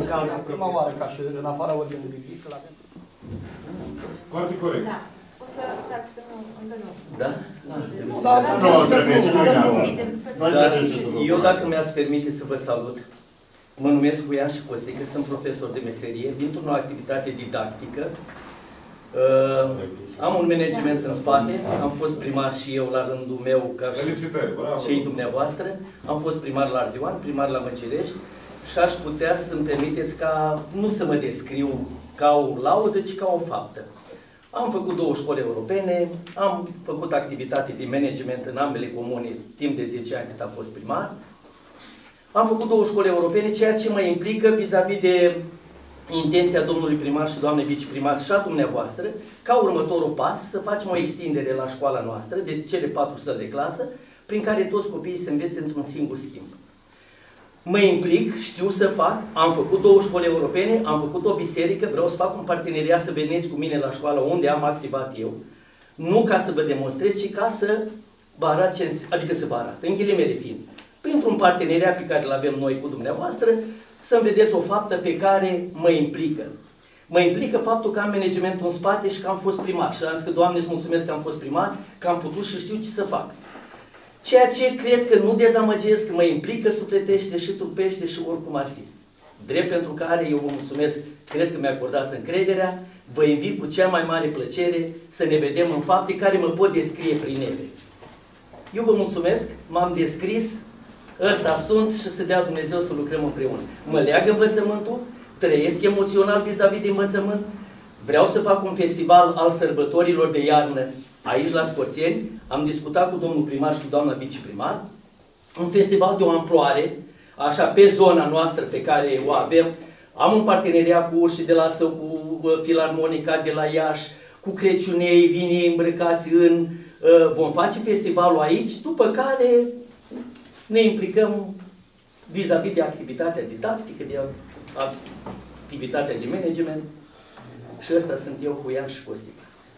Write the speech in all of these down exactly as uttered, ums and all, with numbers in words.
ca prima oară, ca și în afara ordinului de zi, că l-avem. Foarte corect. Da. O să stați că nu, încă nu. Da? Nu, trebuie și noi da. Eu, dacă mi-ați permite să vă salut, mă numesc Huian și Costică, sunt profesor de meserie, dintr-o activitate didactică. Uh, am un management în spate, am fost primar și eu la rândul meu, ca și cei dumneavoastră. Am fost primar la Ardioan, primar la Măcirești și aș putea să-mi permiteți ca nu să mă descriu ca o laudă, ci ca o faptă. Am făcut două școli europene, am făcut activitate de management în ambele comune timp de zece ani cât am fost primar. Am făcut două școli europene, ceea ce mă implică vis-a-vis de intenția domnului primar și doamnei viceprimar și a dumneavoastră, ca următorul pas, să facem o extindere la școala noastră, de cele patru săli de clasă, prin care toți copiii se învețe într-un singur schimb. Mă implic, știu să fac, am făcut două școli europene, am făcut o biserică, vreau să fac un parteneriat să veniți cu mine la școală unde am activat eu. Nu ca să vă demonstrez, ci ca să vă arăt ce, adică să vă arăt, în ghilimele fiind. Printr-un parteneriat pe care îl avem noi cu dumneavoastră, să-mi vedeți o faptă pe care mă implică. Mă implică faptul că am managementul în spate și că am fost primar. Și am zis că, Doamne, îți mulțumesc că am fost primar, că am putut și știu ce să fac. Ceea ce cred că nu dezamăgesc, mă implică sufletește și trupește și oricum ar fi. Drept pentru care eu vă mulțumesc, cred că mi-acordați încrederea, vă invit cu cea mai mare plăcere să ne vedem în fapte care mă pot descrie prin ele. Eu vă mulțumesc, m-am descris, ăsta sunt și să dea Dumnezeu să lucrăm împreună. Mă leagă învățământul, trăiesc emoțional vis-a-vis de învățământ, vreau să fac un festival al sărbătorilor de iarnă aici la Scorțeni, am discutat cu domnul primar și cu doamna viceprimar, un festival de o amploare, așa, pe zona noastră pe care o avem. Am un parteneriat cu Urși de la Său, cu Filarmonica de la Iași, cu Crăciunei, vin ei îmbrăcați în... Vom face festivalul aici, după care ne implicăm vis-a-vis de activitatea didactică, de activitatea de management. Și ăsta sunt eu, Huian și Costică.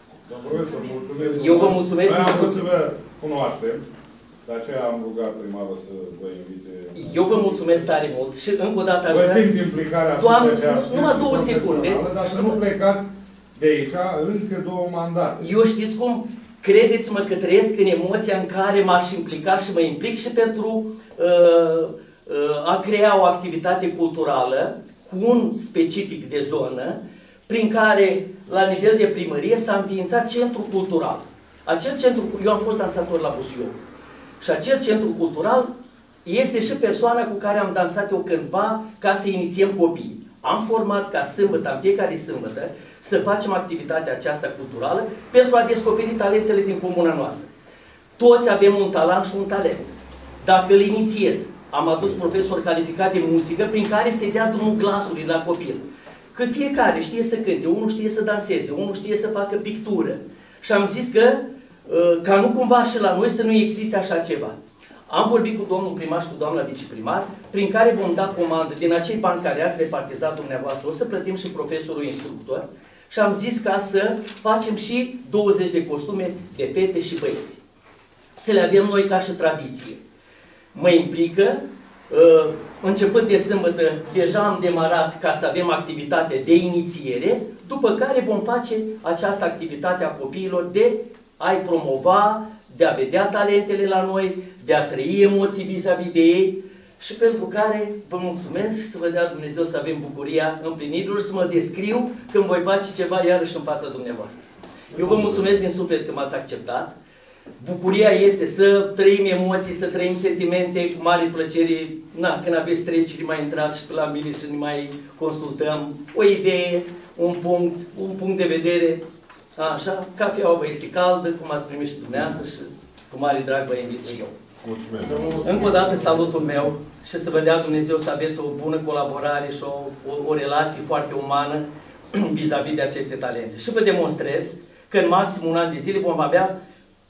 Eu vă mulțumesc. Noi am vrut să vă cunoaștem, de aceea am rugat primarul să vă invite. Eu vă mulțumesc tare mult și încă o dată aș vă vrea... simt implicarea Doamne, numai două secunde. Dar să nu plecați de aici încă două mandate. Eu știți cum? Credeți-mă că trăiesc în emoția în care m-aș implica și mă implic și pentru uh, uh, a crea o activitate culturală cu un specific de zonă, prin care, la nivel de primărie, s-a înființat centru cultural. Acel centru, eu am fost dansator la Busiou. Și acel centru cultural este și persoana cu care am dansat eu cândva ca să inițiem copiii. Am format ca sâmbătă, în fiecare sâmbătă, să facem activitatea aceasta culturală pentru a descoperi talentele din comuna noastră. Toți avem un talent și un talent. Dacă îl inițiez, am adus profesori calificat de muzică prin care se dea drumul glasului la copil. Că fiecare știe să cânte, unul știe să danseze, unul știe să facă pictură. Și am zis că, ca nu cumva și la noi să nu existe așa ceva. Am vorbit cu domnul primar și cu doamna viceprimar, prin care vom da comandă din acei bani care ați repartizat dumneavoastră, o să plătim și profesorul instructor, și am zis ca să facem și douăzeci de costume de fete și băieți. Să le avem noi ca și tradiție. Mă implică, începând de sâmbătă, deja am demarat ca să avem activitate de inițiere, după care vom face această activitate a copiilor de a-i promova, de a vedea talentele la noi, de a trăi emoții vis-a-vis de ei și pentru care vă mulțumesc și să vă dea Dumnezeu să avem bucuria împlinirilor și să mă descriu când voi face ceva iarăși în fața dumneavoastră. Eu vă mulțumesc din suflet că m-ați acceptat. Bucuria este să trăim emoții, să trăim sentimente cu mare plăcere. Na, când aveți treceri, mai intrați și pe la mine și ne mai consultăm. O idee, un punct, un punct de vedere. Așa, cafeaua vă este caldă, cum ați primit și dumneavoastră și cu mare drag vă invit și eu. Mulțumesc. Încă o dată salutul meu și să vă dea Dumnezeu să aveți o bună colaborare și o, o, o relație foarte umană vis-a-vis de aceste talente. Și vă demonstrez că în maxim un an de zile vom avea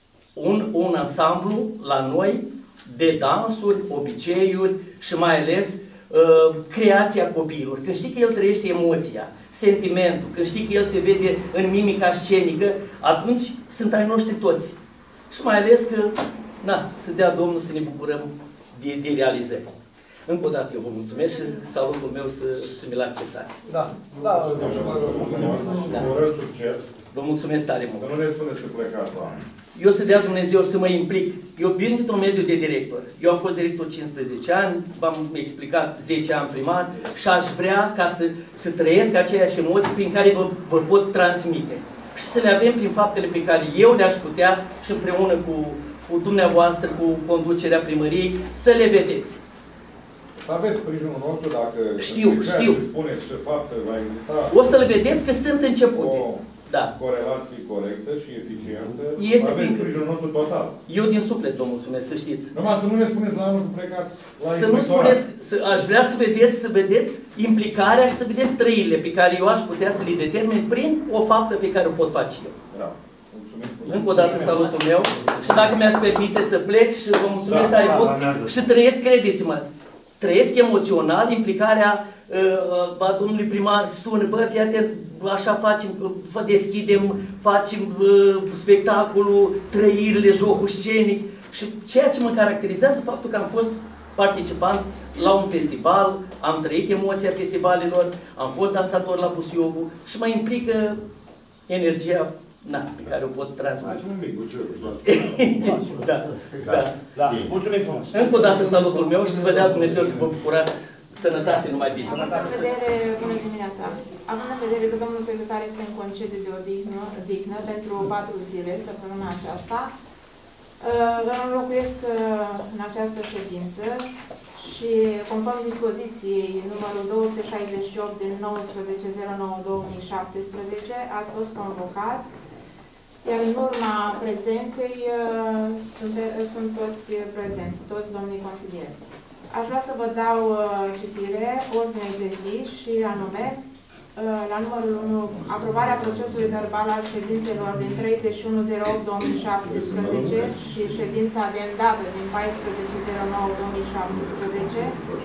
un, un ansamblu la noi de dansuri, obiceiuri și mai ales uh, creația copiilor. Când știi că el trăiește emoția, sentimentul, când știi că el se vede în mimica scenică, atunci sunt ai noștri toți. Și mai ales că, na, să dea Domnul să ne bucurăm de, de realizări. Încă o dată eu vă mulțumesc și salutul meu să, să mi-l acceptați. Da, da. Da. Urez succes. Vă mulțumesc tare mult. Să nu ne spuneți că plecați la ani. Eu să dea Dumnezeu să mă implic. Eu vin dintr-un mediu de director. Eu am fost director cincisprezece ani, v-am explicat zece ani primar și aș vrea ca să, să trăiesc aceleași emoții prin care vă, vă pot transmite. Și să le avem prin faptele pe care eu le-aș putea și împreună cu, cu dumneavoastră, cu conducerea primăriei, să le vedeți. Aveți sprijinul nostru dacă știu, știu. spuneți ce fapte va exista. O să le vedeți că sunt începute. O... Da. Corelații corecte și eficiente. Este aveți prin... sprijinul nostru total. Eu din suflet vă mulțumesc, să știți. Numai să nu ne spuneți la anul că plecați la Să nu spuneți, să, aș vrea să vedeți, să vedeți implicarea și să vedeți trăirile pe care eu aș putea să le determin prin o faptă pe care o pot face eu. Da. Mulțumim. Încă o dată salutul meu și dacă mi-ați permite să plec și vă mulțumesc tare da, mult da, da, și trăiesc, credeți-mă, trăiesc emoțional implicarea uh, a domnului primar, sună, bă, fii atent, așa facem, deschidem, facem uh, spectacolul, trăirile, jocul scenic și ceea ce mă caracterizează faptul că am fost participant la un festival, am trăit emoția festivalelor, am fost dansator la Busiovu și mă implică energia na, pe care o pot transmite. da, da. Da. Mulțumim frumos. Încă o dată salutul meu și să vă dea Dumnezeu să vă bucurați. Sănătate, numai bine. Având în vedere, bună dimineața, având în vedere că domnul secretar este în concediu de odihnă, odihnă pentru patru zile, săptămâna aceasta, îl înlocuiesc în această ședință și conform dispoziției numărul două sute șaizeci și opt din nouăsprezece zero nouă două mii șaptesprezece, ați fost convocați, iar în urma prezenței sunt, sunt toți prezenți, toți domnii consilieri. Aș vrea să vă dau uh, citire ordinei de zi și anume, uh, la numărul unu, aprobarea procesului verbal al ședințelor din treizeci și unu zero opt două mii șaptesprezece și ședința de îndată din paisprezece zero nouă două mii șaptesprezece.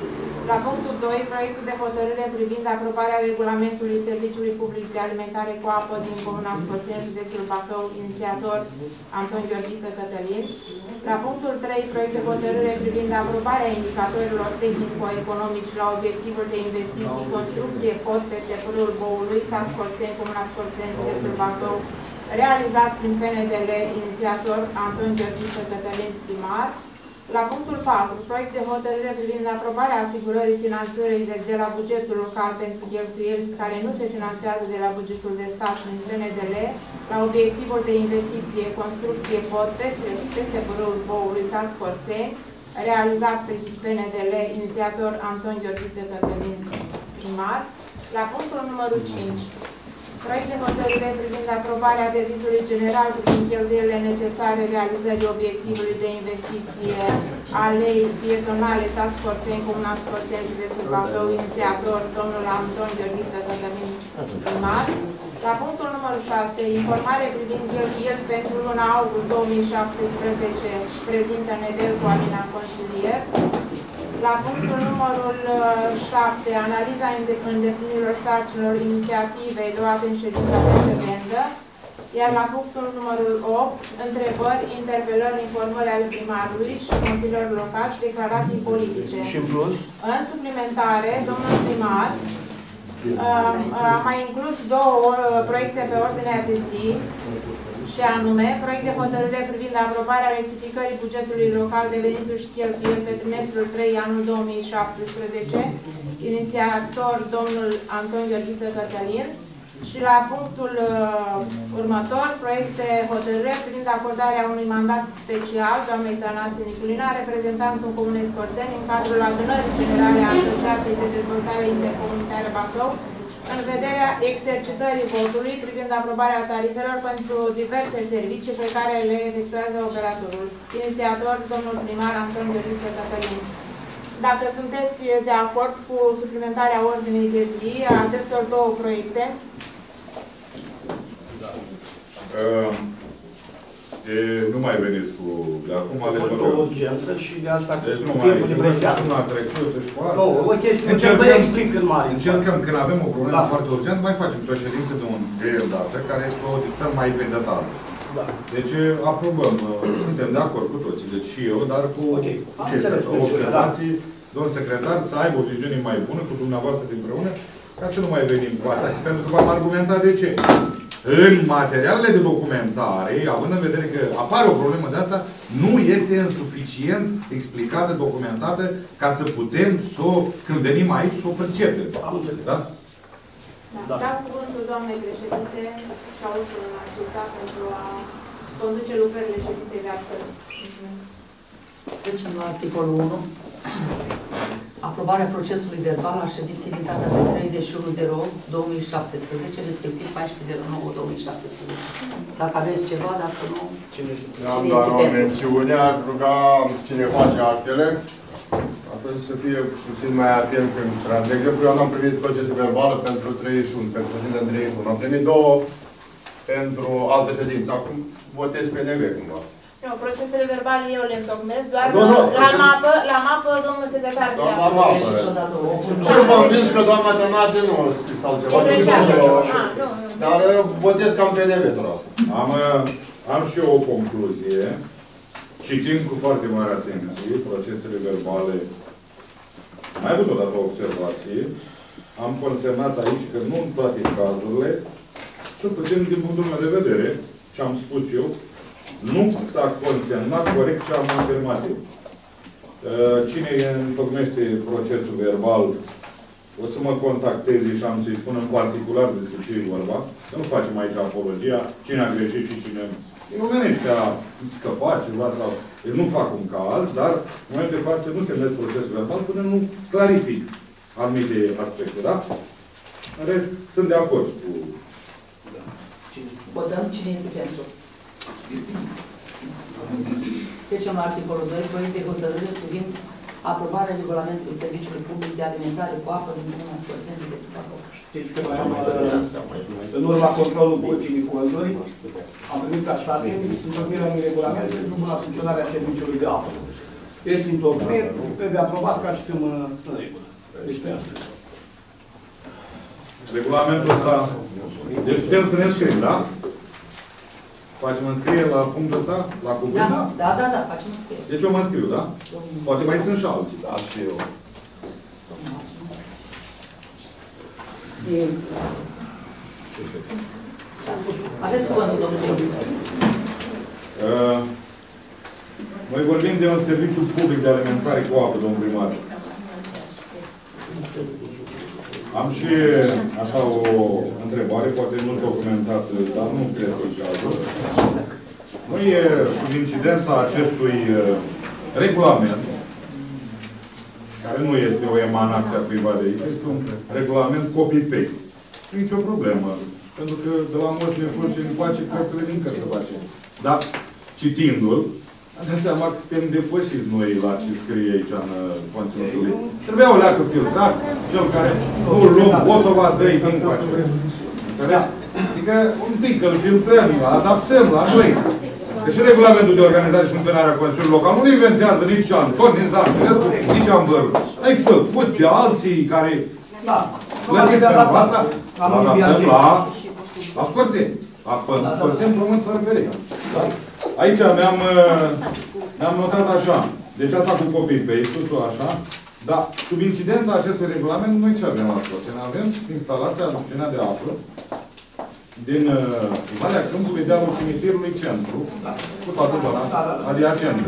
La punctul doi, proiectul de hotărâre privind aprobarea regulamentului Serviciului Public de Alimentare cu apă din Comuna Scoțeni, județul Bacău, inițiator Anton Gheorghiță Cătălin. La punctul trei, proiect de hotărâre privind aprobarea indicatorilor tehnico-economici la obiectivul de investiții, construcție, pod peste pârâul Boului, sat Scorțeni, Comuna Scorțeni, județul Bacău, realizat prin P N D L, inițiator Anton Gheorghiță Cătălin, primar. La punctul patru, proiect de hotărâre privind aprobarea asigurării finanțării de, de la bugetul local pentru cheltuieli care nu se finanțează de la bugetul de stat prin P N D L la obiectivul de investiție, construcție, pod peste, peste pârâul Boului, sat Scorțeni, realizat prin P N D L, inițiator Anton Gheorghiță Cătălin, primar. La punctul numărul cinci, proiect de hotărâre privind aprobarea devizului general privind cheltuielile necesare realizării obiectivului de investiție alei pietonale sat Scorțeni, Comuna Scorțeni, județul Bacău, inițiator domnul Anton Gheorghiță Cătălin, primar. La punctul numărul șase, informare privind cheltuieli pentru luna august două mii șaptesprezece, prezintă Nedelcu Alina, consilier. La punctul numărul șapte, analiza îndeplinirilor sarcinilor inițiative luate în ședința precedentă. Iar la punctul numărul opt, întrebări, interpelări, informări ale primarului și consilierilor locali și declarații politice. Și în plus? În suplimentare, domnul primar a mai inclus două proiecte pe ordinea de zi, și anume, proiect de hotărâre privind aprobarea rectificării bugetului local de venituri și cheltuieli pe trimestrul trei anul două mii șaptesprezece, inițiator domnul Anton Gheorghiță Cătălin, și la punctul uh, următor, proiect de hotărâre privind acordarea unui mandat special doamnei Tănase Niculina, reprezentantul Comunei Scorțeni, în cadrul adunării generale a Asociației de Dezvoltare Intercomunitară Bacău, în vederea exercitării votului privind aprobarea tarifelor pentru diverse servicii pe care le efectuează operatorul. Inițiator, domnul primar Anton Gheorghiță Cătălin. Dacă sunteți de acord cu suplimentarea ordinii de zi a acestor două proiecte. Da. Uh, e, nu mai veniți cu... De acum a fost o urgență și de asta deci cu timpul de prețiat. Nu a trecut și cu asta. Nu, o chestie, vă explic în mare. Încercăm, când avem o problemă da. foarte urgentă, mai facem o ședință de un de dată, care este o discutăm mai pe detalii. Da. Deci aprobăm, suntem de acord cu toții, deci și eu, dar cu okay. ce observații, domnul secretar, să aibă o viziune mai bună cu dumneavoastră împreună, ca să nu mai venim cu asta. Pentru că v-am argumentat de ce. În materialele de documentare, având în vedere că apare o problemă de asta, nu este suficient explicată, documentată, ca să putem să o, când venim aici, să o percepem. Am înțeles. Da? Da. Dau cuvântul doamnei președinte și a ușul Narcisa pentru a conduce lucrările ședinței de astăzi. Mulțumesc. Trecem la articolul unu. Aprobarea procesului verbal al ședinței din data de treizeci și unu zero opt două mii șaptesprezece, respectiv paisprezece zero nouă două mii șaptesprezece. Dacă aveți ceva, dacă nu... Cine este? Am doar o mențiune, aș ruga cine face actele, atunci să fie puțin mai atent când lucrează. De exemplu, eu n-am primit procese verbale pentru treizeci și unu, pentru ședința treizeci și unu. Am primit două pentru altă ședință. Acum votez P N V cumva. Nu, procesele verbale eu le întocmesc, doar Nu, nu, la proces... mapă, la mapă, domnul secretar. Doamna mapă. Sunt convins că doamna Tănase nu a scris altceva. Dar votez cam P N V doar asta. Am, am și eu o concluzie. Citind cu foarte mare atenție procesele verbale, am mai avut odată o observație. Am consemnat aici că nu în toate cazurile, cel puțin din punctul meu de vedere, ce am spus eu, nu s-a consemnat corect ce am afirmat eu. Cine întocmește procesul verbal, o să mă contacteze și am să-i spun în particular despre ce e vorba. Că nu facem aici apologia, cine a greșit și cine... E omenește a scăpa ceva sau... Eu nu fac un caz, dar în momentul de față nu semnez procesul verbal până nu clarific anumite aspecte, da? În rest, sunt de acord cu... Votăm cine este pentru. Trecem la articolul doi, proiect de hotărâre privind aprobarea regulamentului Serviciului Public de Alimentare cu apă din Comuna Scorțeni, județul Bacău. Știți că noi am, în urma controlului politicii fonduri, am primit ca state întocmirea unui regulament pentru buna funcționare a serviciului de apă. Este întocmit, trebuie aprobat ca și fim în regulă. Deci pe asta. Regulamentul ăsta... Deci putem să ne înscriem, da? Facem înscriere la punctul ăsta? La cuvânt? Da, da, da, da, facem înscriere. Deci eu mă înscriu, da? Poate mai sunt și alții. Da, și eu. Aveți cuvântul, domnul Georgiță. Uh, noi vorbim de un serviciu public de alimentare cu apă, domnul primar. Am și așa o întrebare, poate nu documentată, dar nu cred că e cazul. Noi, sub incidența acestui regulament, care nu este o emanație a cuiva de aici, este un regulament copy-paste. Nu e nicio problemă. Pentru că de la moș ne face încoace cărțile din cărți să face. Dar, citindu-l, am dat seama că suntem depășiți noi la ce scrie aici în conținutul lui. Trebuia o leacă filtrat, cel care nu luăm, Botova, dă-i din coace. Înțelegi? Adică un pic îl filtrăm, îl adaptăm la noi. Că și regulamentul de organizare și funcționare a Consiliului Local nu inventează nici Anton, nici Zanfilescu, nici Ambăru. Ai făcut de alții care plătiți pentru asta, adaptăm la, la Scorțeni. La Scorțeni pământ fără pereche. Aici mi-am mi-am notat așa. Deci asta cu copy-paste-ul, așa. Dar sub incidența acestui regulament, noi ce avem la Scorțeni? Avem instalația aducționea de apă din uh, Valea Câmpului, dealul cimitirului centru, cu toată zona adiacentă.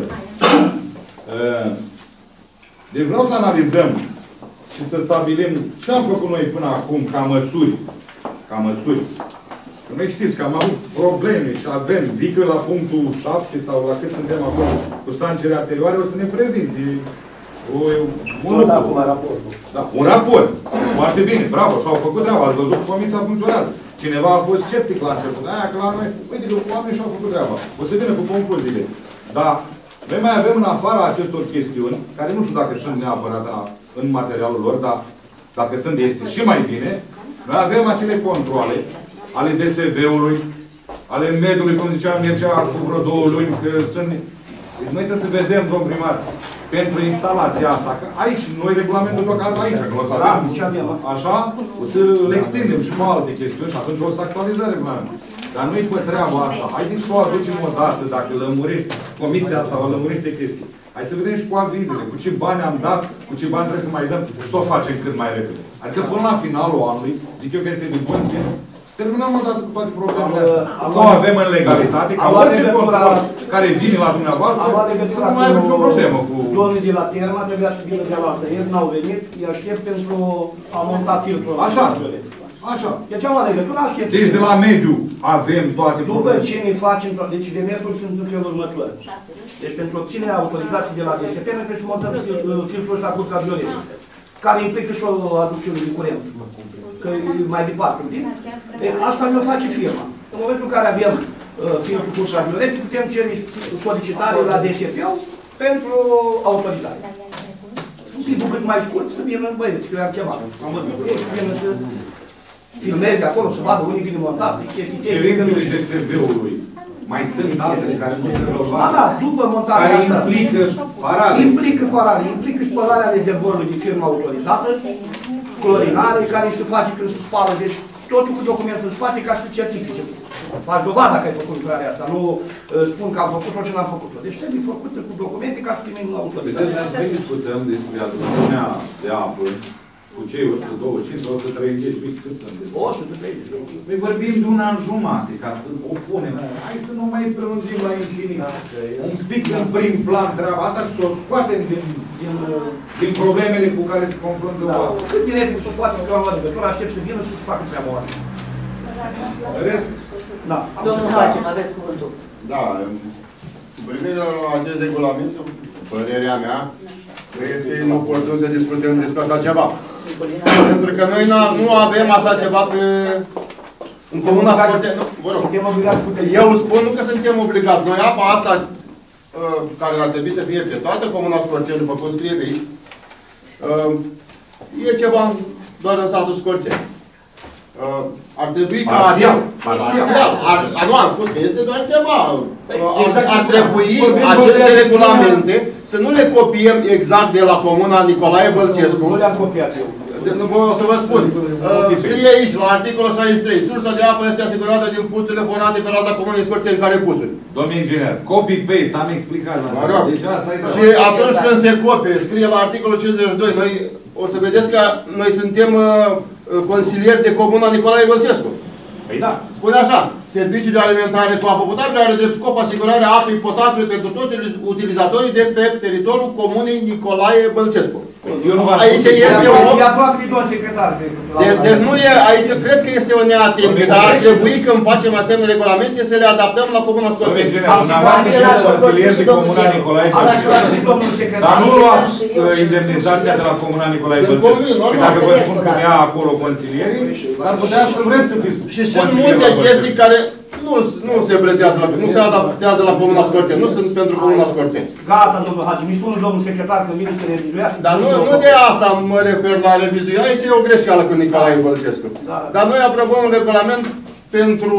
Uh, deci vreau să analizăm și să stabilim ce am făcut noi până acum ca măsuri. Ca măsuri. Că noi știți că am avut probleme și avem, Vică la punctul șapte sau la cât suntem acum cu sancere anterioare, o să ne prezinte o, un, Nu, da, acum raportul. Da, un raport. Foarte bine, bravo, și-au făcut treaba, ați văzut că comisia funcționează. Cineva a fost sceptic la început. Aia, că la noi, uite că oamenii și-au făcut treaba. O să vină cu concluziile. Dar noi mai avem în afara acestor chestiuni, care nu știu dacă sunt neapărat în materialul lor, dar dacă sunt, este și mai bine, noi avem acele controle ale D S V-ului, ale mediului, cum ziceam, mergea cu vreo două luni, că sunt... Deci noi trebuie să vedem, domn primar, pentru instalația asta, că aici, noi regulamentul local aici, că o să avem, așa, o să le extindem și cu alte chestiuni și atunci o să actualizăm regulamentul. Dar nu-i pe treaba asta. Haideți să o aducem o dată, dacă lămurești comisia asta, o lămurește chestii. Hai să vedem și cu avizele, cu ce bani am dat, cu ce bani trebuie să mai dăm și să o facem cât mai repede. Adică până la finalul anului, zic eu că este din bun simț, să terminăm odată cu toate problemele astea. Sau avem în legalitate, ca orice control care vine la dumneavoastră, să nu mai avem nicio problemă cu... Domnii de la Terma trebuia să vină de la asta. Ei n-au venit, îi aștept pentru a monta filtrul. Așa. Așa. Deci am o legătură, aștept. Deci de la mediu avem toate După problemele. ce ne facem, deci demersul sunt în felul următor. Deci pentru obținerea autorizației de la D S P, noi trebuie să montăm filtrul ăsta cu ultraviolet, care implică și o aducere de curent, că e mai departe un timp. Asta ne-o face firma. În momentul în care avem uh, filtrul cu ultraviolet, putem cere solicitare la D S P pentru autorizare. Un pic cât mai scurt să vină băieți, că le-am chemat. Am văzut cu ei, să vină să filmeze acolo, să vadă unii vine montat, chestii tehnice. Cerințele D S V-ului mai sunt altele care nu se rezolvă. Da, da, după montarea care asta. implică parale. Implică parale, implică spălarea rezervorului de firmă autorizată, clorinare, care se face când se spală, deci totul cu documentul în spate ca să certifice. Faci dovada că ai făcut lucrarea asta, nu uh, spun că am făcut-o și n-am făcut-o. Deci trebuie făcută cu documente ca să primim autorizație. Vedeți, noi discutăm despre aducțiunea de apă cu cei o sută douăzeci și cinci sau o sută treizeci, cât sunt? o sută treizeci. Noi vorbim de un an jumate ca să o punem. Hai să nu mai prelungim la infinit. Un pic în prim plan treaba asta și să o scoatem din, din, din problemele cu care se confruntă Da. oamenii. Cât din repede se poate că am luat legătură, aștept să vină și să facă treaba oare. Rest, Da. Domnul Hagem, aveți cuvântul. Da, cu privire la acest regulament, părerea mea, că este inoportun să discutăm despre așa ceva. Pentru că noi nu avem așa ceva pe... în Comuna Scorțeni. Eu spun nu că suntem obligați. Noi apa asta, care ar trebui să fie pe toată Comuna Scorțeni, după cum scrie pe aici, e ceva doar în satul Scorțeni. Uh, ar trebui ca... Parțial. Parțial. Ar, nu am spus că este doar ceva. Uh, exact, ar, ar trebui aceste regulamente să nu le copiem exact de la Comuna Nicolae Bălcescu. Nu le-am copiat eu. De, nu, o să vă spun. Uh, scrie aici, la articolul șaizeci și trei. Sursa de apă este asigurată din puțurile forate pe raza Comunei Scorțeni, care puțuri. domnul inginer, copy-paste, am explicat la Mă rog. deci asta e... Și atunci când se copie, scrie la articolul cincizeci și doi, noi o să vedeți că noi suntem uh, consilieri de Comuna Nicolae Bălcescu. Păi da. Spune așa, serviciul de alimentare cu apă potabilă are drept scop asigurarea apei potabile pentru toți utilizatorii de pe teritoriul Comunei Nicolae Bălcescu. Eu nu Aici este o... E aproape de domn secretar. Deci, deci nu e, aici cred că este o neatenție, dar ar trebui când facem asemenea regulamente să le adaptăm la Comuna Scorțeni. Consilier de Comuna Nicolae Bălcescu. Dar nu luați indemnizația de la Comuna Nicolae Bălcescu. Dacă vă spun că dea acolo consilierii, s-ar putea să vreți să fiți. Și sunt multe chestii care nu, nu se plătează, la, nu se adaptează la Comuna Scorțeni, nu sunt pentru Comuna Scorțeni. Gata, domnul Hagi, mi spune domnul secretar că vine să revizuiască. Dar nu, nu de asta mă refer la revizuire, aici e o greșeală cu Nicolae Bălcescu. Da. Dar noi aprobăm un regulament pentru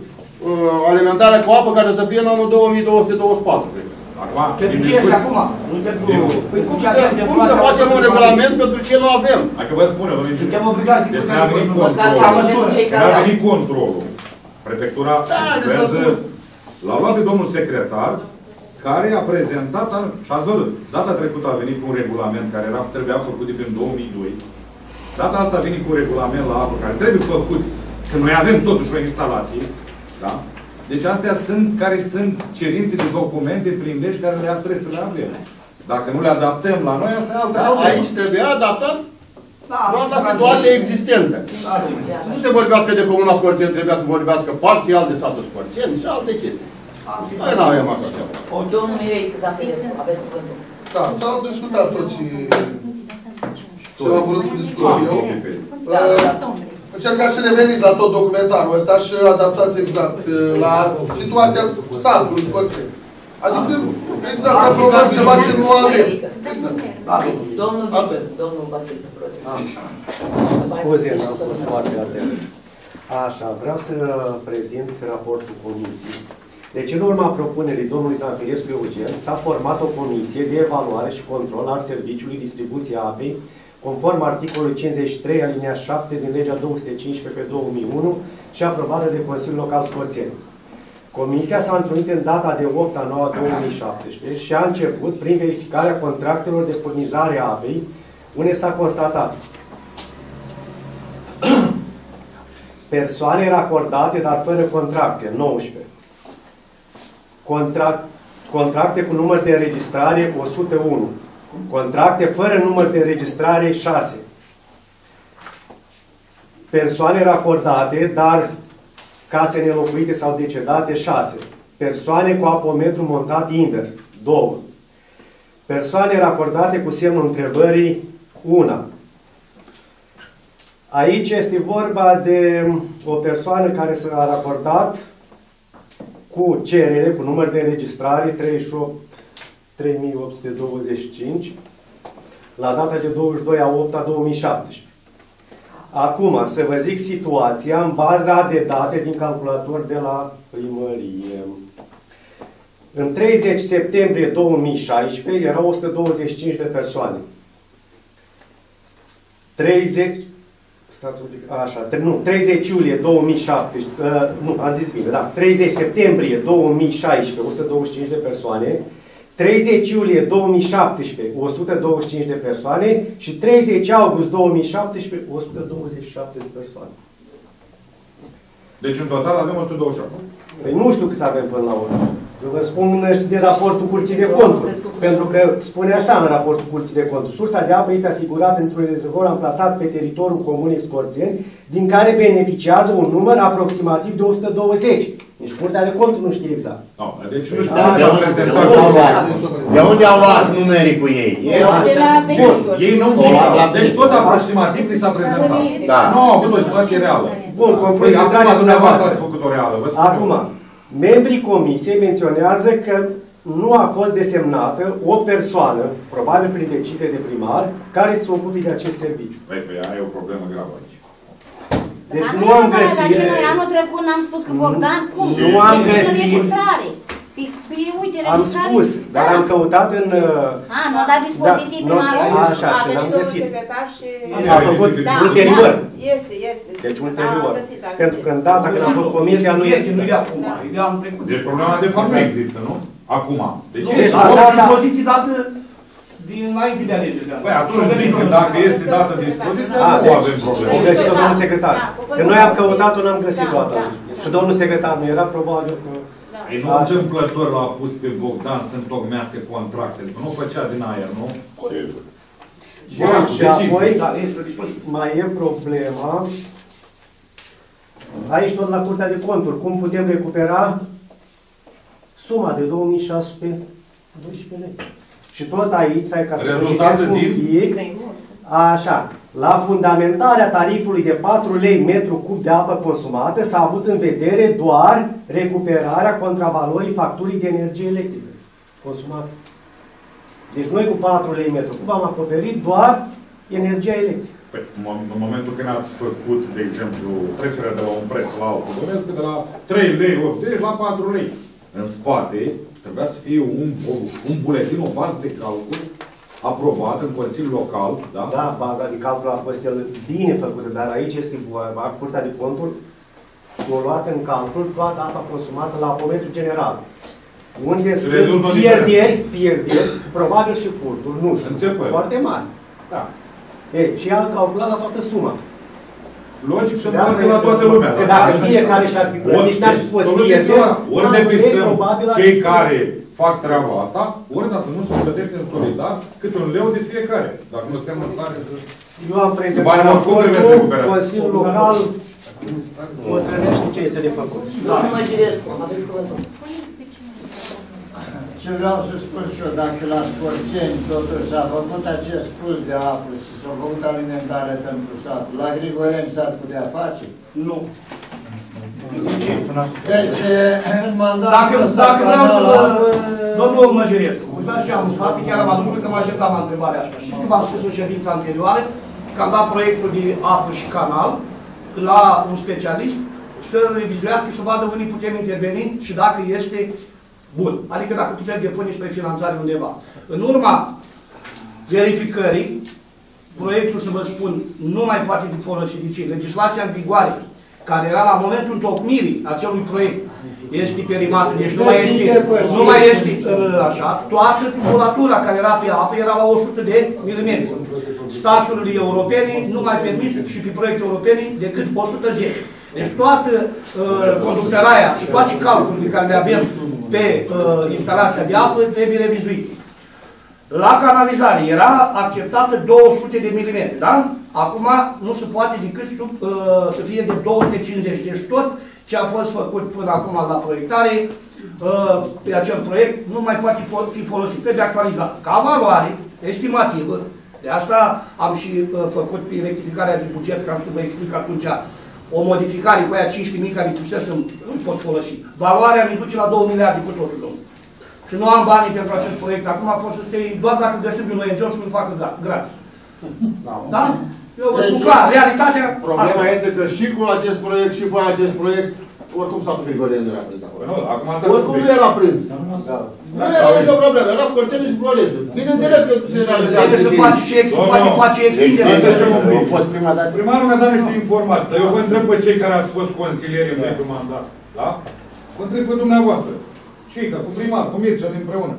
uh, alimentarea cu apă care să fie în anul două mii două sute douăzeci și patru. Pentru ce este acum? Nu pentru... Păi cum să, cum să facem un regulament pentru ce nu avem? Dacă vă spune, domnule inginer. Suntem obligați de Deci ne-a venit controlul. Ne-a venit controlul. Prefectura Verză l-a luat pe domnul secretar, care a prezentat, și ați văzut, data trecută a venit cu un regulament care era, trebuia făcut de prin două mii doi. Data asta a venit cu un regulament la apă care trebuie făcut, că noi avem totuși o instalație. Da? Deci astea sunt care sunt cerințe de documente prin legi care le trebuie să le avem. Dacă nu le adaptăm la noi, asta e altă problemă. Aici trebuie adaptat Da, doar la situația existentă. Nu se vorbească de Comuna Scorțeni, trebuia să vorbească parțial de satul Scorțeni și alte chestii. Noi nu avem așa ceva. Domnul Mireiță Zanfilescu, aveți cuvântul. Da, s-au discutat toți ce am vrut să discut eu. Încercați să reveniți la tot documentarul ăsta și adaptați exact la situația satului Scorțeni. Adică, exact, aprobăm ceva ce nu avem. Exact. Domnul Victor, domnul Vasile Prote. Scuze, am fost foarte atent. Așa, vreau să prezint raportul comisiei. Deci, în urma propunerii domnului Zanfilescu Eugen, s-a format o comisie de evaluare și control al serviciului distribuției apei, conform articolului cincizeci și trei, alineat șapte din legea două sute cincisprezece pe două mii unu și aprobată de Consiliul Local Scorțeni. Comisia s-a întrunit în data de opt a nouă a două mii șaptesprezece și a început prin verificarea contractelor de furnizare a apei, unde s-a constatat persoane racordate, dar fără contracte, nouăsprezece. Contract, contracte cu număr de înregistrare, o sută unu. Contracte fără număr de înregistrare, șase. Persoane racordate, dar case nelocuite sau decedate, șase. Persoane cu apometru montat invers, două. Persoane racordate cu semnul întrebării, una. Aici este vorba de o persoană care s-a racordat cu cerere, cu număr de înregistrare treizeci și opt trei mii opt sute douăzeci și cinci, la data de douăzeci și doi a opt a două mii șaptesprezece. Acum, să vă zic situația în baza de date din calculator de la primărie. În treizeci septembrie două mii șaisprezece erau o sută douăzeci și cinci de persoane. treizeci Stați un pic, așa, nu, treizeci iulie două mii șaptesprezece, uh, nu, am zis bine, da, treizeci septembrie două mii șaisprezece, o sută douăzeci și cinci de persoane, treizeci iulie două mii șaptesprezece, o sută douăzeci și cinci de persoane și treizeci august două mii șaptesprezece, o sută douăzeci și șapte de persoane. Deci în total avem o sută douăzeci și șapte. Păi nu știu câți avem până la urmă. Eu vă spun din raportul Curții de Conturi. Pentru că spune așa în raportul Curții de Conturi. Sursa de apă este asigurată într-un rezervor amplasat pe teritoriul comunei Scorțeni, din care beneficiază un număr aproximativ de o sută douăzeci. Nici Curtea de Conturi nu știe exact. No, deci nu știu cum s-a prezentat. De unde au luat numerii cu ei? Ei nu au. Deci tot aproximativ li s-a prezentat. Nu au avut o situație reală. Bun, concluzia acum dumneavoastră ați făcut o reală. Acum, membrii comisiei menționează că nu a fost desemnată o persoană, probabil prin decizie de primar, care să se ocupe de acest serviciu. Păi, păi, aia e o problemă gravă aici. Deci nu am găsit... Noi anul trecut n-am spus că Bogdan, cum? Nu am găsit... Am spus, dar am căutat în... A, nu a dat dispoziții primarul? Așa, și n-am găsit. A făcut ulterior. Este, este. Deci ulterior. Pentru că în data când am făcut comisia nu e... Nu e acum, e anul trecut. Deci problema de fapt nu există, nu? Acum. Deci este o dispoziție dată dinainte de alegeri. Păi atunci zic că dacă este dată dispoziția, nu avem probleme. O găsit-o domnul secretar. Că noi am căutat-o, n-am găsit-o atunci. Și domnul secretar nu era, probabil că... Ei, nu întâmplător l-a pus pe Bogdan să întocmească contractele, că nu făcea din aer, nu? Bun, și apoi mai e problema, aici tot la Curtea de Conturi, cum putem recupera suma de două mii șase sute doisprezece lei. Și tot aici, să ca să vă citesc un pic, așa, la fundamentarea tarifului de patru lei metru cub de apă consumată s-a avut în vedere doar recuperarea contravalorii facturii de energie electrică consumată. Deci noi cu patru lei metru cub am acoperit doar energia electrică. Păi, în momentul când ați făcut, de exemplu, trecerea de la un preț la altul, bănesc de la trei lei optzeci la patru lei. În spate trebuia să fie un, un buletin, o bază de calcul aprobat în Consiliul Local, da? Da, baza de calcul a fost el bine făcută, dar aici este vorba, Curtea de Conturi a luat în calcul toată apa consumată la apometru general. Unde sunt pierderi, pierderi, probabil și furturi, nu știu, Înțepări. foarte mari. Da. Ei, și el a calculat la toată suma. Logic să meargă la toată lumea. Că dacă fiecare și-ar fi plătit, nici n-ar fi fost pierderi, ori depistăm cei care fac treaba asta, ori dacă nu se plătește în solidar, cât un leu de fiecare. Dacă nu suntem în stare să... Eu am prezentat raportul, Consiliul Local hotărăște ce este de făcut. Domnul Măgirescu, aveți cuvântul. Ce vreau să spun și eu, dacă la Scorțeni totuși s-a făcut acest plus de apă și s-a făcut alimentare pentru sat, la Grigoreni s-ar putea face? Nu. Deci, în mandatul Dacă, ăsta... dacă vreau să... Domnul Măgirescu, uitați ce am spus, chiar am adus că mă așteptam la întrebarea asta. Și v-am spus în ședința anterioară că am dat proiectul de apă și canal la un specialist să revizuiască și să vadă unde putem interveni și dacă este bun. Adică dacă putem depune spre finanțare undeva. În urma verificării, proiectul, să vă spun, nu mai poate fi folosit. Deci legislația în vigoare care era la momentul întocmirii acelui proiect, este perimat, deci nu mai este, nu mai este așa, toată tubulatura care era pe apă era la o sută de milimetri. Staturile europene nu mai permit și pe proiecte europene decât o sută zece. Deci toată uh, conductăraia și toate calculele care le avem pe uh, instalația de apă trebuie revizuite. La canalizare era acceptată două sute de milimetri, da? Acum nu se poate decât sub, uh, să fie de două sute cincizeci. Deci tot ce a fost făcut până acum la proiectare, uh, pe acel proiect, nu mai poate fi folosit. Trebuie actualizat. Ca valoare estimativă, de asta am și uh, făcut pe rectificarea de buget, ca să vă explic atunci, o modificare cu aia cinci mii care pusese nu pot folosi. Valoarea mi duce la două miliarde cu totul, domnul. Și nu am banii pentru acest proiect. Acum pot să stai doar dacă găsim un O N G să nu facă gratis. Da? Eu vă spun clar, realitatea... Problema este că și cu acest proiect și cu acest proiect, oricum satul Grigorien nu era prins acolo. Oricum nu era prins. Nu era nicio problemă, era Scorțeni și Florești. Bineînțeles că se realizează. Trebuie să faci și poate face extindere. A fost prima dată. Primarul mi-a dat niște informații, dar eu vă întreb pe cei care ați fost consilieri în vechiul mandat. Da? Vă întreb pe dumneavoastră. Cei, ca cu primar, cu Mircea împreună.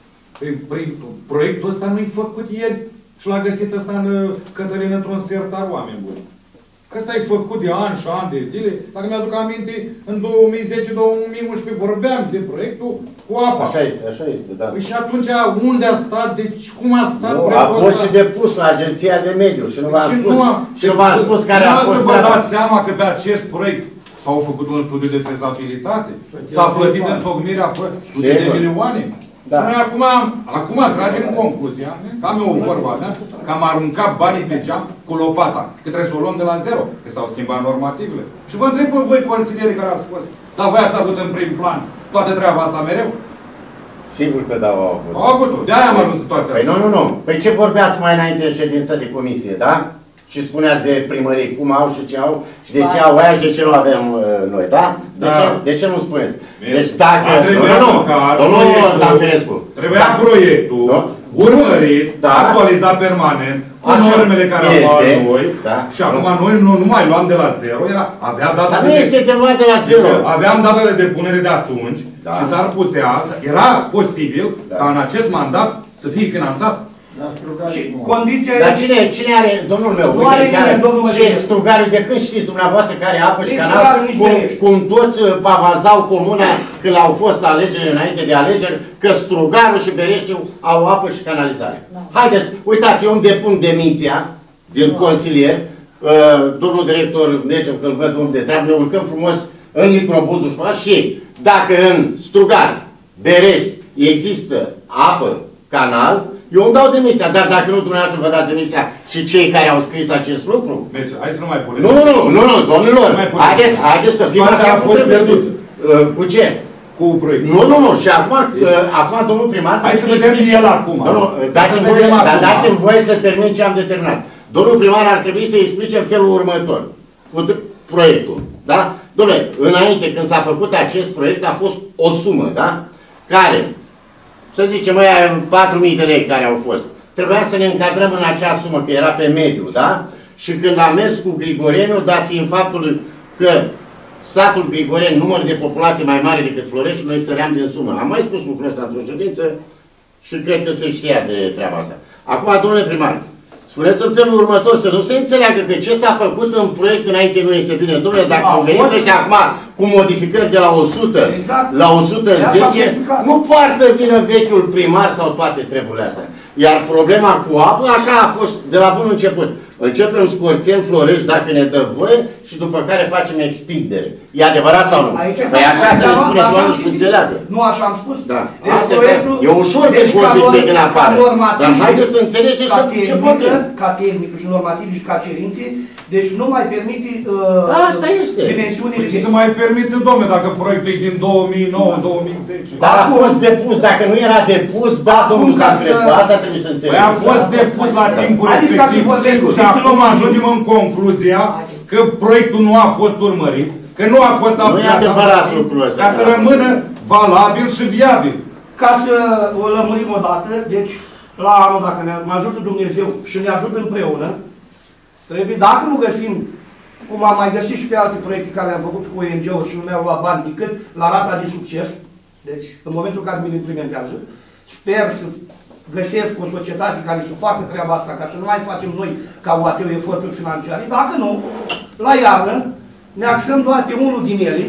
Proiectul ăsta nu-i făcut ieri și l-a găsit ăsta în Cătălin într-un sertar, oameni buni. Că ăsta e făcut de ani și ani de zile. Dacă mi-aduc aminte, în două mii zece două mii unsprezece vorbeam de proiectul cu apa. Așa este, așa este, da. Păi și atunci unde a stat? Deci cum a stat? Nu, a fost și depus la Agenția de Mediu și nu v-am spus, și nu v-am spus care a fost. Vă dați seama că pe acest proiect s-au făcut un studiu de fezabilitate? S-a plătit întocmirea sute de milioane? Da. Noi acum, acum tragem concluzia, că am eu o vorba, da? Că am aruncat banii pe geam cu lopata, că trebuie să o luăm de la zero, că s-au schimbat normativele. Și vă întreb pe voi, consilierii care ați spus, dar voi ați avut în prim plan toată treaba asta mereu? Sigur că da, au avut. Au avut-o, de-aia am ajuns situația. Păi nu, nu, nu. Păi ce vorbeați mai înainte în ședință de comisie, da? Și spuneați de primării, cum au și ce au, și de ce au aia și de ce nu avem uh, noi, da? De, da. Ce, de ce nu spuneți? Deci dacă... Nu, nu, nu, domnul Zanfirescu. Trebuia da. Proiectul nu? Urmărit, da. Actualizat permanent, cu normele care au luat noi, da. Și acum noi nu, nu mai luam de la zero, era, avea data Dar de... nu este de luat de la zero. Deci, aveam data de depunere de atunci, da. Și s-ar putea, era posibil, da. Ca în acest mandat să fie finanțat. Condiția Dar cine, cine are, domnul meu, nu are nimeni, domnul meu. Ce Strugariu, de când știți dumneavoastră care apă și canal, cum, cum toți pavazau comuna când au fost alegerile înainte de alegeri, că Strugarul și Bereștiu au apă și canalizare. Da. Haideți, uitați, eu îmi depun demisia din da. Consilier, uh, domnul director, mergem că-l văd unde trebuie, ne urcăm frumos în microbuzul și dacă în Strugar, Berești, există apă, canal, eu îmi dau demisia, dar dacă nu dumneavoastră vă dați demisia și cei care au scris acest lucru... Merge, hai să nu mai punem. Nu, nu, nu, nu, domnilor, haideți, haideți să fim așa cum trebuie. Cu ce? Cu proiectul. Nu, nu, nu, și acum, acum domnul primar... Hai să vedem el acum. Nu, nu, dați-mi voie să termin ce am determinat. Domnul primar ar trebui să explice în felul următor, cu proiectul, da? Dom'le, înainte când s-a făcut acest proiect a fost o sumă, da? Care... Să zicem, aia patru mii de lei care au fost. Trebuia să ne încadrăm în acea sumă, că era pe mediu, da? Și când am mers cu Grigoreniu, dat fiind faptul că satul Grigoreni, număr de populație mai mare decât Florești, noi săream din sumă. Am mai spus lucrul ăsta într-o ședință și cred că se știa de treaba asta. Acum, domnule primar, spuneți în felul următor, să nu se înțeleagă că ce s-a făcut în proiect înainte nu este bine. Domnule, dacă au venit ăștia acum cu modificări de la o sută exact. La o sută zece, nu poartă vină vechiul primar sau toate treburile astea. Iar problema cu apă, așa a fost de la bun început. Începem Scorțeni, Florești, dacă ne dă voie, și după care facem extindere. E adevărat sau nu? Păi așa să le spuneți oamenii să înțeleagă. Nu așa am spus? Da. E ușor de vorbit pe din afară. Dar haideți să înțelegeți ce vorbim. Ca tehnică și normativ și ca cerințe, deci nu mai permite asta este. Dimensiunile. Ce să mai permite, domnule, dacă proiectul e din două mii nouă două mii zece? Dar a fost depus, dacă nu era depus, da, domnul Zanfirescu, asta trebuie să înțelegeți. Păi a fost depus la timpul respectiv și acum ajungem în concluzia că proiectul nu a fost urmărit, că nu a fost aplicat. Nu e adevărat lucrul ăsta. Ca să rămână valabil și viabil. Ca să o lămurim o dată, deci la anul, dacă ne ajută Dumnezeu și ne ajută împreună, trebuie, dacă nu găsim cum am mai găsit și pe alte proiecte care le-am făcut cu O N G-uri și nu mi-au luat bani decât la rata de succes, deci în momentul în care mi-l implementează, sper să găsesc o societate care să facă treaba asta, ca să nu mai facem noi ca U A T-ul eforturi financiare. Dacă nu, la iarnă ne axăm doar pe unul din ele,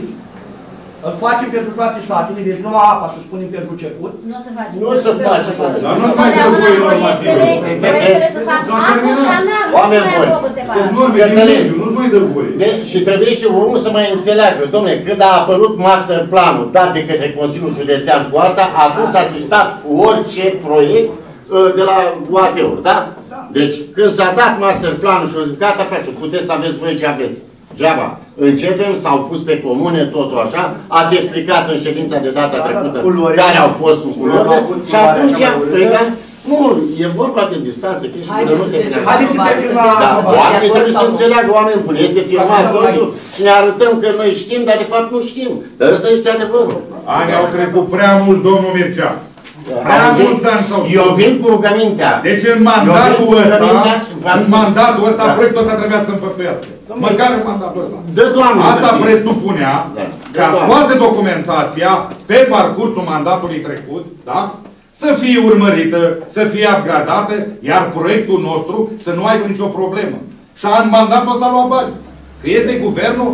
îl facem pentru toate satele, deci numai apa, să spunem, pentru început. Nu se face. Nu se face. Dar nu mai trebuie normative. Proiectele să facă apă, canal, nu se mai Oameni buni. Nu-ți mai dă voie. Și trebuie și omul să mai înțeleagă. Dom'le, când a apărut master planul dat de către Consiliul Județean cu asta, atunci a asistat orice proiect de la U A T-uri, da? Deci, când s-a dat master planul și a zis, gata, frate, puteți să aveți voi ce aveți. Geaba. Începem, s-au pus pe comune, totul așa, ați explicat în ședința de data trecută care au fost cu culorile și atunci, păi da, nu, e vorba de distanță, că și nu se vine. Da, oamenii trebuie să înțeleagă, oameni buni, este filmat totul și ne arătăm că noi știm, dar de fapt nu știm. Dar ăsta este adevărul. Ani au trecut prea mulți, domnul Mircea. Prea mulți ani s-au Eu vin cu rugămintea. Deci în mandatul ăsta, în mandatul ăsta, proiectul ăsta trebuia să împărtăiască. Măcar în mandatul ăsta. Asta presupunea ca toată documentația pe parcursul mandatului trecut, da? Să fie urmărită, să fie upgradată, iar proiectul nostru să nu aibă nicio problemă. Și în mandatul ăsta lua bani. Că este guvernul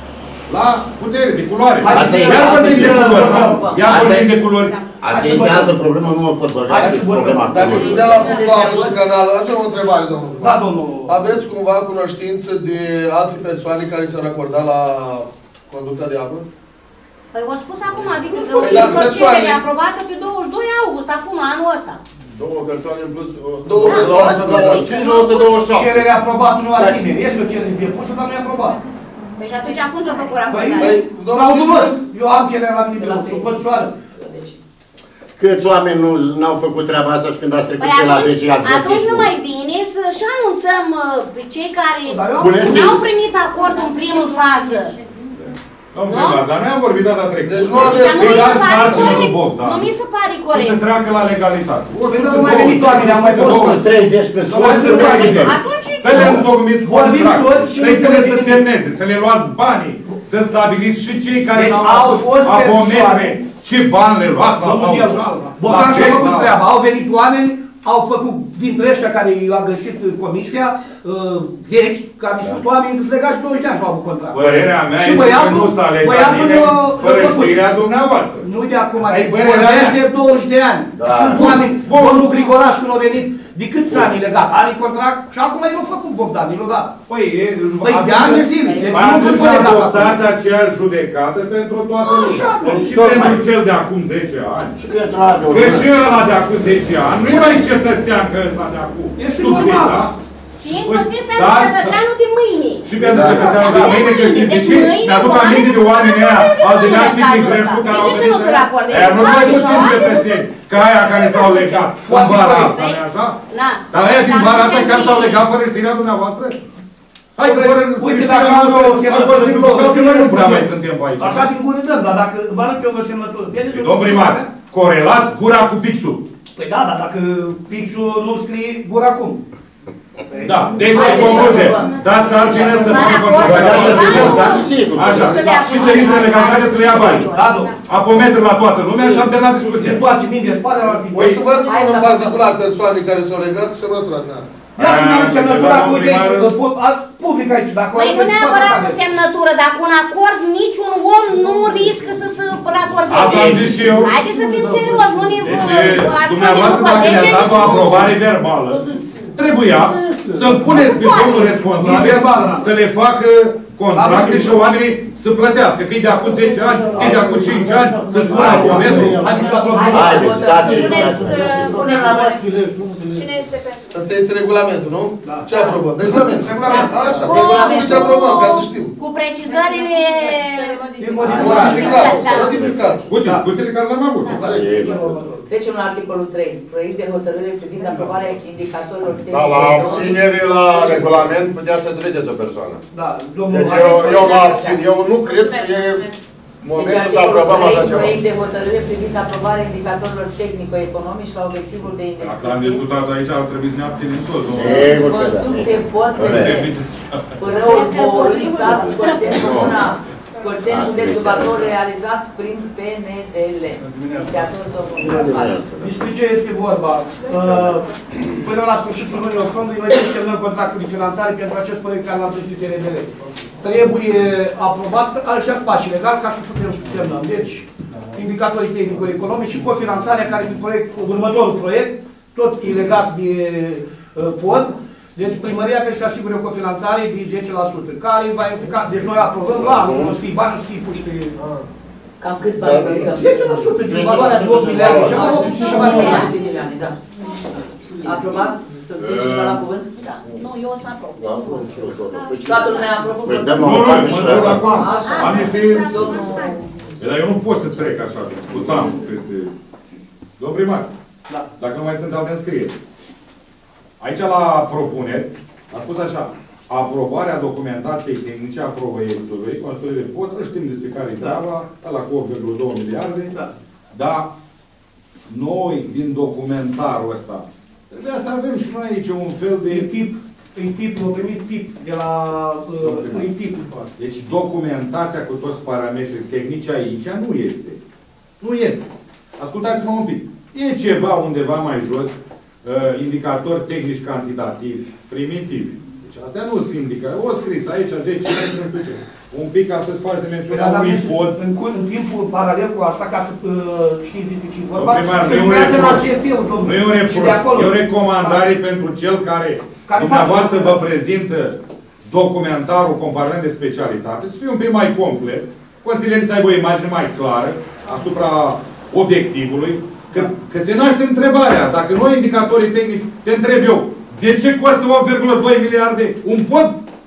la putere, de culoare. Iar vorbim de culori, Iar vorbim de culori. Asta este altă problemă, nu mă pot vorbi. Dacă se dea la punctul apă și canal, așa o întrebare, domnul. Da, domnul. Aveți cumva cunoștință de alte persoane care s-au acordat la conducta de apă? Păi v-am spus acum, adică că o cerere aprobată pe douăzeci și doi august, acum, anul ăsta. Două persoane în plus, două persoane, douăzeci și cinci, nouă sute douăzeci și șapte. Cererea aprobată nu are nimeni. Este o cerere depusă, dar nu e aprobată. Deci atunci acum s-a făcut raportare. Păi, fraudulos. Eu am cererea la mine de lucru, construoară. Câți oameni nu au făcut treaba asta și când ați trecut pe la zece ați găsit? Atunci nu mai bine să-și anunțăm pe cei care nu au primit acordul în primă fază. Domnul primar, dar noi am vorbit data trecută. Deci nu aveți cuidați sarcină lui Bogdan. Nu mi se pare corect. Să se treacă la legalitate. o sută douăzeci, o sută treizeci, că o sută treizeci. Să le întocmiți contract, să-i să semneze, să le luați banii, să stabiliți și cei care n-au apometre, ce bani le luați la paușal. Bogdan și-a făcut treaba. Au venit oameni, au făcut dintre ăștia care i-a găsit comisia vechi, care sunt oameni legați douăzeci de ani și au avut contract. Părerea mea este că nu s-a legat nimeni fără știrea dumneavoastră. Nu de acum, vorbesc de douăzeci de ani. Sunt oameni, domnul Grigoraș când a venit, de câți ani e legat? Are contract și acum i-a făcut Bogdan, i-l-a dat. Păi, de ani de zile. Deci nu atunci adoptați aceeași judecată pentru toată lumea. Și pentru cel de acum zece ani. Că și ăla de acum zece ani, nu-i mai cetățean că ăsta de acum. Subțin, da? Și inclusiv pentru cetățeanul de mâine. Și pentru cetățeanul de mâine, că știți de ce? Mi-aduc aminte de oamenii aia, al de neactiv din Greșcu, care au venit aia. Nu mai puțin cetățeni, ca aia care s-au legat în vara asta, nu-i așa? Dar aia din vara asta care s-au legat fără știrea dumneavoastră? Hai că fără știrea dumneavoastră, noi nu prea mai suntem pe aici. Așa din gură dăm, dar dacă vă arăt eu o semnătură. Domn primar, corelați gura cu pixul. Păi da, dar dacă pixul nu scrie gura cum? Da, deci în concluzie, dați sarcină să facă controlarea. Așa, și să intre în legalitate să le ia bani. Apometri la toată lumea și am terminat discuția. O să vă spun în particular persoane care s-au legat cu semnătura de asta. Ia să nu semnătura cu public aici. Păi nu neapărat cu semnătură, dar cu un acord niciun om nu riscă să se raporteze. Asta am zis și eu. Haideți să fim serioși, nu ne deci, dumneavoastră dacă ne-ați dat o aprobare verbală, trebuia să-l puneți pe domnul responsabil să le facă contracte și oamenii să plătească. Că e de acum zece ani, e de acum cinci ani, să-și pună apometru. Haideți, dați-i, Cine este pentru? Asta este regulamentul, nu? Ce aprobăm? Regulament. Așa, regulamentul ce aprobăm, ca să știu. Cu precizările modificat. Modificat. Cu discuțiile care le-am avut. Trecem la articolul trei. Proiect de hotărâre privind aprobarea indicatorilor de... Da, la abținere la regulament putea să treceți o persoană. Da, domnul... Deci eu, eu mă abțin. Eu nu cred că e Deci momentul să articolul aprobăm așa trei, ceva. proiect de hotărâre privind aprobarea indicatorilor tehnico-economici la obiectivul de Dacă am investiții. discutat aici, ar trebui să ne abținem toți, domnule. Sigur că da. Construcție pod peste Pârăul Boului, sat Scorțeni, comuna Scorțeni, județul Bacău, realizat prin P N D L. Inițiator domnul Alex. Despre ce este vorba? Până la sfârșitul lunii octombrie, noi semnăm contractul de finanțare pentru acest proiect care l-am plătit P N D L. Trebuie aprobat, ăștia sunt pașii legali ca să putem să semnăm. Deci, indicatorii tehnico-economici și cofinanțarea care din proiect, următorul proiect, tot e legat de uh, pod. Deci primăria trebuie să asigure o cofinanțare de zece la sută, care va implica, deci noi aprobăm la anul, nu să fie bani, nu să fie puși pe... Cam câți bani aplicăm? zece la sută din valoarea două miliarde și mai mult și mai mult. de milioane, da. Aprobați? Să scrieți ceva la cuvânt? Da. Nu, eu o să aprob. Toată lumea aprobă? Păi dăm Nu, o nu, parte mă și spus asta. acum. Am niște... Domnul... Dar eu nu pot să trec așa, cu tamul peste... Domn primar, dacă nu mai sunt alte înscrieri. Aici la propuneri, a spus așa, aprobarea documentației tehnice a proiectului, construirile pot, îl știm despre care e treaba, ăla cu opt virgulă doi miliarde, dar noi, din documentarul ăsta, trebuia să avem și noi aici un fel de... Tip, în tip, nu primit tip de la... În tip. Deci documentația cu toți parametrii tehnici aici nu este. Nu este. Ascultați-mă un pic. E ceva undeva mai jos, uh, indicatori tehnici cantitativi, primitivi. Deci astea nu sunt indicatori. O scris aici zece, nu știu ce. Un pic ca să-ți faci dimensiunea unui pod. În, în timpul paralel cu asta, ca să uh, știți de ce vorba, Primar, se nu e un lucrează la reproș. C F U, domnule. Nu e un reproș. E o recomandare pentru cel care, Care dumneavoastră face- vă prezintă documentarul comparament de specialitate, să fie un pic mai complet, consilierii să aibă o imagine mai clară asupra obiectivului, că, că se naște întrebarea, dacă noi indicatorii tehnici, te întreb eu, de ce costă opt virgulă doi miliarde un pod?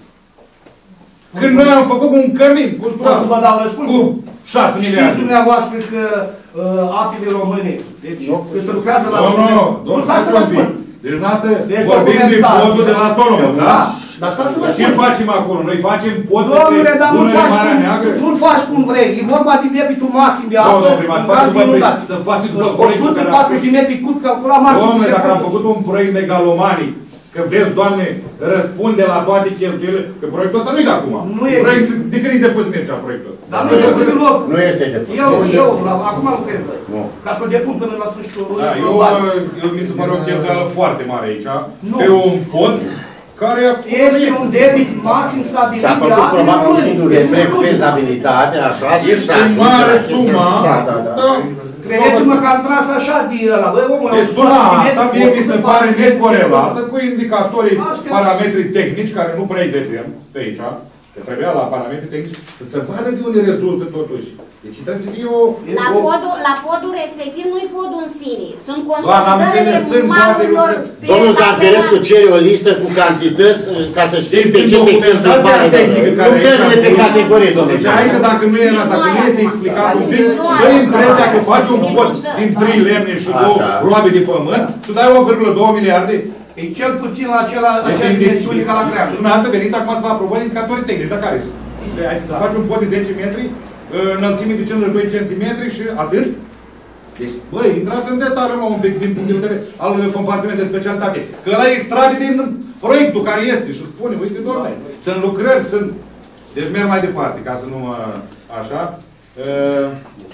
Când noi am făcut un cămin cultural Pot să vă dau răspunsul? cu șase miliarde. Știți dumneavoastră că uh, apele române, deci că se lucrează la... Nu, nu, nu, nu, stai să vă spun. Deci noastră Deci vorbim de documentație. podul de la Solomon, da? Dar stai să vă Ce spun. facem acolo? Noi facem pod Domnule, dar nu-l Dunăre, faci, Marea cum, Neagră? nu-l faci cum vrei. E vorba de debitul maxim de apă. Nu, domnule primar, în să faci caz de după inundații. să faci după o proiectul sută care patruzeci de metri cub calcula maxim. Domnule, se dacă am poate. făcut un proiect megalomanic, că vezi, Doamne, răspunde la toate cheltuielile, că proiectul ăsta nu-i de acum. Nu e. Proiect, de când e depus mergea proiectul ăsta? Dar nu e depus deloc. Nu este depus. Eu, eu, la- acum lucrez. Nu. Ca să o depun până la sfârșitul Da, eu, lunii. eu, mi se pare o cheltuială foarte mare aici, Nu. pe un pod care Este un debit maxim stabilit S-a de făcut apele probabil un române. singur Deci nu de spune. fezabilitate, așa, și este s-a mare chestia- suma. Da, da, da. Da. Credeți-mă că am tras așa de ăla, băi, omul, Deci au suma spus, asta bine, mie o mi se sută pare patruzeci de necorelată cu indicatorii, Așa. parametrii tehnici, care nu prea îi vedem pe aici, că trebuia la parametrii tehnici, să se vadă de unde rezultă totuși. Deci trebuie să fie o... La o- podul, la podul respectiv nu-i podul în sine. Sunt Doamne, am consolidările înțeles, sunt marurilor toate pe Domnul la Zanferescu penal. cere o listă cu cantități ca să știm Deci, pe din ce se cheltuie documentația banii. tehnică care Lucrările aici pe am pus- categorie, domnule. Deci aici, dacă nu era, dacă nu este explicat un pic, Nu dă ai impresia că acum. faci un pod din trei lemne și două Așa. roabe de pământ și dai opt virgulă doi miliarde. E cel puțin la acela, Deci, aceeași dimensiune ca la și creașă. dumneavoastră veniți acum să vă aprobăm indicatorii tehnici, dar care sunt? Deci, ai- Faci un pod de zece metri, înălțime de cincizeci și doi centimetri și atât? Deci, băi, intrați în detaliu, mă, un pic, din punct de vedere al compartimentului de specialitate. Că ăla extrage din proiectul care este și spune, uite, doamne, sunt lucrări, sunt... Deci merg mai departe, ca să nu mă... Așa. Uh,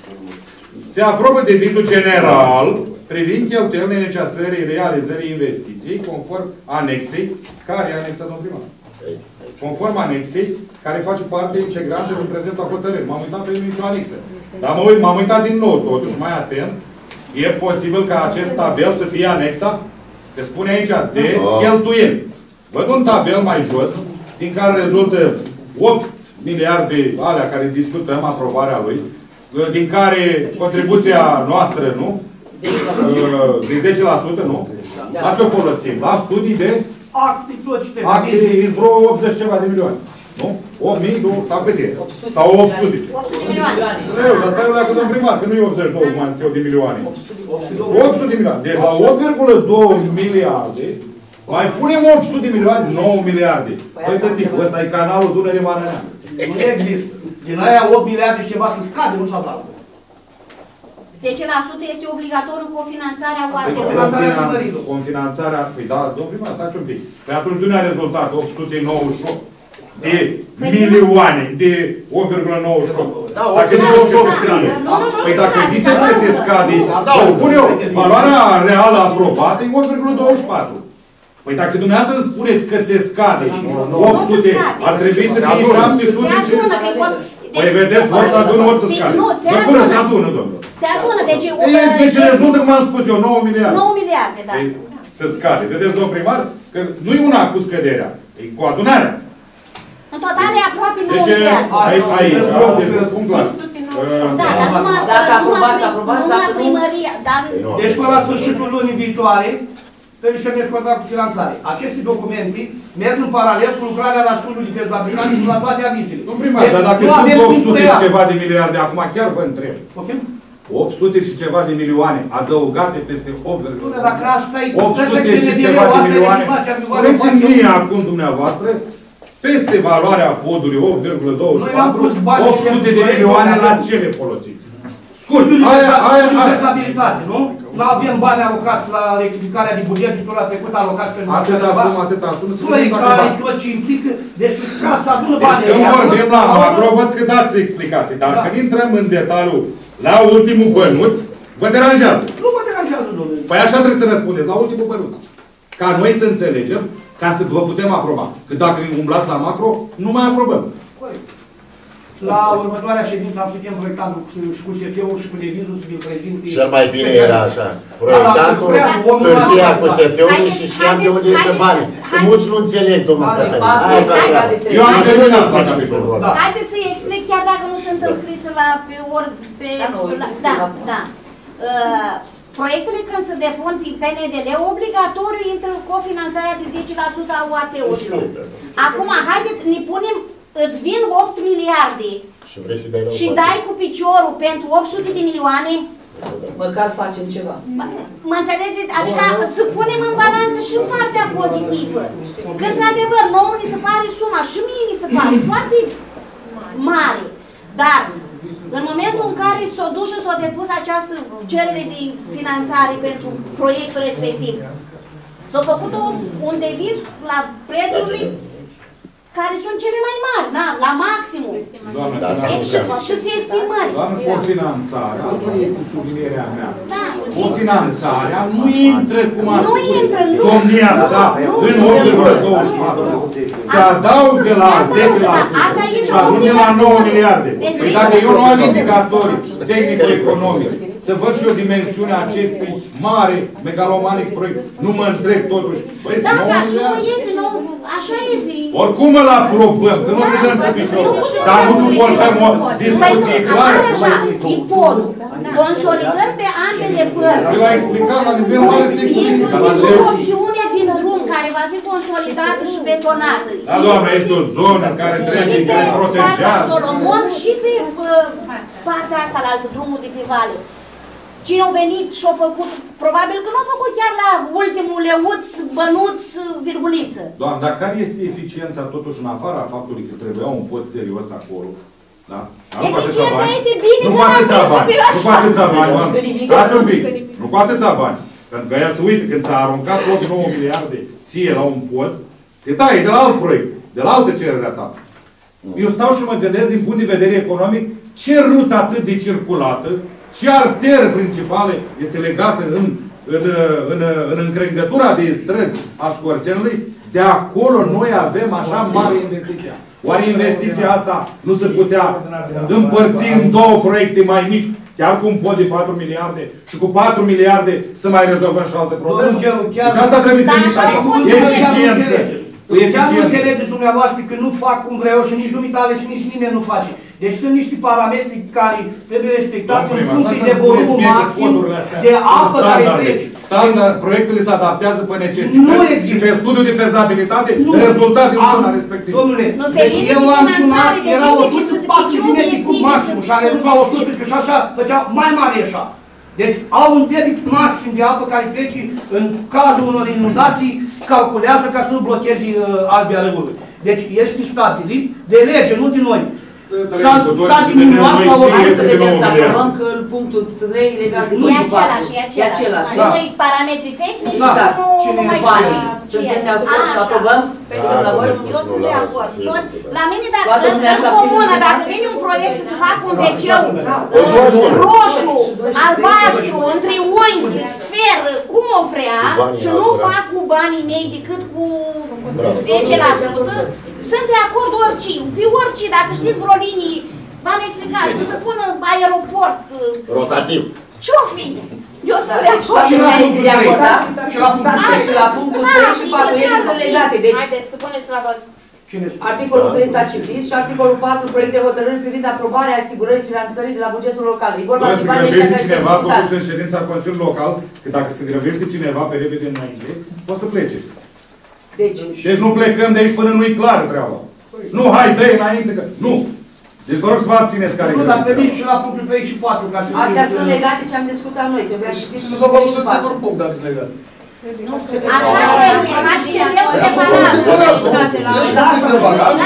Se aprobă devizul general privind cheltuielile necesării realizării investiției conform anexei. Care e anexa, domnul primar? Conform anexei, care face parte integrantă din prezentul hotărâri. M-am uitat pe nicio anexă. Dar m-am uit, uitat din nou, totuși, mai atent. E posibil ca acest tabel să fie anexa? Că spune aici, de cheltuieli. Văd un tabel mai jos, din care rezultă opt miliarde alea care discutăm, aprobarea lui, din care contribuția noastră, nu? De zece la sută, nu? La ce o folosim? La studii de Acte, tot ce acte, e vreo optzeci ceva de milioane. Nu? opt mii, sau cât e? Sau opt sute. opt sute de milioane. Eu, dar stai la cât am primat, că nu e optzeci și doi, cum am zis eu, de milioane. opt sute de milioane. Deci la opt virgulă doi miliarde, mai punem opt sute de milioane, nouă miliarde. Păi, tătic, ăsta e canalul Dunăre Marea Neagră. Nu există. Din aia opt miliarde și ceva să scade, nu s-a dat. zece la sută este obligatoriu cofinanțarea U A T-ului. Cofinanțarea, cofinanțarea, păi da, domnul primar, stați un pic. Păi atunci nu ne-a rezultat opt sute nouăzeci și opt de milioane, de opt virgulă nouăzeci și opt. Dacă ziceți că se scade. Păi dacă ziceți că se scade, vă spun eu, valoarea reală aprobată e opt virgulă douăzeci și patru. Păi dacă dumneavoastră îmi spuneți că se scade și opt sute, ar trebui să fie șapte sute și... Păi vedeți, ori să adună, ori să scade. Vă spună, se adună, domnule. Se adună, deci... Deci rezultă, cum am spus eu, nouă miliarde. nouă miliarde, da. Se scade. Vedeți, domnul primar, că nu e una cu scăderea, e cu adunarea. În total e aproape nouă miliarde. Deci aici, deci vă spun clar. Da, dar numai, dacă aprobați, aprobați, numai dacă nu... primăria, dar... Deci până la sfârșitul lunii viitoare, trebuie să mergi contract cu finanțare. Aceste documente merg în paralel cu lucrarea la studiul de fezabilitate și la toate avizele. Nu primar, dar dacă sunt opt sute și ceva de miliarde, acum chiar vă întreb. opt sute și ceva de milioane adăugate peste opt sute și ceva de milioane. Spuneți-mi mie acum dumneavoastră, peste valoarea podului opt virgulă douăzeci și patru, opt sute de milioane la ce le folosiți? Scurt, aia, aia, aia. Nu? Nu avem bani alocați la rectificarea de buget, titlul la trecut alocați pentru atâta sumă, atâta sumă, să vedem dacă bani. Tot ce implică, deci să scați, să adună bani. Deci când vorbim la macro, văd că dați explicații, dar când intrăm în detaliu la ultimul bănuț, vă deranjează. Nu vă deranjează, domnule. Păi așa trebuie să răspundeți, la ultimul bănuț. Ca noi să înțelegem, ca să vă putem aproba. Că dacă umblați la macro, nu mai aprobăm. La următoarea ședință am să fim proiectantul și cu C F-ul și cu revizul să vi-l prezinte. Cel mai bine era așa. Proiectantul, hârtia cu C F-ul și știam de unde să bani. Mulți nu înțeleg, domnul Cătălin. Eu am terminat la capitolul. Haideți să-i explic, chiar dacă nu sunt înscrise la pe ori... Da, da. Proiectele când se depun pe P N D L, obligatoriu intră cofinanțarea de zece la sută a U A T-urilor. Acum, haideți, ne punem... Îți vin opt miliarde și, vrei să dai și dai cu piciorul pentru opt sute de milioane. Măcar facem ceva. Mă înțelegeți? Adică să punem în balanță și partea pozitivă. Că într-adevăr, nouă mi se pare suma și mie mi se pare foarte mare. Dar în momentul în care s-a dus și s-a depus această cerere de finanțare pentru proiectul respectiv, s-a făcut un, un deviz la prețurile care sunt cele mai mari, na, la maximum. Doamne, da, și se estimări. Doamne, cofinanțarea, asta este sublinierea mea. Da. Cofinanțarea nu intră, cum a nu spus intră, nu, domnia sa, nu, în opt virgulă douăzeci și patru. Se adaugă la zece la sută și ajunge la nouă miliarde. Păi dacă eu nu am indicatori tehnico-economici, să văd și eu dimensiunea acestui mare, megalomanic proiect, nu mă întreb totuși. Băi, da, da, sumă este, nu, așa este. Oricum îl aprobăm, că nu se dăm pe picior. Dar nu suportăm o discuție clară. Așa, e podul. Consolidări pe ambele părți. Eu l-a explicat la nivel mare să explice. Opțiunea din drum care va fi consolidată și betonată. Da, doamne, este o zonă care trebuie, care protejează. Și pe Solomon și pe partea asta, la altă drumul de pe vale. Cine a venit și a făcut, probabil că nu a făcut chiar la ultimul leuț, bănuț, virguliță. Doamne, dar care este eficiența totuși în afara faptului că trebuia un pod serios acolo? Da? Eficiența este bine nu că am prins și pe Nu cu atâția bani, doamne. Stați un pic. Nu cu atâția bani. Pentru că ea se uită când ți-a aruncat tot nouă miliarde ție la un pod, că da, e de la alt proiect, de la altă cerere a ta. Eu stau și mă gândesc din punct de vedere economic ce rută atât de circulată, ce arteră principală este legată în, în, în, în încrengătura de străzi a Scorțenului, de acolo noi avem așa mare investiție. Oare investiția asta nu se putea împărți în două proiecte mai mici, chiar cu un pod de patru miliarde și cu patru miliarde să mai rezolvăm și alte probleme? Deci asta trebuie gândit. Eficiență. Chiar nu înțelegeți dumneavoastră că nu fac cum vreau și nici dumitale și nici nimeni nu face. Deci sunt niște parametri care trebuie respectați în funcție de volumul maxim de apă care trece. Standard, proiectele se adaptează pe necesități și pe studiul de fezabilitate, rezultat din zona respectivă. Domnule, deci eu am sunat, era o sută patruzeci de metri cub maximum și a redus la o sută, că și așa făcea mai mare așa. Deci au un debit maxim de apă care trece în cazul unor inundații, calculează ca să nu blochezi uh, albia râului. Deci este stabilit de lege, nu de noi. S-a diminuat la o Hai să vedem, să aprobăm că punctul trei legat de E același, e același. Doi parametri tehnici, unul nu mai banii. Suntem de acord să aprobăm? Eu sunt de acord. La mine, dacă în comună, dacă vine un proiect să se facă un veceu roșu, albastru, între unghi, sferă, cum o vrea, și nu fac cu banii mei decât cu zece la sută, sunt de acord orice, pe orice, dacă știți vreo linii, v-am explicat, să se pună aeroport. Rotativ. Ce-o fi? Eu sunt de acord. Și la punctul trei, da? Și la punctul trei și patru, ele sunt legate. Deci, haideți să puneți la vot. articolul trei s-a citit și articolul patru, proiect de hotărâri privind aprobarea asigurării finanțării de la bugetul local. E vorba de banii ăștia care se cineva, discutat. totuși în ședința Consiliului Local, că dacă se grăbește cineva pe repede înainte, poți să plece. Deci, deci nu plecăm de aici până nu-i clar treaba. Nu, hai, dă-i înainte, că... Nu! Deci vă rog să vă abțineți care nu, dar trebuie și la punctul trei și patru, ca să... Astea sunt legate ce am discutat noi, trebuia și Și s-o vă un singur punct, dacă sunt legate. Așa trebuie, H C L-ul separat. Separat,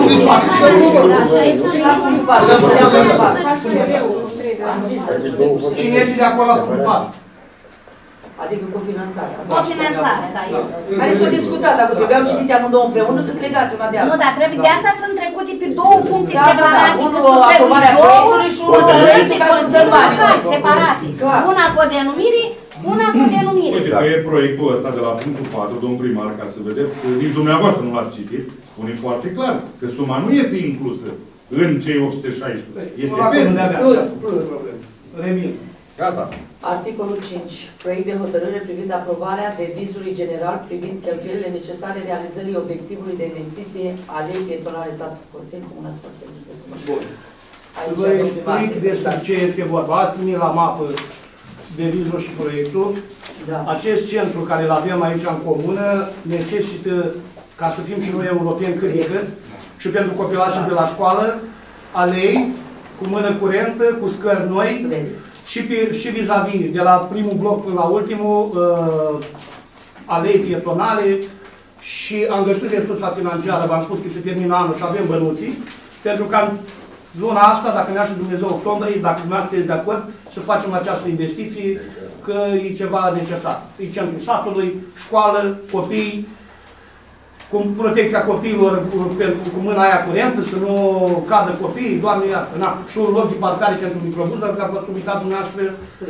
separat. Cine este de acolo la punctul patru? Adică cofinanțarea. Cofinanțare, da. Care s-au discutat, dacă trebuiau citite amândouă împreună, că sunt legate una de alta. Nu, dar trebuie, de asta sunt trecute pe două puncte separate. Unul aprobarea proiectului și unul hotărâri ca să dăm bani. separate. Una cu o denumire, una cu o denumire. Uite că e proiectul ăsta de la punctul patru, domn primar, ca să vedeți că nici dumneavoastră nu l-ați citit, spune foarte clar că suma nu este inclusă în cei opt sute șaisprezece. Este peste. Plus, plus. Revin. Gata. Articolul cinci. Proiect de hotărâre privind aprobarea devizului general privind cheltuielile necesare realizării obiectivului de investiție alei pietonale sat Scorțeni, Comuna Scorțeni, județul Măgări. Bun. Vă explic despre ce este vorba. Ați primit la mapă devizul și proiectul. Da. Acest centru care îl avem aici în comună necesită, ca să fim și noi europeni cât de cât, și pentru copilașii de la școală, alei cu mână curentă, cu scări noi, și vis-a-vis, -vis, de la primul bloc până la ultimul, uh, alei pietonale și am găsit resursa financiară, v-am spus că se termină anul și avem bănuții, pentru că în zona asta, dacă ne așa Dumnezeu octombrie, dacă nu sunteți de acord, să facem această investiție, că e ceva necesar. E centrul satului, școală, copii, cu protecția copiilor cu, cu mâna aia curentă, să nu cadă copiii, doamne iartă. Na, și un loc de parcare pentru microbuz, dar că v-ați uitat dumneavoastră.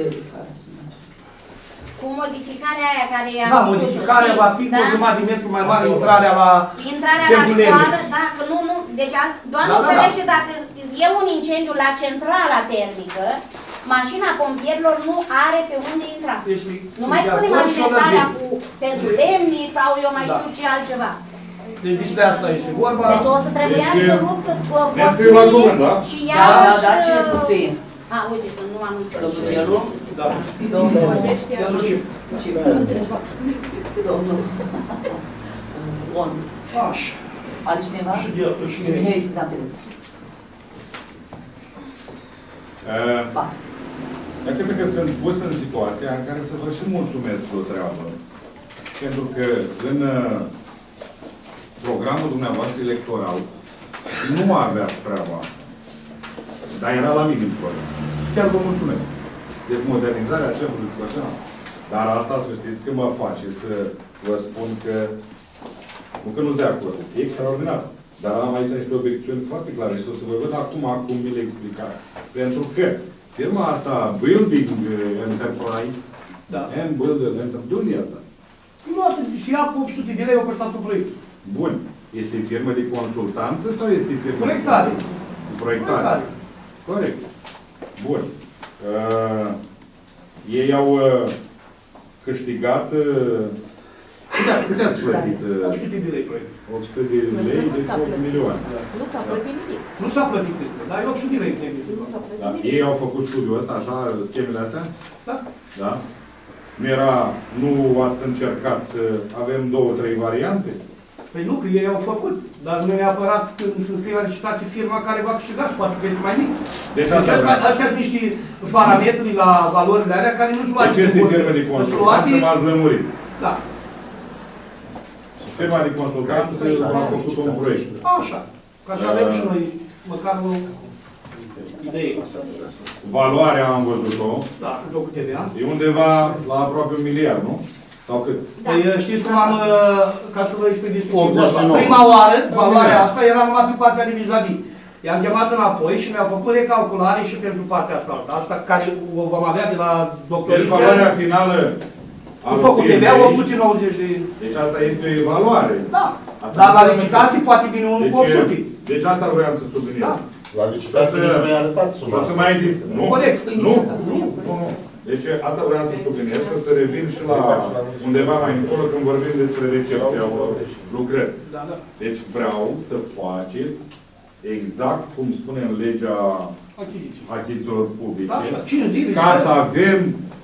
Cu modificarea aia care i-am Da, spus, modificarea va fi da? cu jumătate de metru mai mare intrarea la Intrarea la școală, da, că nu, nu, deci, doamne da, ferește, da, da. Dacă e un incendiu la centrala termică, mașina pompierilor nu are pe unde intra. Deci, nu mai spunem alimentarea cu pentru lemni sau eu mai știu da. ce altceva. Deci despre asta este vorba. Deci o să trebuiască deci, ruptă cu porțiunile da? și iar da, da, da, cine să scrie? A, uite, că nu am scris. Domnul Gelu? Da. Domnul Domnul Bun. Așa. Altcineva? Și eu, și mine. Și Mihai Țizanteles. Eu cred că sunt pus în situația în care să vă și mulțumesc de o treabă. Pentru că în programul dumneavoastră electoral nu aveați treaba asta. Dar era la minim program. Și chiar vă mulțumesc. Deci modernizarea centrului Scorțeni. Dar asta să știți că mă face să vă spun că nu că nu-s de acord. E extraordinar. Dar am aici niște obiecțiuni foarte clare și o să vă văd acum cum mi le explicați. Pentru că firma asta, Building Enterprise, da. and Building Enterprise, de unde e asta? Nu, atât, și ia opt sute de lei o costat un proiect. Bun. Este firmă de consultanță sau este firmă proiectare. de proiectare? Proiectare. Corect. Bun. Uh, ei au uh, câștigat uh, câte ați plătit? opt sute de lei proiect. opt sute de lei, deci opt milioane. Nu s-a plătit nimic. Nu s-a plătit, dar e opt sute de lei. Da. Ei au făcut studiul ăsta, așa, schemele astea? Da. Da? Nu era, nu ați încercat să avem două, trei variante? Păi nu, că ei au făcut, dar nu neapărat când se înscrie la licitație firma care va câștiga și poate că e mai mic. Deci astea sunt niște parametri la valorile alea care nu-s luate. Deci este firma de consultanță, m-ați lămurit. Da. Firma de consultanță a făcut un proiect. Așa. Ca să avem și noi măcar o idee. Valoarea am văzut-o. Da, cu tot cu T V A. E undeva la aproape un miliard, nu? Sau cât? Păi știți cum am, ca să vă explic despre optzeci și nouă. prima oară, valoarea asta era numai pe partea de vis-a-vis. I-am chemat înapoi și mi-au făcut recalculare și pentru partea asta. Asta care o vom avea de la doctoriță. Deci valoarea finală după cu T V A opt sute nouăzeci de... Deci asta este o evaluare. Da. Asta Dar la licitații poate vine un deci, opt sute. Deci asta vreau să subliniez. Da. La licitație nici nu i-a arătat suma. O să mai dis... Nu? Corect. Nu? Nu. Deci asta vreau să subliniez și o să revin și la undeva mai încolo când vorbim despre recepția lucrări. Deci vreau să faceți exact cum spune în legea achizițiilor publice, ca să avem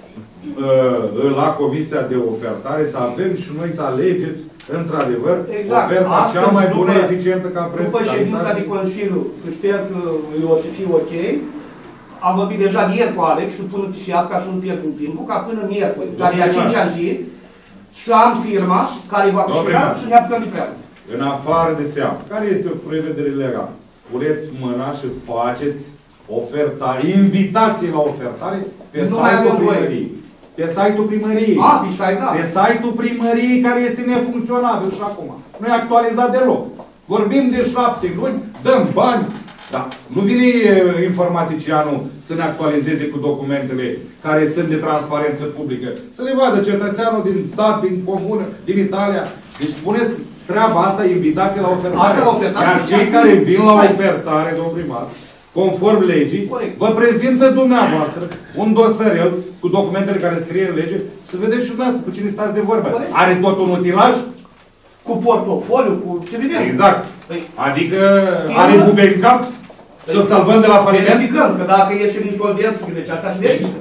la Comisia de Ofertare, să avem și noi să alegeți într-adevăr exact. Oferta Astăzi, cea mai bună, după, eficientă ca preț. După ședința de Consiliu, că sper că o să fie ok, am vorbit deja de ieri cu Alex și până și ea, ca să nu pierd în timpul, ca până miercuri, care e a cincea zi, să am firma care va câștiga să ne apucăm de treabă. În afară de seamă, care este o prevedere legală? Puneți mâna și faceți oferta, invitații la ofertare pe site-ul primăriei. Pe site-ul primăriei. A, pe site, da. Pe site-ul primăriei care este nefuncționabil și acum. Nu e actualizat deloc. Vorbim de șapte luni, dăm bani. Da. Nu vine informaticianul să ne actualizeze cu documentele care sunt de transparență publică. Să le vadă cetățeanul din sat, din comună, din Italia. Deci puneți treaba asta, invitație la ofertare. Iar cei care vin la ofertare, domnul primar, conform legii, corect, vă prezintă dumneavoastră un dosărel cu documentele care scrie în lege, să vedeți și dumneavoastră cu cine stați de vorbă. Corect. Are tot un utilaj? Cu portofoliu, cu ce vedem. Exact. Păi, adică are bube în cap și o salvăm de la faliment? Verificăm, că dacă ieși în insolvență, deci asta se verifică.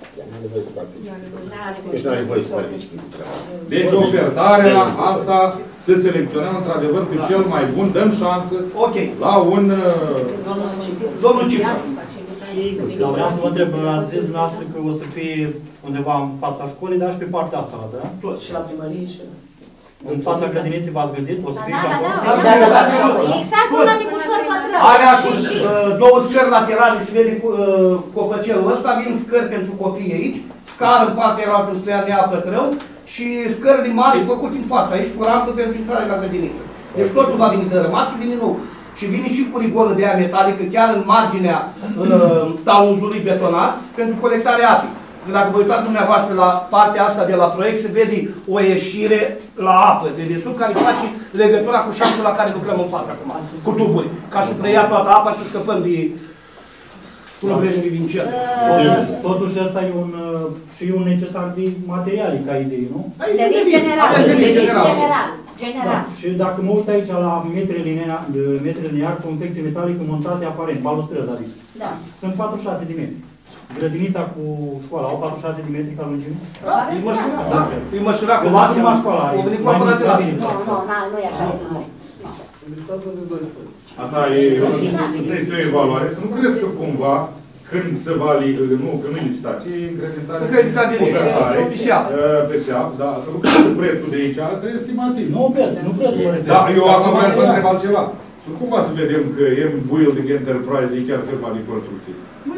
Deci nu are voie să participe. Deci ofertarea asta să selecționăm într-adevăr pe cel mai bun, dăm șansă okay, la un... Domnul Cică. Dar vreau să vă întreb, ați zis dumneavoastră că o să fie undeva în fața școlii, dar și pe partea asta, da? Tot. Și la primărie și... În fața grădiniței v-ați gândit? O să fie și acolo? Da, da, da. Exact cum la Nicușor Pătrău. Alea cu două scări laterale, se vede copăcelul ăsta, vin scări pentru copii aici, scară în partea elaltă spre Anea Pătrău și scările mari făcute în fața, aici cu rampă pentru intrare la grădiniță. Deci totul va veni dărâmat și vine nou. Și vine și cu rigolă de aia metalică, chiar în marginea taunzului betonat, pentru colectarea apei. Dacă vă uitați dumneavoastră la partea asta de la proiect, se vede o ieșire la apă de desubt care face legătura cu șanțul la care lucrăm în față acum, cu tuburi, ca să preia toată apa și să scăpăm de problemele din cer. Totuși ăsta e un, și un necesar de materiale ca idee, nu? De general, general. General. Și dacă mă uit aici la metrele linear, metrele linear, confecție metalică montate aparent, balustrăzi, adică. Da. Sunt patruzeci și șase de metri. Grădinița cu școala au patruzeci și șase de metri ca lungime? Da, e măsurat, da. E măsurat cu maxima școala are. O venit cu apărate la Nu, nu, nu e așa. Distanță de doi stări. Asta e, asta este o evaluare. Să nu crezi că cumva, când se va, nu, că nu e licitație, e încredințare pe seap. Pe seap, da. Să nu crezi că prețul de aici, asta e estimativ. Nu prețul, nu prețul. Da, eu acum vreau să vă întreb altceva. Să cumva să vedem că M Building Enterprise e chiar firma de construcție.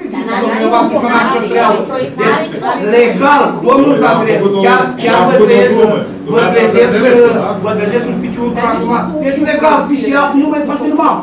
Legal, domnul Zafrescu, chiar vă trezesc un spiciu acum. Deci legal, oficial, nu mai poate numai.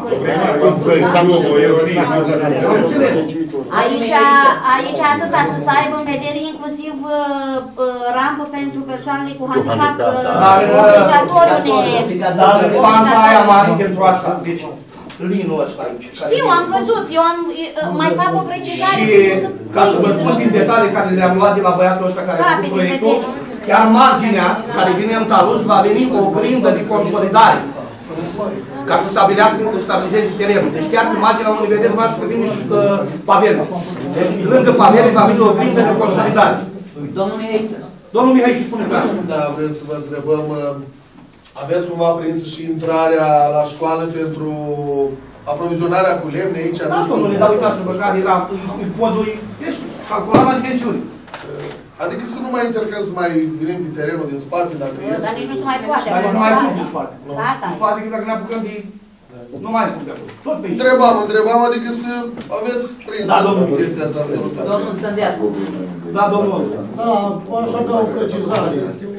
Aici, aici atâta, să se aibă în vedere inclusiv rampă pentru persoanele cu handicap obligatoriu. Dar banda aia mare pentru asta, deci linul ăsta aici. Știu, am văzut, eu am, mai fac o precizare. Și ca să vă spun din detalii care le-am luat de la băiatul ăsta care a făcut proiectul, chiar marginea care vine în talus va veni cu o grindă de consolidare ca să stabilească, să stabilizeze terenul. Deci chiar pe marginea unui vedeți v-aș să vine și pavelul. Deci lângă pavelul va veni o grindă de consolidare. Domnul Mihaiță. Domnul Mihaiță, spune clar. Da, vrem să vă întrebăm, aveți cumva prins și intrarea la școală pentru aprovizionarea cu lemne aici? Da, domnule, dar uitați să vă care era podul, deci calculava dimensiuni. Adică să nu mai încercăm să mai venim pe terenul din spate, dacă ies... Dar nici nu se mai poate. Dar nici nu mai poate din spate. Gata. Din spate, dacă ne apucăm de Nu mai pun de acord. Tot pe aici. Întrebam, întrebam, adică să aveți prins Da, domnul. chestia asta absolut. Domnul Sândeac. Da, domnul. Da, aș avea o precizare.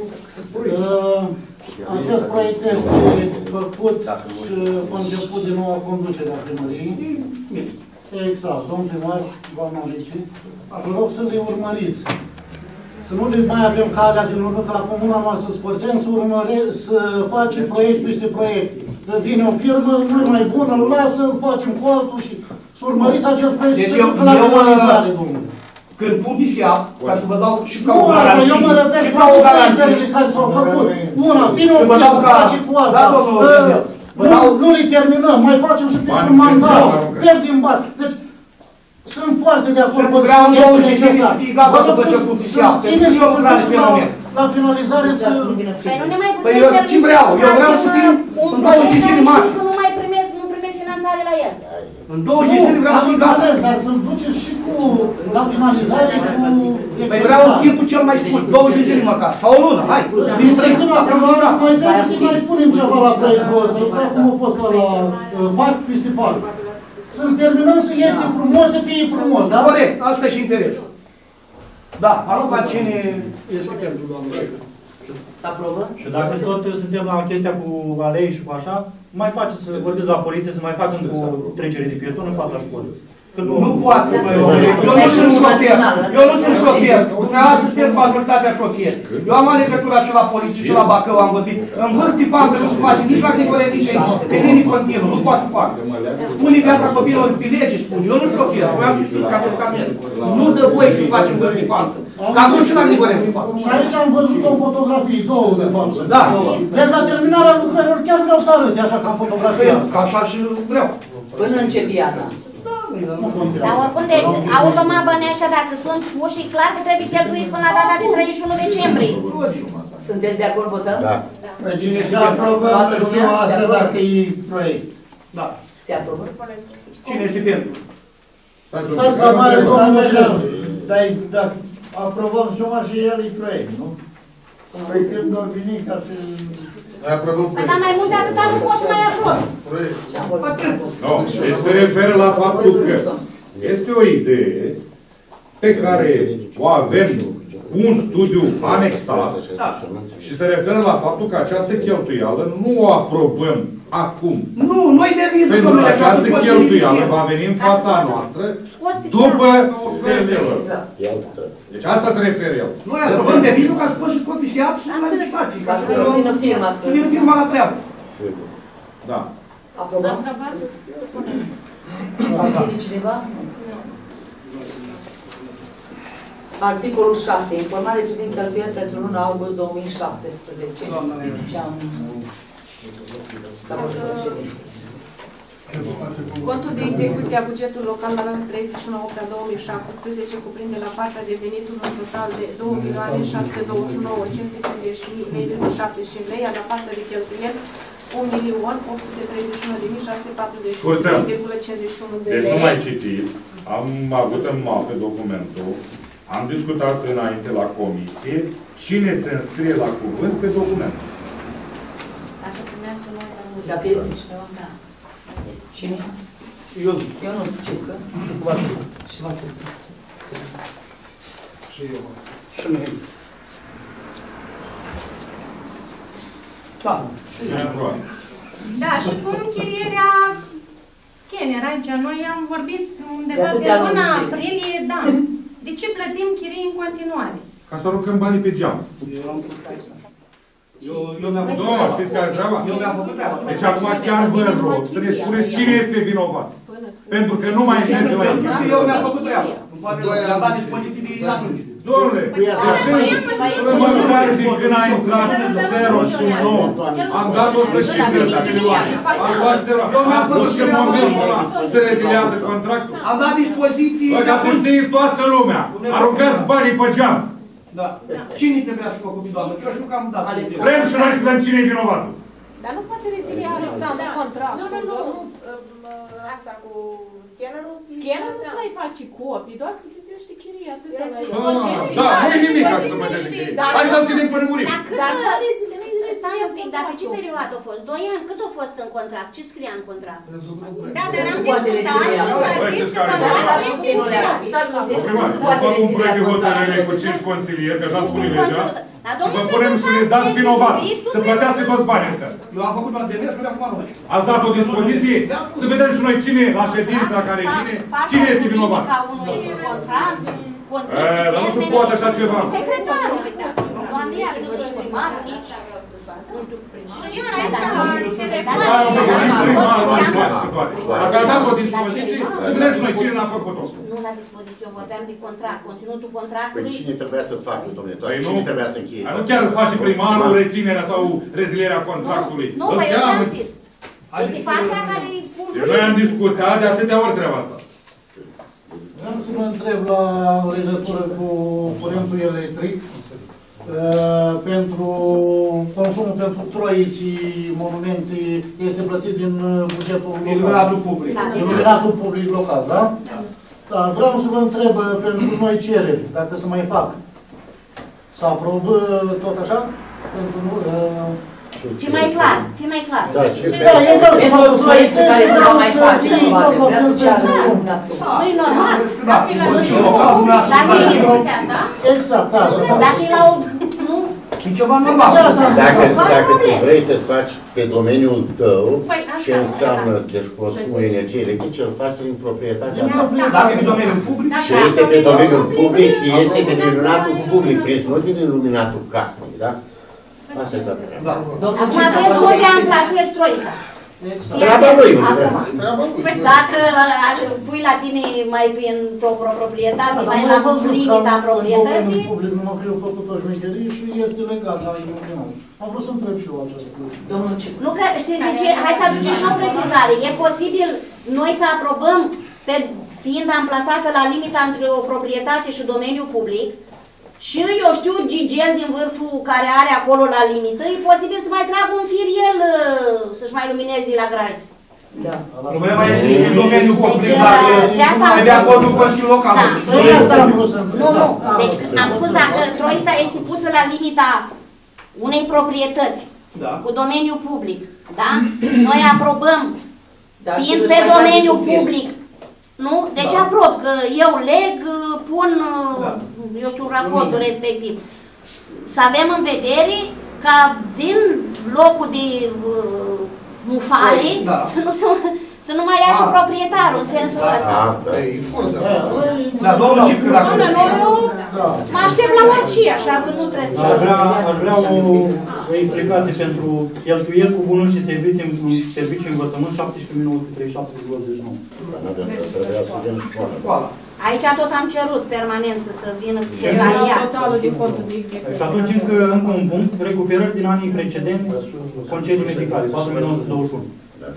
Uh, Acest proiect este făcut și conceput de noua conducere a primăriei. Exact, domn primar, doamna Vici, vă rog să le urmăriți. Să nu le mai avem calea din urmă, că la comuna noastră Scorțeni să, urmăre, să face proiect peste proiect. Că vine o firmă, nu e mai bună, îl lasă, îl facem cu altul și să urmăriți acest proiect și să ducă la finalizare, domnule. Când pun disea, ca să vă dau și ca Nu, o asta, garanție, eu mă refer și la ca o proiectele garanție, care s-au făcut. Una, vine o Să vă dau firmă, ca- face cu alta. Da, domnul Uh, Sândeac. Vă Nu, dau- nu le terminăm, mai facem și peste Bani un mandat. pentru bani. Pierdem bani. Deci, sunt foarte de acord Și cu vreau este douăzeci și cinci necesar. să fie gata Vă rog după să- ce pun să disea, țineți și pentru să că eu duceți vreau la, să la finalizare să... Păi nu ne mai Păi putem eu permite ce vreau? să Eu vreau facem să fie un în douăzeci proiect, zile dar maxim. nu mai primesc, nu primesc finanțare la el. În douăzeci zile vreau am să fie gata. înțeles, dar să-l duceți și cu la finalizare, cu Păi vreau în timpul cel mai scurt, douăzeci zile măcar, sau o lună, hai. Din trecem acum, mai trebuie să mai punem ceva la proiectul ăsta, exact cum a fost la parc peste parc. Să-l terminăm să iese frumos, să fie frumos, da? Corect, asta e și interesul. Da, acum cine este pentru doamne? Să aprobă? Și dacă tot suntem la chestia cu alei și cu așa, mai faceți, vorbiți la poliție să mai facem cu trecere de pieton în fața școlii. Nu, nu poate, mă, eu, eu nu sunt șofer, eu nu sunt șofer, dumneavoastră sunteți majoritatea șofer. Eu am legătura și la poliție și la Bacău, am vorbit. În vârf de bancă nu se face nici la Nicole, nici aici, pe linii continuu, nu poate să facă. Pune viața copilor pe lege, spun, eu nu sunt șofer, vreau să știu ca pe camer. Nu dă voie să facem vârf de bancă. Ca nu și la Nicole să facă. Și aici am văzut o fotografie, două de fapt. Da. Deci la terminarea lucrărilor chiar vreau să arăt, așa ca fotografia. Ca așa și vreau. Până în ce piața? Dar oricum, deci, automat banii ăștia, dacă sunt puși, e clar că trebuie cheltuiți până la data de treizeci și unu decembrie. Sunteți de acord, votăm? Da. Deci se aprobăm și asta dacă e proiect. Da. Se aprobă? Cine este pentru? Stați la mare, domnul Cileanu. Dar dacă aprobăm suma și el e proiect, nu? Păi când vor veni ca să... Noi aprobăm Păi, dar mai mult de atâta nu pot să mai aprob. proiect. Nu, deci se referă la faptul că este o idee pe care o avem cu un studiu anexat și se referă la faptul că această cheltuială nu o aprobăm acum. Nu, noi deviză, Pentru că domnule, această ca să cheltuială va veni în fața noastră după S L L. Deci asta se referă el. Noi aprobăm devizul ca să poți și scoți și apsul la licitații. Ca să vină firma să... Să vină firma la treabă. Da. Aprobăm? Abține cineva? Articolul șase. Informare privind cheltuieli pentru luna august două mii șaptesprezece. Ce am... Contul de execuție a bugetului local la data treizeci și unu opt două mii șaptesprezece cuprinde la partea de venituri un total de două milioane șase sute douăzeci și nouă mii cinci sute cincizeci virgulă șaptezeci și cinci lei, iar la partea de cheltuieli un milion opt sute treizeci și unu de mii șase sute patruzeci și unu virgulă cincizeci și unu de lei. Deci nu mai citiți. Am avut în mapă documentul. Am discutat înainte la comisie. Cine se înscrie la cuvânt pe document? Dacă este cineva, da. Cine? Eu. Eu nu știu că. Și Vasile. Și eu. Și mine. Da. Și eu. Da, și cu închirierea scanner aici, noi am vorbit undeva De pe atâtea luna luni. aprilie, da. De ce plătim chirii în continuare? Ca să aruncăm banii pe geam. Eu, eu mi-am făcut Nu, treaba. știți care e treaba? Eu mi-am făcut treaba. Deci acum chiar vă rog să ne spuneți cine este vinovat. Pentru că nu mai merge la el. Eu mi-am făcut treaba. Îmi pare rău, mi-am dat dispoziții de atunci. Domnule, în măsurare de când a intrat Xerox-ul nou, am dat o sută cincizeci de milioane. Am luat Xerox. Am spus că mobilul ăla se reziliază contractul. Am dat dispoziții... Bă, ca să știe toată lumea. Aruncați banii pe geam. Da. Cine trebuia să facă, doamnă? Eu știu că am dat. Vrem și noi să dăm cine e vinovatul. Dar nu poate rezilia Alexandru contractul. Nu, nu, nu. Asta cu scannerul. Scannerul nu se mai face copii, doar să plătește chirie, atât. Da, nu e nimic ca să mai dăm chirie. Hai să-l ținem până murim. Dar care zile? Stai un pic, dar pe ce perioadă a fost? Doi ani? Cât a fost în contract? Ce scria în contract? Da, dar am discutat și s-a zis că contractul este nulat. Stați puțin, nu se poate Fac un proiect de hotărâre cu cinci consilieri, că așa spune legea, și vă punem să le dați vinovat, să plătească toți banii ăștia. Eu am făcut la demersuri, acum nu știu. Ați dat o dispoziție? Să vedem și noi cine, la ședința care vine, cine este vinovat. Dar nu se poate așa ceva. Secretarul, doamne, iar, nu știu, nici, nu știu, și eu aici, dacă a dat o dispoziție, să vedem și noi cine n-a făcut-o. Nu la dispoziție, eu vorbeam de contract, conținutul contractului. Păi cine trebuia să facă, domnule, cine trebuia să încheie? Nu chiar face primarul reținerea sau rezilierea contractului. Nu, păi eu ce-am zis? Este partea care îi puși. Noi am discutat de atâtea ori treaba asta. Vreau să mă întreb la legătură cu curentul electric. Pentru consumul pentru troiții monumente este plătit din bugetul local. Iluminatul public. Iluminatul public local, da? Da, vreau să vă întreb pentru noi cereri, dacă se mai fac. Să aprobă tot așa? Pentru Fi mai clar, fi mai clar. Da, eu vreau să mă troițe și vreau să ții tot la fel pentru... Nu-i normal. Exact, da. Dacă e la o... E ceva normal. Dacă, dacă tu vrei să-ți faci pe domeniul tău, ce înseamnă deci, consumul energiei electrice, îl faci din proprietatea ta. Dacă e pe domeniul public. Și este pe domeniul public, este din iluminatul public prins, nu din iluminatul casnic, da? Asta e toată. Acum vezi unde am plasez troița. Treaba lui. Dacă pui la tine mai într-o proprietate, mai la limita proprietății... public, numai că eu am făcut o șmecherie și este legat la iluminat. Am vrut să întreb și eu acest lucru. Nu că, știți de ce? Hai să aducem și o precizare. E posibil noi să aprobăm, pe, fiind amplasată la limita între o proprietate și domeniul public, și eu știu, Gigel din vârful care are acolo la limită, e posibil să mai tragă un fir el să-și mai lumineze la graj. Da. Problema este și în domeniul public, deci, dacă mai de acordul Consiliului Local. Da. Nu, nu. Deci am spus dacă troița este pusă la limita unei proprietăți da. cu domeniul public, da? Noi aprobăm, da, fiind pe domeniul public, nu? Deci da. aprob că eu leg, pun, da. eu știu, raportul respectiv. Să avem în vedere ca din locul de uh, mufare da. să, nu, să, să nu mai ia și proprietarul în sensul ăsta. Da, domnul Cipriu, dacă mă aștept la orice, așa că nu trebuie să... Aș vrea, aș vrea o, o explicație pentru cheltuieli cu bunuri și servicii în servicii învățământ șaptesprezece mii nouă sute treizeci și șapte virgulă douăzeci și nouă. Aici tot am cerut permanent să vină cu detaliat. Și atunci încă, încă un punct, recuperări din anii precedenți, concedii medicale, patru mii nouă sute douăzeci și unu.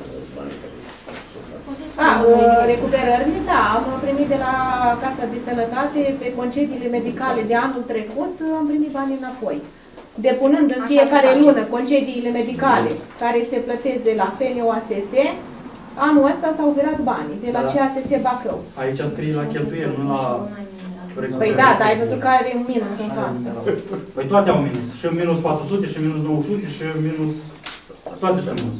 A, recuperările, da, am primit de la Casa de Sănătate pe concediile medicale de anul trecut, am primit banii înapoi. Depunând în fiecare lună concediile medicale care se plătesc de la F N O A S S, anul ăsta s-au virat banii de la C A S S Bacău. Aici scrie la cheltuieli, nu la... Păi da, dar ai văzut că are un minus în față. Păi toate au minus. Și minus patru sute, și minus nouă sute, și minus... Toate sunt minus.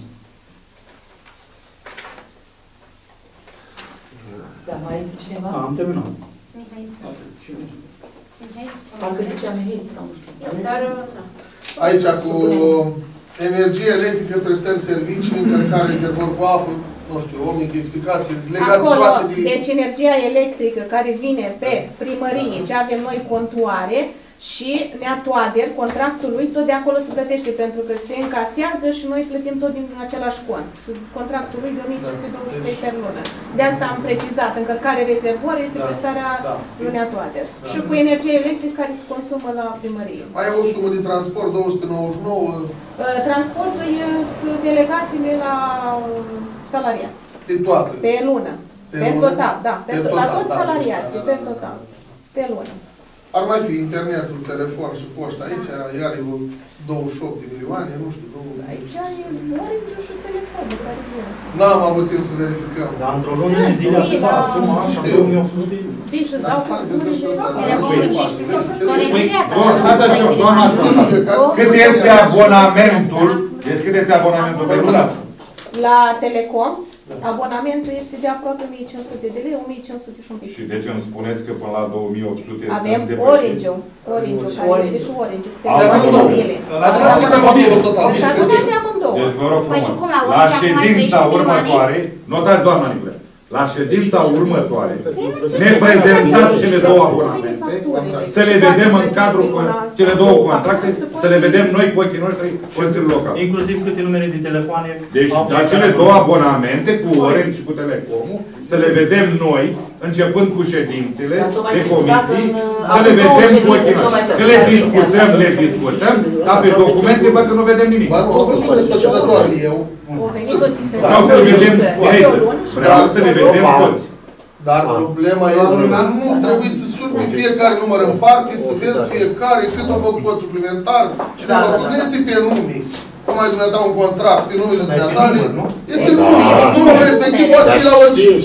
Da, mai este cineva? Da, am terminat. Parcă zicea Mihai, sau nu știu. Aici cu energie electrică, prestări servicii, încărcare, rezervor cu apă, nu știu, o mică explicație, legat de toate de... Deci energia electrică care vine pe primărie, ce avem noi contoare, și Neatoader, contractul lui, tot de acolo se plătește, pentru că se încasează și noi plătim tot din același cont. Contractul lui de o mie cinci sute douăzeci și trei pe lună. De asta am precizat, încărcare rezervor este da, prestarea da, lui Neatoader. Da. Și cu energie electrică care se consumă la primărie. Mai e o sumă de transport, două sute nouăzeci și nouă. Transportul sunt delegațiile la salariați. Pe toate? Pe lună. Pe, pe total, da. Pe, pe total, la toți da, salariații, da, da, da, pe total. Pe lună. ar mai fi internetul, telefon și poștă. Aici iar e douăzeci și opt de milioane, nu știu. Aici e Orange și telefonul care vine. N-am avut timp să verificăm. Dar într-o lună de zile atâta suma așa, două mii opt sute. Deci îți dau facturile și Stați așa, doamna, cât este abonamentul, deci cât este abonamentul pe lună? La Telecom, abonamentul este de aproape o mie cinci sute de lei, o mie cinci sute și un pic. Și de ce îmi spuneți că până la două mii opt sute Avem sunt depășiți? Orange-ul, Orange-ul, care este și Orange, cu Avem telefoane două. mobile. Adunați-le pe mobilul total. Și adunat de amândouă. Deci vă rog Păi și frumos, cum la la Orange acum ai ședința treizeci de următoare, notați doamna Nicule, la ședința următoare, ne Păi prezentați cele două abonamente, să le vedem în cadrul, cele două contracte, să le vedem noi cu ochii noștri Consiliul Local. Inclusiv câte numere de telefoane. Deci, la cele două abonamente, cu Orange și cu Telecomul, să le vedem noi, începând cu ședințele de comisii, să le vedem cu ochii noștri. Că le discutăm, le discutăm, dar pe documente văd că nu vedem nimic. Ba, nu, nu sunt desfășurător eu. Vreau să le vedem direcție. Vreau să le vedem toți. Dar problema este că nu trebuie să suni pe fiecare număr în parte, să vezi fiecare cât a făcut cod suplimentar, cine a făcut. Nu este pe nume. Cum ai dumneata un contract pe numele dumneatale, este număr. Numărul respectiv poate să fie la oricine.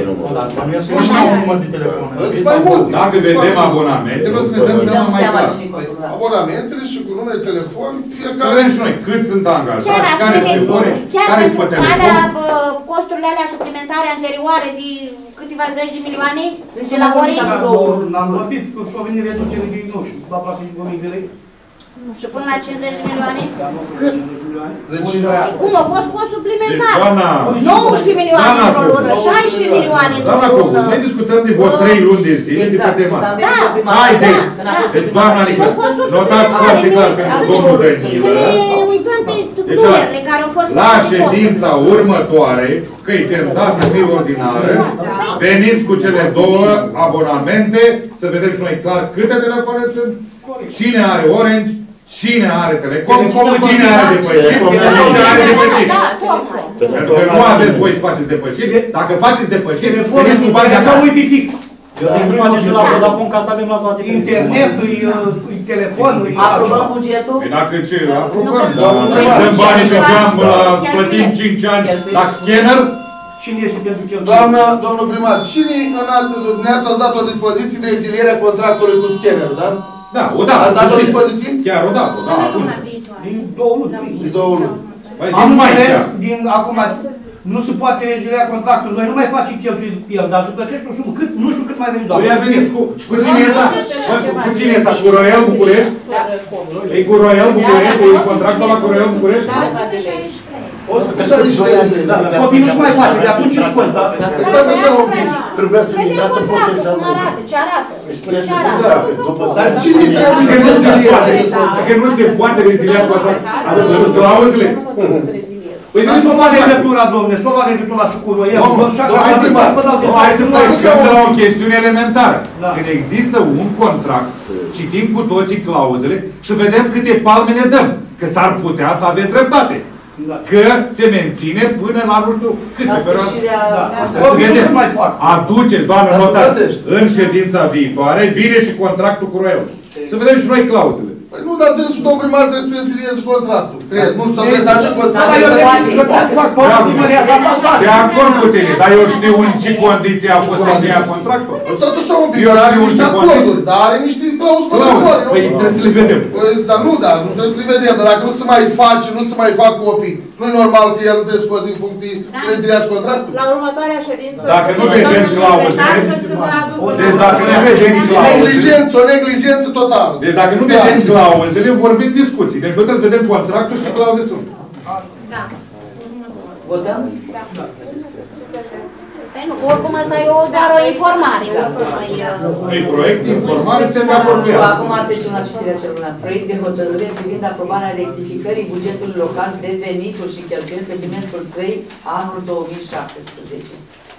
Nu știu număr de telefon. Sunt mai multe. Dacă vedem abonamentele, o să ne dăm seama mai clar. Abonamentele și cu numele de telefon, Să fiecare... vedem și noi cât sunt angajați, care sunt Orange, care sunt pe Telecom. Costurile alea suplimentare anterioare de câteva zeci de milioane de la Orange? Am vorbit cu o venit reducere de, nu știu, aproape de două mii de lei. Și până la cincizeci de milioane? Cât? Cum a fost cost suplimentar? Deci, doamna... nouăsprezece milioane într-o lună, șaisprezece milioane Doamna într-o Cobu, lună. noi discutăm de vreo trei luni de zile de pe tema asta. Da, Haideți! Deci, doamna Nicăl, notați foarte clar pentru domnul Dănilă. Să ne uităm pe Deci, numerele care au fost la ședința următoare, că e de dată ordinară, veniți cu cele două abonamente, să vedem și noi clar câte telefoane sunt, cine are Orange, cine are Telecom, cine are depășiri, cine are depășiri. Pentru că nu aveți voi să faceți depășiri. Dacă faceți depășiri, veniți cu bani de acasă. Uite fix. Eu zic să facem și la Vodafone ca să avem la toate. Internetul, telefonul, aprobăm bugetul? Păi dacă ce, aprobăm, dar dăm banii pe geam, plătim cinci ani la scanner. Cine este pentru cheltuieli? Doamna, domnul primar, cine în altă, dumneavoastră ați dat o dispoziție de reziliere a contractului cu scannerul, da? Da, o dată. Ați dat o dispoziție? Chiar o dată, da, atunci. Din două luni. Din două luni. Am înțeles din acum, nu se poate rezilea contractul. Noi nu mai facem cheltuieli cu el, dar să plătești o sumă, cât, nu știu cât mai veni, doamne. Păi veniți cu, cu cine e ăsta? Cu cine e ăsta? Cu Royal București? E cu Royal București? E contractul la cu Royal București? o sută șaizeci de lei. Copii nu se mai face, de atunci îți scoți, da? Stați așa un pic. Trebuia să ne dați în posesiune. Cum arată, ce arată? Spuneți Ce că arată? Dar cine trebuie să rezilieze acest Și contract? că nu se poate rezilia contractul. Ați văzut clauzele? Păi nu s-o lua legătura, domne, s-o lua legătura și cu Royal. Domnul primar, hai să plecăm de la o chestiune elementară. Când există un contract, citim cu toții clauzele și vedem câte palme ne dăm. Că s-ar putea să aveți dreptate. Că se menține până la nu știu cât pe perioadă. Să vedem. Aduceți, doamnă, notați. În ședința viitoare vine și contractul cu Royal. Să vedem și noi clauzele. Păi nu, dar dânsul, domn primar, trebuie să rezilieze contractul. Cred, nu știu, să trebuie să ajungă să de acord cu tine, dar eu știu în ce condiții a fost încheiat contractul. Stați așa un pic, are niște acorduri, dar are niște clauze contractuale. Păi trebuie să le vedem. Dar nu, da, nu trebuie să le vedem, dar dacă nu se mai face, nu se mai fac copii, nu e normal că el nu trebuie scos din funcții și reziliați contractul? La următoarea ședință, dacă nu vedem clauzele, deci dacă nu vedem clauzele, neglijență, o neglijență totală. Deci dacă nu vedem clauzele, vorbim discuții. Deci trebuie să vedem contractul și ce clauze sunt. Da. Votăm? Da. Păi nu, oricum asta e doar o informare. E proiect de informare, suntem de acord cu ea. Acum trecem la citirea celular. Proiect de hotărâre privind aprobarea rectificării bugetului local de venituri și cheltuieli pe trimestrul trei anul două mii șaptesprezece.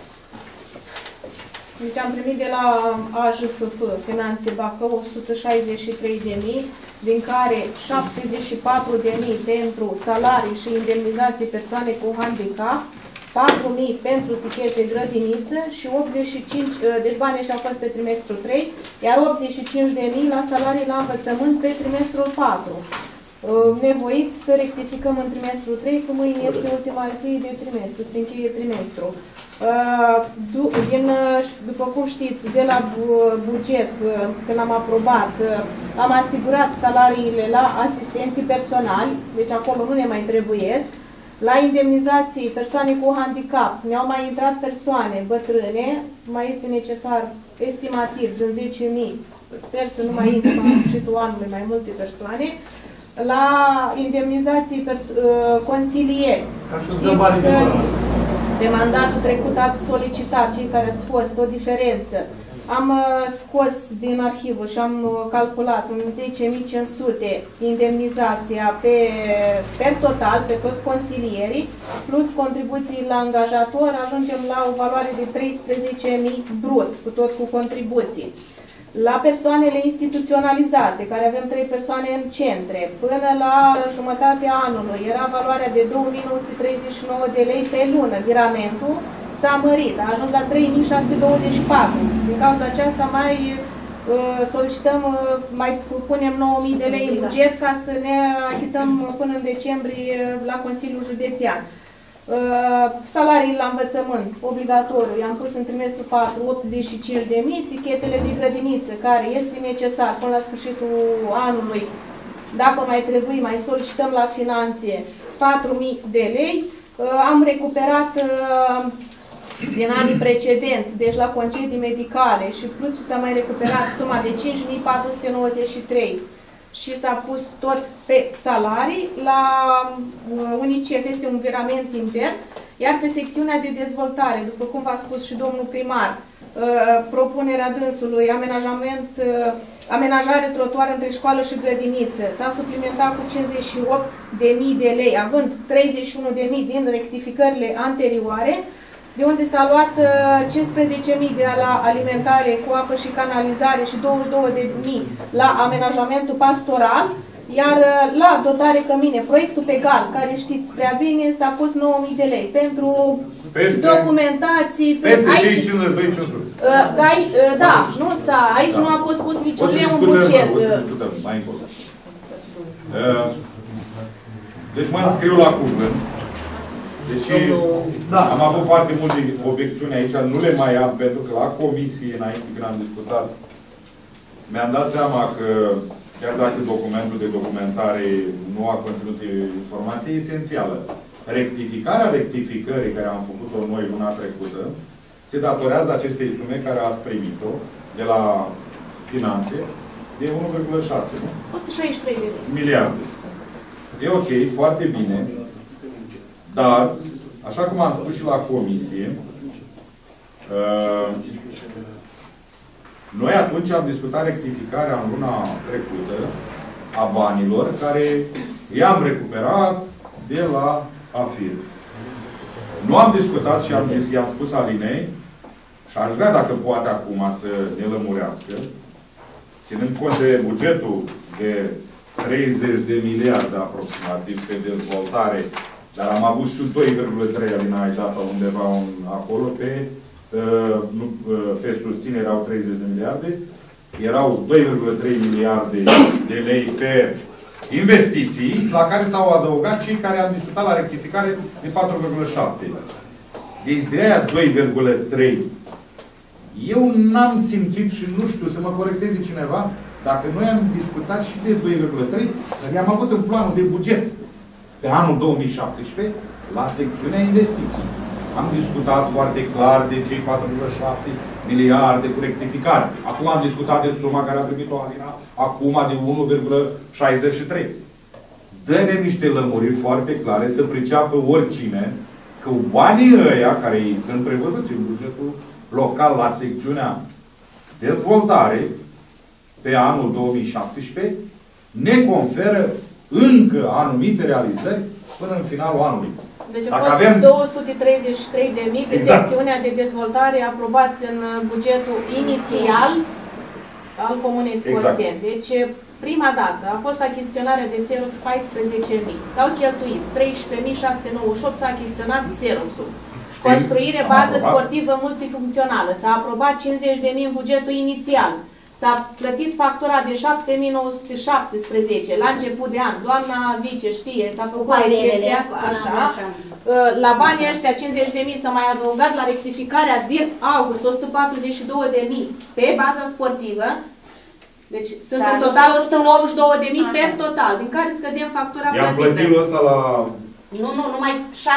Deci am primit de la A J F P Finanțe Bacău o sută șaizeci și trei de mii, din care șaptezeci și patru de mii pentru salarii și indemnizații persoane cu handicap patru mii pentru tichete grădiniță și optzeci și cinci, deci banii ăștia au fost pe trimestrul trei, iar optzeci și cinci de mii la salarii la învățământ pe trimestrul patru. Nevoiți să rectificăm în trimestrul trei, că mâine este ultima zi de trimestru, se încheie trimestru. Din, după cum știți, de la buget, când am aprobat, am asigurat salariile la asistenții personali, deci acolo nu ne mai trebuiesc. La indemnizații, persoane cu handicap, ne-au mai intrat persoane bătrâne, mai este necesar estimativ de zece mii, sper să nu mai intre până la sfârșitul anului mai multe persoane. La indemnizații consilieri, știți că pe mandatul trecut ați solicitat, cei care ați fost, o diferență. Am scos din arhivă și am calculat în zece mii cinci sute indemnizația pe, per total, pe toți consilierii, plus contribuții la angajator, ajungem la o valoare de treisprezece mii brut, cu tot cu contribuții. La persoanele instituționalizate, care avem trei persoane în centre, până la jumătatea anului era valoarea de două mii nouă sute treizeci și nouă de lei pe lună. Viramentul s-a mărit, a ajuns la trei mii șase sute douăzeci și patru. Din cauza aceasta mai uh, solicităm, uh, mai punem nouă mii de lei în buget ca să ne achităm până în decembrie la Consiliul Județean. Uh, salarii la învățământ obligatoriu, i-am pus în trimestrul patru optzeci și cinci de mii, tichetele de grădiniță, care este necesar până la sfârșitul anului, dacă mai trebuie, mai solicităm la finanțe patru mii de lei. Uh, am recuperat uh, din anii precedenți, deci la concedii medicale și plus ce s-a mai recuperat suma de cinci mii patru sute nouăzeci și trei și s-a pus tot pe salarii. La UNICEF este un virament intern, iar pe secțiunea de dezvoltare, după cum v-a spus și domnul primar, propunerea dânsului, amenajament, amenajare trotuar între școală și grădiniță, s-a suplimentat cu cincizeci și opt de mii de lei, având treizeci și unu de mii din rectificările anterioare, de unde s-a luat cincisprezece mii de la alimentare cu apă și canalizare și douăzeci și două de mii la amenajamentul pastoral, iar la dotare cămine, proiectul Pegal, care știți prea bine, s-a pus nouă mii de lei pentru peste, documentații. Peste aici, cinci sute cinci sute. Uh, aici, uh, da, nu s-a, aici da. Nu a fost pus niciun leu în buget. O să discutăm, mai încolo. Uh, deci mă înscriu la cuvânt. Deși da. Am avut foarte multe obiecțiuni aici, nu le mai am, pentru că la comisie, înainte când am discutat, mi-am dat seama că, chiar dacă documentul de documentare nu a conținut informație esențială, rectificarea rectificării care am făcut-o noi luna trecută, se datorează acestei sume care ați primit-o de la finanțe de unu virgulă șase o sută șaizeci și trei de miliarde. E ok, foarte bine. Dar, așa cum am spus și la comisie, uh, noi atunci am discutat rectificarea în luna trecută a banilor care i-am recuperat de la AFIR. Nu am discutat și am, i-am spus Alinei și aș vrea, dacă poate acum, să ne lămurească, ținând cont de bugetul de treizeci de miliarde aproximativ pe dezvoltare. Dar am avut și doi virgulă trei din data undeva un, acolo pe, uh, nu, uh, pe susține erau treizeci de miliarde. Erau doi virgulă trei miliarde de lei pe investiții, la care s-au adăugat cei care am discutat la rectificare de patru virgulă șapte. Deci de aia doi virgulă trei. Eu n-am simțit și nu știu să mă corecteze cineva dacă noi am discutat și de doi virgulă trei, dar i-am avut în planul de buget. Pe anul două mii șaptesprezece, la secțiunea investiții. Am discutat foarte clar de cei patru virgulă șapte miliarde cu rectificare. Acum am discutat de suma care a primit-o Alina, acum de unu virgulă șaizeci și trei. Dă-ne niște lămuriri foarte clare să priceapă oricine că banii ăia, care sunt prevăzuți în bugetul local la secțiunea dezvoltare, pe anul două mii șaptesprezece, ne conferă încă anumite realizări până în finalul anului. Deci a fost avem... două sute treizeci și trei de mii pe exact. Secțiunea de dezvoltare aprobați în bugetul inițial al Comunei Scoțeni. Exact. Deci prima dată a fost achiziționarea de Xerox paisprezece mii. S-au cheltuit treisprezece mii șase sute nouăzeci și opt, s-a achiziționat Xerox-ul. Construire bază sportivă multifuncțională. S-a aprobat cincizeci de mii în bugetul inițial. S-a plătit factura de șapte mii nouă sute șaptesprezece la început de an. Doamna vice știe, s-a făcut excepția, așa. La banii ăștia, cincizeci de mii, s-a mai adăugat la rectificarea din august, o sută patruzeci și două de mii pe baza sportivă. Deci sunt în total o sută optzeci și două de mii per total, din care scădem factura plătită. I-am plătit ăsta la... Nu, nu, numai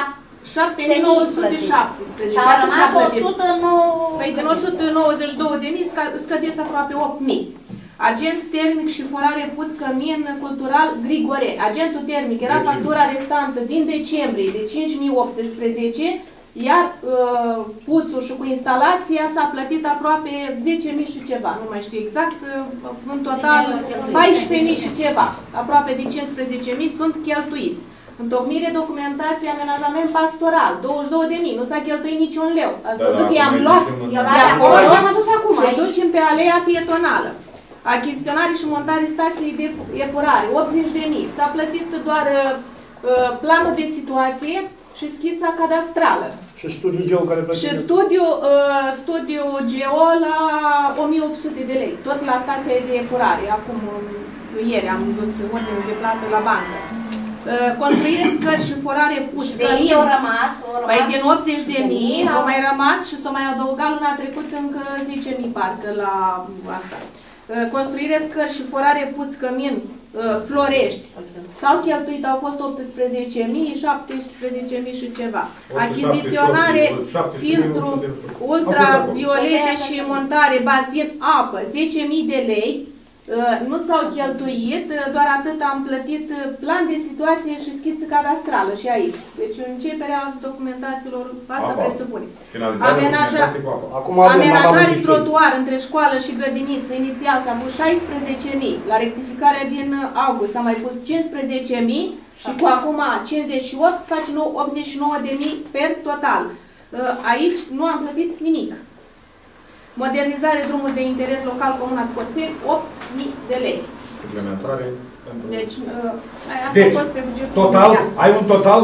șapte mii nouă sute șaptesprezece. Și a rămas o sută nouă... Păi din o sută nouăzeci și două de mii scădeți aproape opt mii. Agent termic și forare puț cămin cultural Grigore. Agentul termic era factura restantă din decembrie de cinci mii optsprezece, iar uh, puțul și cu instalația s-a plătit aproape zece mii și ceva, nu mai știu exact, uh, în total paisprezece mii și ceva, aproape de cincisprezece mii sunt cheltuiți. Întocmire documentație amenajament pastoral, douăzeci și două de mii, nu s-a cheltuit niciun leu. Ați văzut că i-am luat de acolo și ducem pe aleea pietonală. Achiziționare și montare stației de epurare, optzeci de mii. S-a plătit doar uh, planul de situație și schița cadastrală. Și studiul geo care plătit? Și studiu, uh, studiu geo la o mie opt sute de lei, tot la stația de epurare. Acum, ieri am dus ordinul de plată la bancă. Construire scări și forare puși. De ei au rămas, au rămas. Păi din optzeci de mii au mai rămas și s-au mai adăugat luna trecută încă zece mii parcă la asta. Construire scări și forare puț cămin Florești. S-au cheltuit, au fost optsprezece mii, șaptesprezece mii și ceva. Achiziționare, filtru, ultraviolete și montare, bazin, apă, zece mii de lei. Nu s-au cheltuit, doar atât am plătit plan de situație și schiță cadastrală și aici. Deci începerea documentațiilor, asta apa. presupune. Amenaja... Amenajare trotuar între școală și grădiniță, inițial s-a pus șaisprezece mii, la rectificarea din august s-a mai pus cincisprezece mii și cu acum cincizeci și opt face optzeci și nouă de mii per total. Aici nu am plătit nimic. Modernizare drumuri de interes local Comuna Scorțeni, opt mii de lei. Suplimentare pentru... Deci, asta deci, a fost pe bugetul total, inițial. ai un total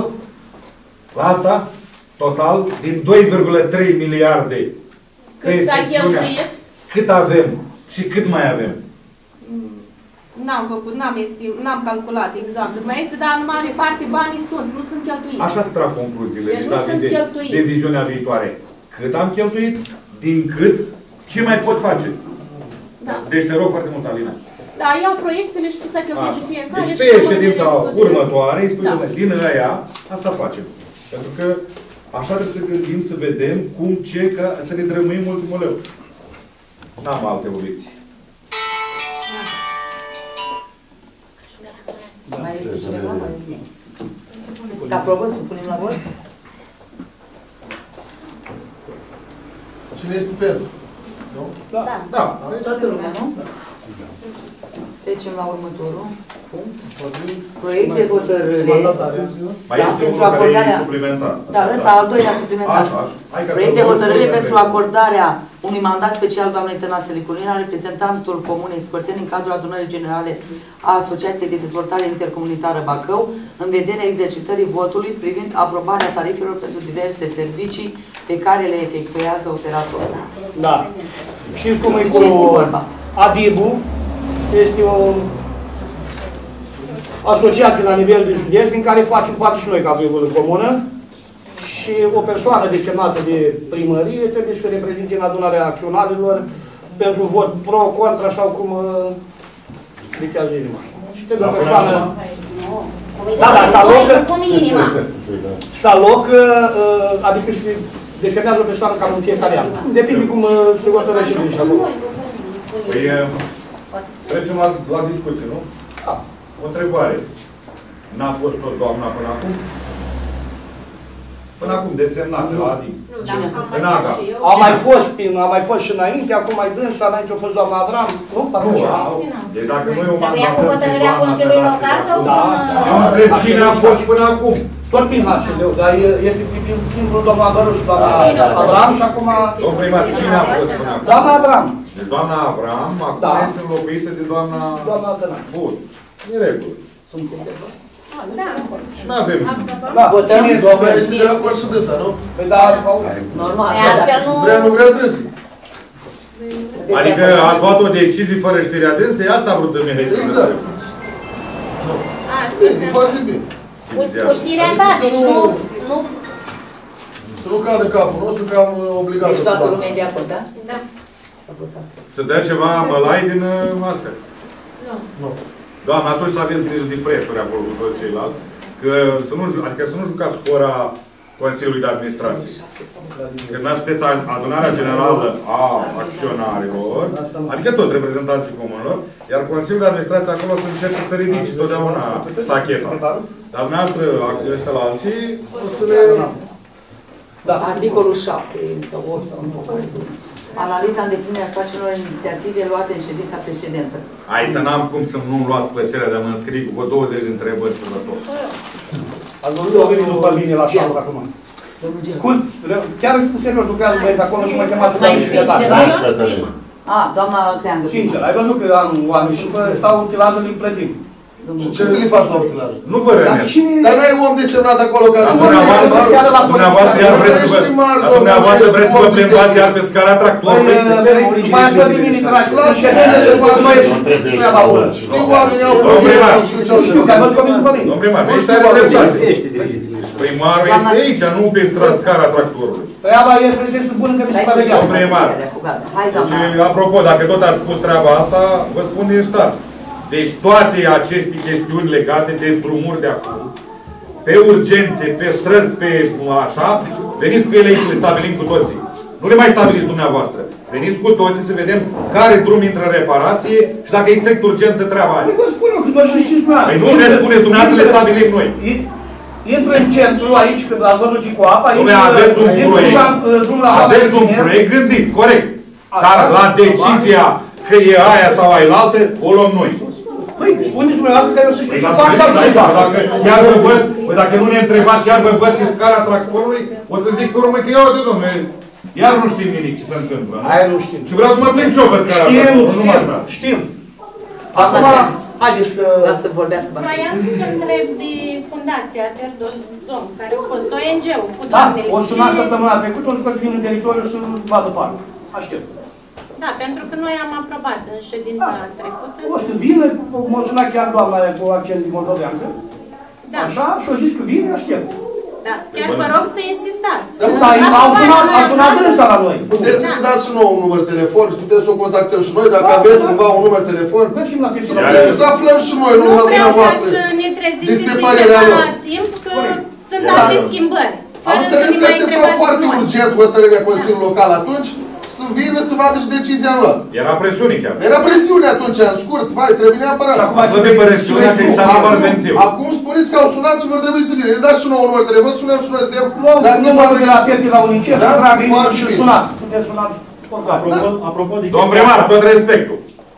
la asta, total, din doi virgulă trei miliarde. Cât s-a cheltuit? Cât avem și cât mai avem? N-am făcut, n-am estim, n-am calculat exact. Mai este, dar în mare parte banii sunt, nu sunt cheltuiți. Așa trag concluziile deci vis-a-vis de, cheltuiți. de viziunea viitoare. Cât am cheltuit, din cât, ce mai pot face? Da. Deci te rog foarte mult, Alina. Da, iau proiectele și ce s-a cheltuit de fiecare. Deci pe ședința următoare, îi spui, da. Din aia, asta facem. Pentru că așa trebuie să gândim, să vedem cum, ce, ca să ne drămuim ultimul leu. N-am alte obiecții. Da. Mai este cineva? Se aprobă? Supunem la vot? Cine este pentru? Nu? Da. Da. Toată lumea, nu? Trecem la următorul. Proiect de hotărâre. Mai este unul care e suplimentar. Da, ăsta al doilea suplimentar. Proiect de hotărâre pentru acordarea unui mandat special doamnei Tănase Liculina, reprezentantul Comunei Scorțeni în cadrul adunării generale a Asociației de Dezvoltare Intercomunitară Bacău, în vederea exercitării votului privind aprobarea tarifelor pentru diverse servicii pe care le efectuează operatorul. Da. Știți cum e cu ADIB-ul? Este o asociație la nivel de județ, din care facem parte și noi ca Vârvul în comună. Și o persoană desemnată de primărie trebuie să reprezinte în adunarea acționarilor pentru vot pro, contra, sau cum dictează inima. Și trebuie o persoană... Da, da, să alocă... Să alocă, adică se desemnează o persoană cam în fiecare an. Depinde cum se hotărăște și acolo. Păi, trecem la, la discuție, nu? Da. O întrebare. N-a fost tot doamna până acum? Până acum desemnată la ADIB. Cine? În AGA. A mai fost, a mai fost și înainte, acum mai dânsa, înainte a fost doamna Avram, nu? Nu, deci dacă nu e o mandată cu hotărârea Consiliului Local sau da. Eu întreb cine a fost până acum. Tot prin H S L-ul, dar este timpul doamna Agăruș, doamna Avram și acum... Domnul primar, cine a fost până acum? Doamna Avram. Deci doamna Avram, acum este înlocuită de doamna... Doamna Tănase. Bun. E regulă. Sunt Da. Și nu avem. Da. Votăm? Doamna este de acord și dânsa, nu? Păi da, normal. Vrea, nu vrea, trebuie. Adică ați luat o decizie fără știrea dânsei, asta a vrut Mihai. Exact. Este foarte bine. Cu știrea ta, deci nu... nu Să nu cadă capul nostru că am obligat. Deci toată lumea e de acord, da? Da. Să dea ceva mălai din uh, astea. Nu. Doamne, atunci să aveți grijă de prețuri acolo cu toți ceilalți, că să nu, adică să nu jucați fora Consiliului de Administrație. Când sunteți adunarea generală a acționarilor, adică toți reprezentanții comunilor, iar Consiliul de Administrație acolo să încerce să ridice totdeauna stacheta. Dar dumneavoastră, ăștia la alții, o să le... Da. Articolul șapte sau opt sau nu. Analiza îndeplinirea sarcinilor inițiative luate în ședința precedentă. Aici n-am cum să nu-mi luați plăcerea de a mă înscrie cu douăzeci de întrebări să vă tot. Ați văzut o venit după mine la șapte acum. Cult, chiar îți spun serios, lucrează băieți acolo și mă chemați să mai scrie cineva? A, doamna Creangă. Sincer, ai văzut că am oameni și stau utilajul îi plătim. Și ce să le faci la utilajul? Nu vă rănesc. Dar n-ai om desemnat acolo care... Dumneavoastră iar vreți să vă... Dumneavoastră vreți să vă plimbați iar pe scara tractorului? După aia să vin în tractor. Lasă-ne să fac noi și treaba bună. Știu oamenii au Domnul primar. Știu că ai văzut că vin după mine. Domnul primar, ești are dreptate. Primarul este aici, nu pe scara tractorului. Treaba este să bună că mi se pare ea. Domnul primar. Deci, apropo, dacă tot ați spus treaba asta, vă spun din start. Deci toate aceste chestiuni legate de drumuri de acum, pe urgențe, pe străzi, pe așa, veniți cu ele aici să le stabilim cu toții. Nu le mai stabiliți dumneavoastră. Veniți cu toții să vedem care drum intră în reparație și dacă e strict urgentă treaba aia. Păi vă spun eu că doar și știți dumneavoastră. Păi nu ne spuneți dumneavoastră, le stabilim noi. Intră în centru aici, când ați văzut și cu apa, intră, aveți un proiect, aveți un proiect gândit, corect. Dar la decizia că e aia sau ailaltă, o luăm noi. Păi, spuneți dumneavoastră că eu să știu să fac sau să nu fac. Dacă iar vă văd, dacă nu ne întrebați și iar vă văd că scara tractorului, o să zic pe urmă că iau de domnule, iar nu știm nimic ce se întâmplă. Aia nu știm. Și vreau să mă plimb și eu pe scara tractorului. Știm, știm, știm. Acum, haideți să... Lasă să vorbească. Vroiam să întreb de fundația Terdozom, care a fost O N G-ul cu Da, doamnele. o sunat săptămâna trecută, o să vin în teritoriu să vadă parcă. Aștept. Da, pentru că noi am aprobat în ședința da. trecută. O să vină, m-a sunat chiar doamna aia cu accent din moldoveancă. Da. Așa, și o zis că vine, aștept. Da, chiar vă rog să insistați. Da, da, au sunat, au sunat dânsa la noi. Puteți să ne dați și nouă un număr telefon, și putem să o contactăm și noi, dacă aveți cumva un număr telefon. Să aflăm și noi, nu la dumneavoastră. Nu vreau să ne treziți de ceva timp, că sunt alte schimbări. Am înțeles că așteptam foarte urgent hotărârea Consiliului Local atunci, să vină să vadă și decizia în luat. Era presiune chiar. Era presiune atunci, în scurt, vai, trebuie neapărat. Acum ați văzut presiunea că i s-a luat ventiu. Acum spuneți că au sunat și vor trebui să vină. Ne dați și nouă număr telefon, sunăm și noi să vedem. Numărul de la fete la Unicef, și sunați. Puteți sunați. Apropo de... Domn primar, tot respectul.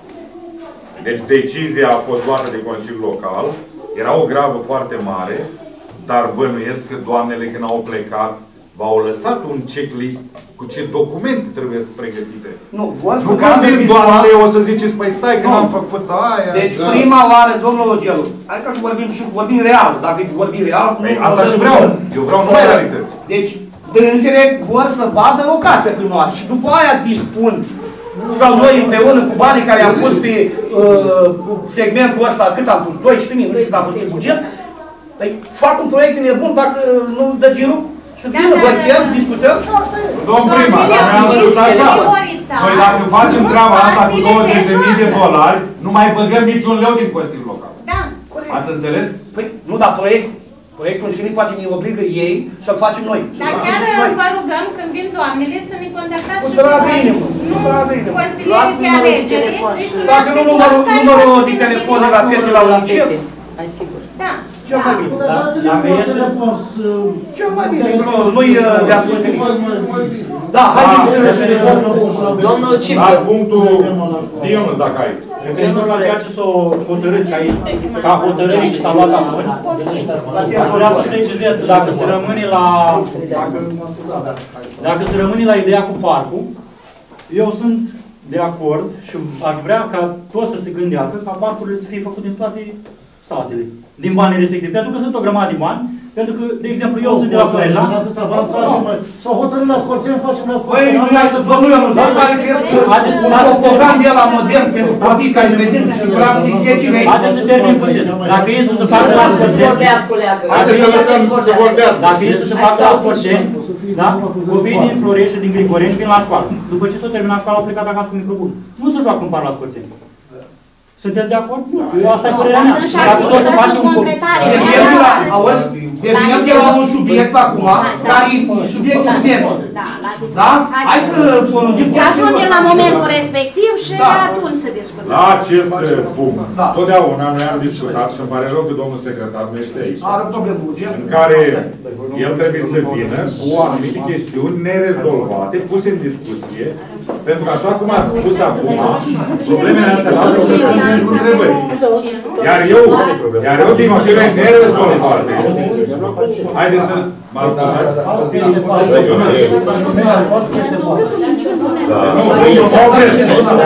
Deci decizia a fost luată de Consiliul Local. Era o gravă foarte mare, dar bănuiesc că doamnele când au plecat v-au lăsat un checklist cu ce documente trebuie să pregătite. Nu, vor nu că vin doamnele, o să ziceți, păi stai că n-am făcut aia. Deci da. Prima oară, domnul Ogelu, hai că vorbim și vorbim real, dacă vorbim real... Păi, asta și vreau, eu vreau numai realități. Deci, dânsele vor să vadă locația primară și după aia dispun sau noi împreună cu banii care am pus pe uh, segmentul ăsta, cât am pus, doisprezece mii, nu știu cât am pus pe buget, păi fac un proiect nebun dacă nu dă girul. Să vină, vă chiar, discutăm și asta e. Domn primar, dar mi-am spus așa. Noi dacă facem treaba asta cu douăzeci de mii de dolari, nu mai băgăm niciun leu din Consiliul Local. Da. Ați înțeles? Păi, nu, dar proiect, proiectul în sine face, ne obligă ei să-l facem noi. Dar chiar vă rugăm, când vin doamnele, să ne contactați și cu inimă. Nu consilierii pe alegeri. Dacă nu numărul de telefon de la fete la Unicef. Mai sigur. Da. Cel mai bine. Dacă este răspuns... Cel mai bine. Nu-i de-a spus nimic. Da, haideți să... Domnul Cipă. La punctul... Zi-o-nu dacă ai. Referitor la ceea ce s-o hotărâți aici, ca hotărâri ce s-a luat atunci, vreau să precizez că dacă se rămâne la... Dacă se rămâne la ideea cu parcul, eu sunt de acord și aș vrea ca toți să se gândească ca parcurile să fie făcute în toate satele, din banii respectivi, pentru că sunt o grămadă de bani, pentru că, de exemplu, eu sunt de la Florida. S-au hotărât la Scorțeni, facem la Păi, Scorțeni. domnule, nu doar care crezi că dați un program de la modern pentru copii care prezintă siguranță și secine. Haideți să termin puțin. Dacă e să se facă la Scorțeni, Haideți să lăsăm să vorbească. dacă e să se facă la Scorțeni, da? Copiii din Florești și din Grigoreni vin la școală. După ce s-au terminat școala, au plecat acasă cu microbuz. Nu se joacă în par la Scorțeni. Sunteți de acord? Nu știu, asta e părerea mea. Dacă tot să facem un completare. Auzi? Devenim de la un subiect acum, care e subiectul vieții. Da? Hai să prolungim. Ajungem la momentul respectiv și atunci să discutăm. La acest punct, totdeauna noi am discutat și îmi pare rău că domnul secretar nu este aici. În care el trebuie să vină cu anumite chestiuni nerezolvate, puse în discuție, pentru că așa cum ați spus acum, problemele astea la altă să fie întrebări. Iar eu, iar eu din cele nerezolvate, haideți să mă ascultați. Nu, eu mă opresc.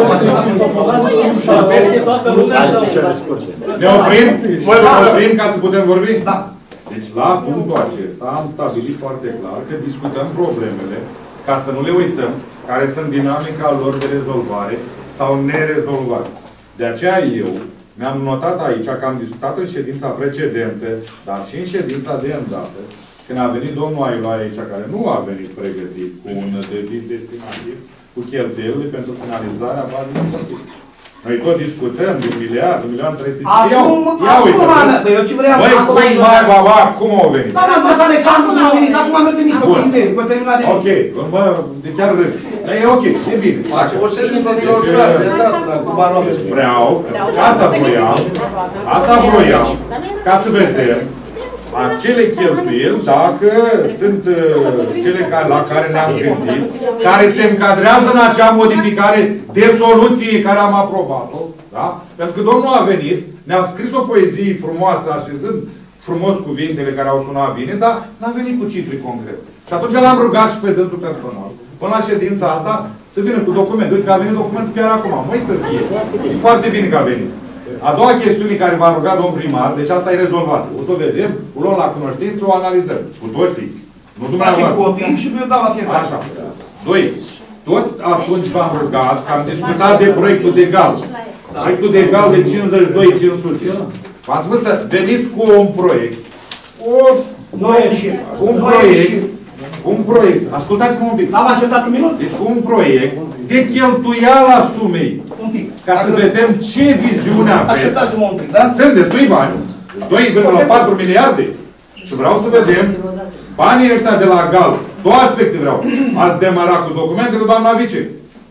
Ne oprim? Ne oprim ca să putem vorbi? Da. Deci la punctul acesta am stabilit foarte clar că discutăm problemele ca să nu le uităm, care sunt dinamica lor de rezolvare sau nerezolvare. De aceea eu mi-am notat aici că am discutat în ședința precedentă, dar și în ședința de îndată, când a venit domnul Aiula aici, care nu a venit pregătit cu un devis estimativ, cu cheltuielile pentru finalizarea bazei administrative. Noi tot discutăm de un miliard, un miliard trei sute. Ia, ia uite. Eu ce vreau băi, cum mai baba, cum au venit? Da, dar fost Alexandru, cum a venit, acum am întâlnit cu idei, cu terminat de... Ok, mă, de chiar râd. Dar e ok, e bine. O ședință extraordinară, de dată, dar cu bani nu aveți. Vreau, asta vroiam, asta vroiam, ca să vedem acele cheltuieli, dacă sunt uh, cele care, la care ne-am gândit, care se încadrează în acea modificare de soluție care am aprobat-o, da? Pentru că domnul a venit, ne-a scris o poezie frumoasă, așezând frumos cuvintele care au sunat bine, dar n-a venit cu cifre concrete. Și atunci l-am rugat și pe dânsul personal, până la ședința asta, să vină cu documente. Uite că a venit documentul chiar acum. Măi să fie. E foarte bine că a venit. A doua chestiune care v-a rugat domn primar, deci asta e rezolvată. O să o vedem, o luăm la cunoștință, o analizăm. Cu toții. Nu dumneavoastră. Și eu dau la fiecare. Așa. Doi. Tot atunci v-am rugat, că am discutat de proiectul de gal. Proiectul de gal de cincizeci și doi mii cinci sute. V-am spus să veniți cu un proiect. O... Noi ieșim. Un proiect. Un proiect. Ascultați-mă un pic. Am așteptat un minut? Deci un proiect de cheltuiala sumei. Un pic. Ca să vedem ce viziune aveți. Așteptați-mă un pic, da? Sunt destui bani. doi virgulă patru miliarde. Și vreau să vedem banii ăștia de la gal. Două aspecte vreau. Ați demarat cu documentele, doamna vice.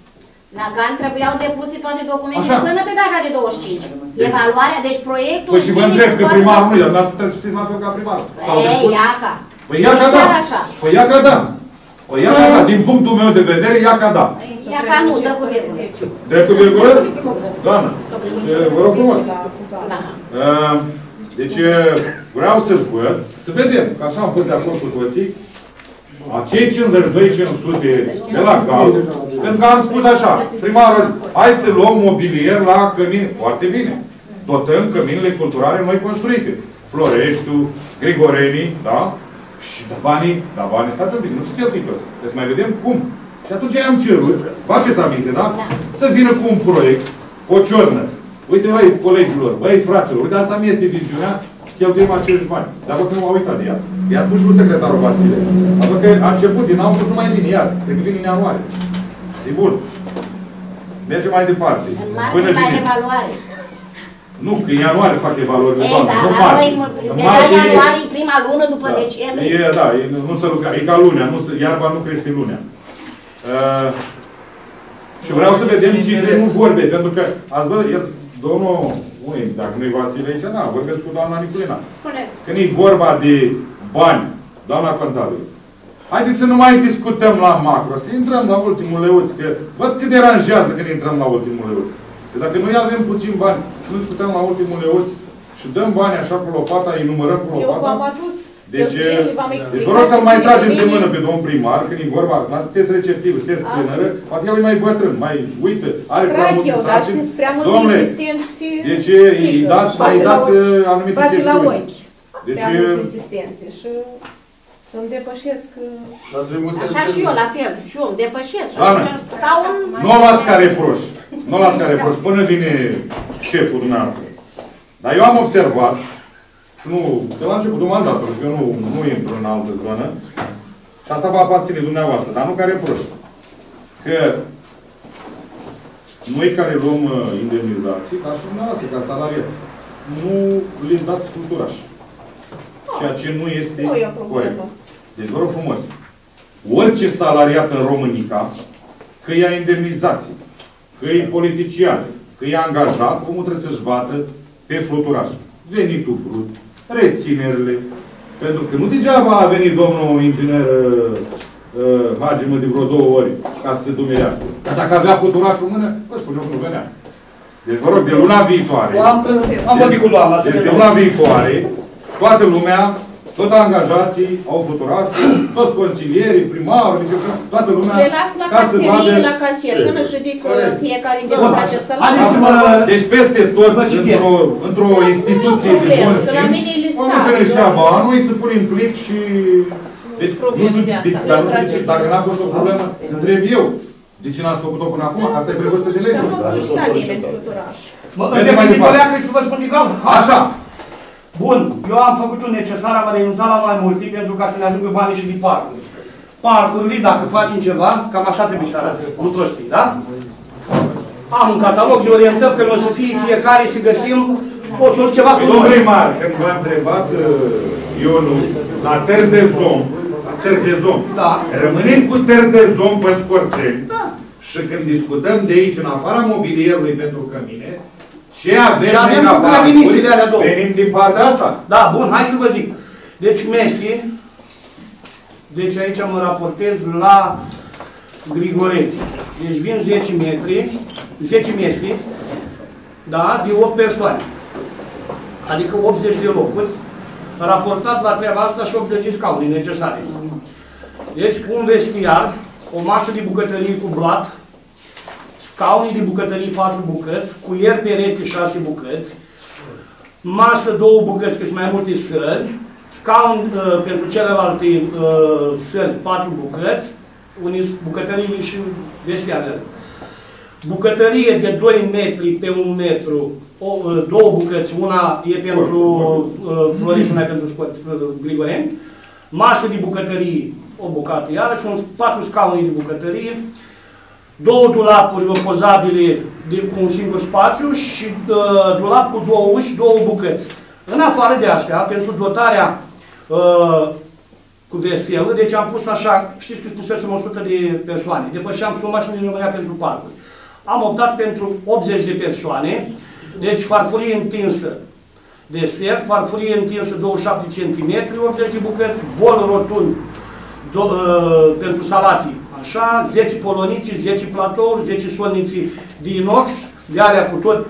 La GAN trebuiau depuse toate documentele Așa. până pe data de douăzeci și cinci. Evaluarea, deci proiectul... Păi și vă întreb că primarul nu, dar dumneavoastră trebuie să știți mai fel ca primar. Ei, iaca. Păi ia ca da. Păi ia ca da. Păi ia ca da. Din punctul meu de vedere, ia ca da. Iaca nu, dă cu virgulă. Dă cu virgulă? Doamnă. Vă rog frumos. Deci vreau să văd, să vedem, că așa am fost de acord cu toții, acei cincizeci și doi mii cinci sute de la gal, pentru că am spus așa, primarul, hai să luăm mobilier la cămine. Foarte bine. Dotăm căminele culturale noi construite. Floreștiul, Grigorenii, da? Și da banii, da banii, stați un pic, nu se cheltui toți. Deci mai vedem cum. Și atunci i-am cerut, faceți aminte, da? Să vină cu un proiect, o ciornă. Uite, băi, colegilor, băi, fraților, uite, asta mi este viziunea, să cheltuim acești bani. Dar văd că nu m-a uitat de ea. I-a spus și lui secretarul Vasile. Dar văd că a început din august, nu mai vine iar. Cred că vine în ianuarie. E bun. Mergem mai departe. În martie la evaluare. Nu, că în ianuarie se fac evaluări. Ei, dar la noi, deja ianuarie e prima lună după da. decembrie. E, da, e, nu se lucra, e ca lunea, nu se, iarba nu crește lunea. Uh, și vreau să vedem cifre, nu vorbe, pentru că ați văzut, el, domnul, ui, dacă nu-i Vasile aici, da, vorbesc cu doamna Niculina. Spuneți. Când e vorba de bani, doamna contabilă, haideți să nu mai discutăm la macro, să intrăm la ultimul leuț, că văd cât deranjează când intrăm la ultimul leuț. Că dacă noi avem puțin bani și nu discutăm la ultimul leuț și dăm bani așa cu lopata, îi numărăm cu lopata, eu v-am adus Deci, deci vă rog să mai trageți de mână pe domnul primar, când e vorba, nu sunteți receptiv, sunteți tânără, poate el e mai bătrân, mai uită, are prea multe sarcini. Dom'le, deci îi dați, mai dați anumite chestiuni. Deci, prea multe insistențe și îmi depășesc... Așa și eu, la fel, și eu îmi depășesc. Nu o luați ca reproș, nu o luați ca reproș, până vine șeful dumneavoastră. Dar eu am observat, și nu, de la începutul mandatului, că eu nu, nu intru în altă zonă, și asta va aparține dumneavoastră, dar nu ca reproș. Că noi care luăm indemnizații, ca și dumneavoastră, ca salariați, nu le dați culturaș. Ceea ce nu este corect. Deci vă rog frumos, orice salariat în România, că ia indemnizații, că e politician, că e angajat, omul trebuie să-și bată pe fluturaș. Venitul brut, reținerile, pentru că nu degeaba a venit domnul inginer uh, Hagimă de vreo două ori ca să se dumerească. Dar dacă avea fluturașul în mână, vă spun eu că nu venea. Deci vă rog, de luna viitoare, am, am vorbit cu doamna, de, de luna viitoare, toată lumea, toți angajații au fluturașul, toți consilierii, primarul, toată lumea, le las la caserie, la casier, când își ridică fiecare indemnizație salarială. Deci peste tot, într-o într instituție de bun simț, omul care își ia banul, îi se pune în plic și... Deci, nu știu, dar nu știu ce, dacă n-a fost o problemă, întreb eu. De ce n-ați făcut-o până acum? Că asta e prevăzută de lege. Mergem mai departe. Să vă spun egal. Așa. Bun, eu am făcut un necesar, am renunțat la mai multe pentru ca să ne ajungă banii și din parcuri. Parcurile, dacă facem ceva, cam așa trebuie să arate, nu prostii, da? Am un catalog de orientări, că nu o să fie fiecare să găsim o soluție ceva frumos. Domnul primar, când v-a întrebat Ionuț, la ter de zom, la ter de zom, da. Rămânem cu ter de zom pe Scorțeni, da. Și când discutăm de aici, în afara mobilierului pentru cămine, ce avem, avem ca parcuri, venim din partea asta. Da, bun, hai să vă zic. Deci Messi, deci aici mă raportez la Grigoretti. Deci vin zece metri, zece Messi, da, de opt persoane. Adică optzeci de locuri. Raportat la treaba asta și optzeci de scaune necesare. Deci un vestiar, o masă de bucătărie cu blat, scaune de bucătărie patru bucăți, cuier pereți șase bucăți, masă două bucăți, că sunt mai multe săli, scaun uh, pentru celelalte uh, săli patru bucăți, unii bucătării și vestiarele. Bucătărie de doi metri pe un metru, o, uh, două bucăți, una e pentru uh, Florești, una e pentru uh, Grigoreni, masă de bucătărie, o bucată iarăși, un, patru scaune de bucătărie, două dulapuri opozabile de un singur spațiu și uh, dulap cu două uși, două bucăți. În afară de astea, pentru dotarea uh, cu veselă, deci am pus așa, știți că spusesem o sută de persoane, depășeam suma și nu rămânea pentru parcuri. Am optat pentru optzeci de persoane, deci farfurie întinsă de ser, farfurie întinsă douăzeci și șapte centimetri, optzeci de bucăți, bol rotund do, uh, pentru salati. Așa, zece polonici, zece platouri, zece solnici de inox, de alea cu tot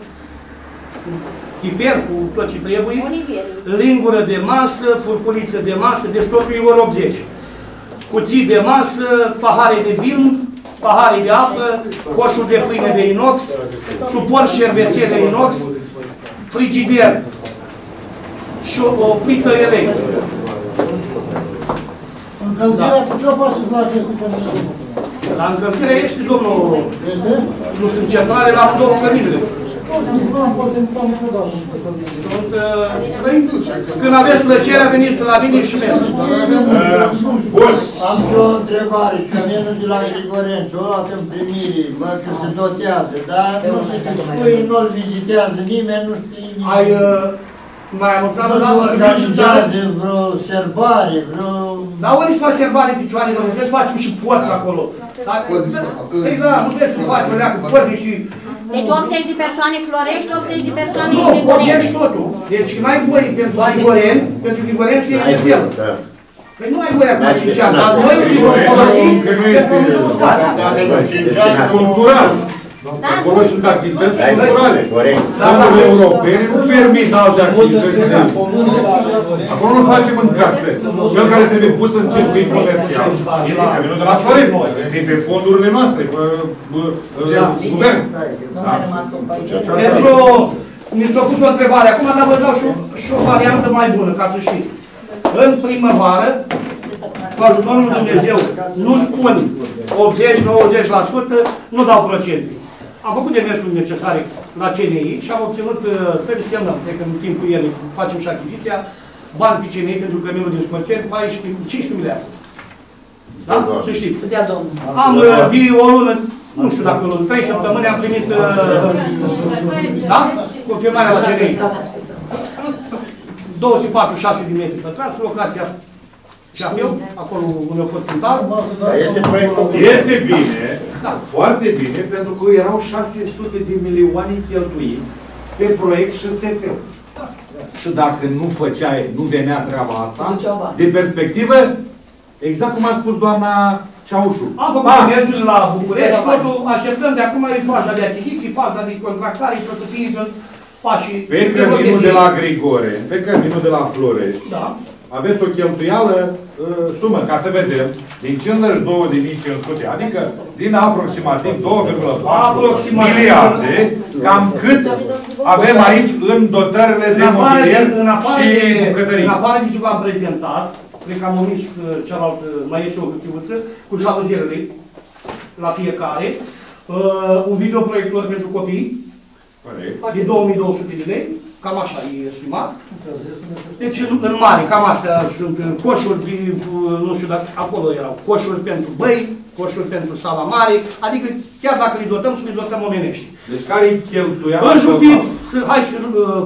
piper, cu tot ce trebuie, lingură de masă, furculiță de masă, deci totul e ori optzeci. Cuții de masă, pahare de vin, pahare de apă, coșul de pâine de inox, suport șervețel de inox, frigider și o, o plită electrică. Încălzirea, cu ce o faceți la acest încălzire? La încălzire este, domnul... Este? Nu sunt centrale la două căminile. Nu am fost invitat niciodată. Când aveți plăcerea, veniți la mine și mergi. Am și o întrebare. Căminul de la Grigorenț, o dată în primire, mă, că se dotează, dar nu se spui, nu-l vizitează nimeni, nu știe nimeni. Ai... Mai anunțat la nu se organizează vreo serbare, vreo... Dar ori să faci serbare în picioare, nu trebuie să facem și porți acolo. Păi da, nu trebuie să faci o leacă porți și... Deci optzeci de persoane Florești, optzeci de persoane nu, Grigoreni. Nu, totul. Deci n-ai voie pentru Grigoreni, pentru Grigoreni să iei vesel. Păi nu ai voie acum cinci ani, dar noi îi vom folosi pentru un spațiu. Cultural. Acolo sunt activități culturale. Fondurile europene nu permit alte activități. Acolo nu facem în casă. Cel care trebuie pus în circuit comercial este căminul de la Florești. E pe fondurile noastre, pe guvern. Pentru... Mi s-a pus o întrebare. Acum, dar vă dau și o, și o variantă mai bună, ca să știți. În primăvară, cu ajutorul lui Dumnezeu, nu spun optzeci nouăzeci la sută, nu dau procente. Am făcut demersurile necesare la C N I și am obținut, trebuie să semnăm, cred că în timpul el facem și achiziția, bani pe C N I pentru căminul din Scorțeni, paisprezece cincisprezece miliarde. Da? Să știți. Să dea Domnul. Am de o lună, nu știu dacă o lună, trei săptămâni am primit, da? Confirmarea la C N I. două sute patruzeci și șase de metri pătrați, locația Ceapeu, acolo unde a fost pintar. Este proiect făcut. Este bine, da. Foarte bine, pentru că erau șase sute de milioane cheltuiți pe proiect și S F. Da. Și dacă nu făceai, nu venea treaba asta, de perspectivă, exact cum a spus doamna Ceaușu. Am făcut demersurile la București, totul așteptăm de acum e faza de achiziții, faza de contractare, ce o să fie pașii. Pe căminul de la Grigore, pe căminul de la Florești, da. Aveți o cheltuială uh, sumă, ca să vedem, din cincizeci și două de mii cinci sute, adică din aproximativ două virgulă patru miliarde, cam cât avem aici în dotările de mobilier și bucătării. În afară de ce v-am prezentat, cred că am omis cealaltă, mai este o hârtiuță, cu jaluzierele la fiecare, uh, un videoproiector pentru copii, de două mii două sute de lei, cam așa e estimat. Deci, în mare, cam astea sunt coșuri, de, nu știu dacă acolo erau, coșuri pentru băi, coșuri pentru sala mare, adică chiar dacă le dotăm, să le dotăm omenești. Deci care-i cheltuiala? În jupit, hai să, uh,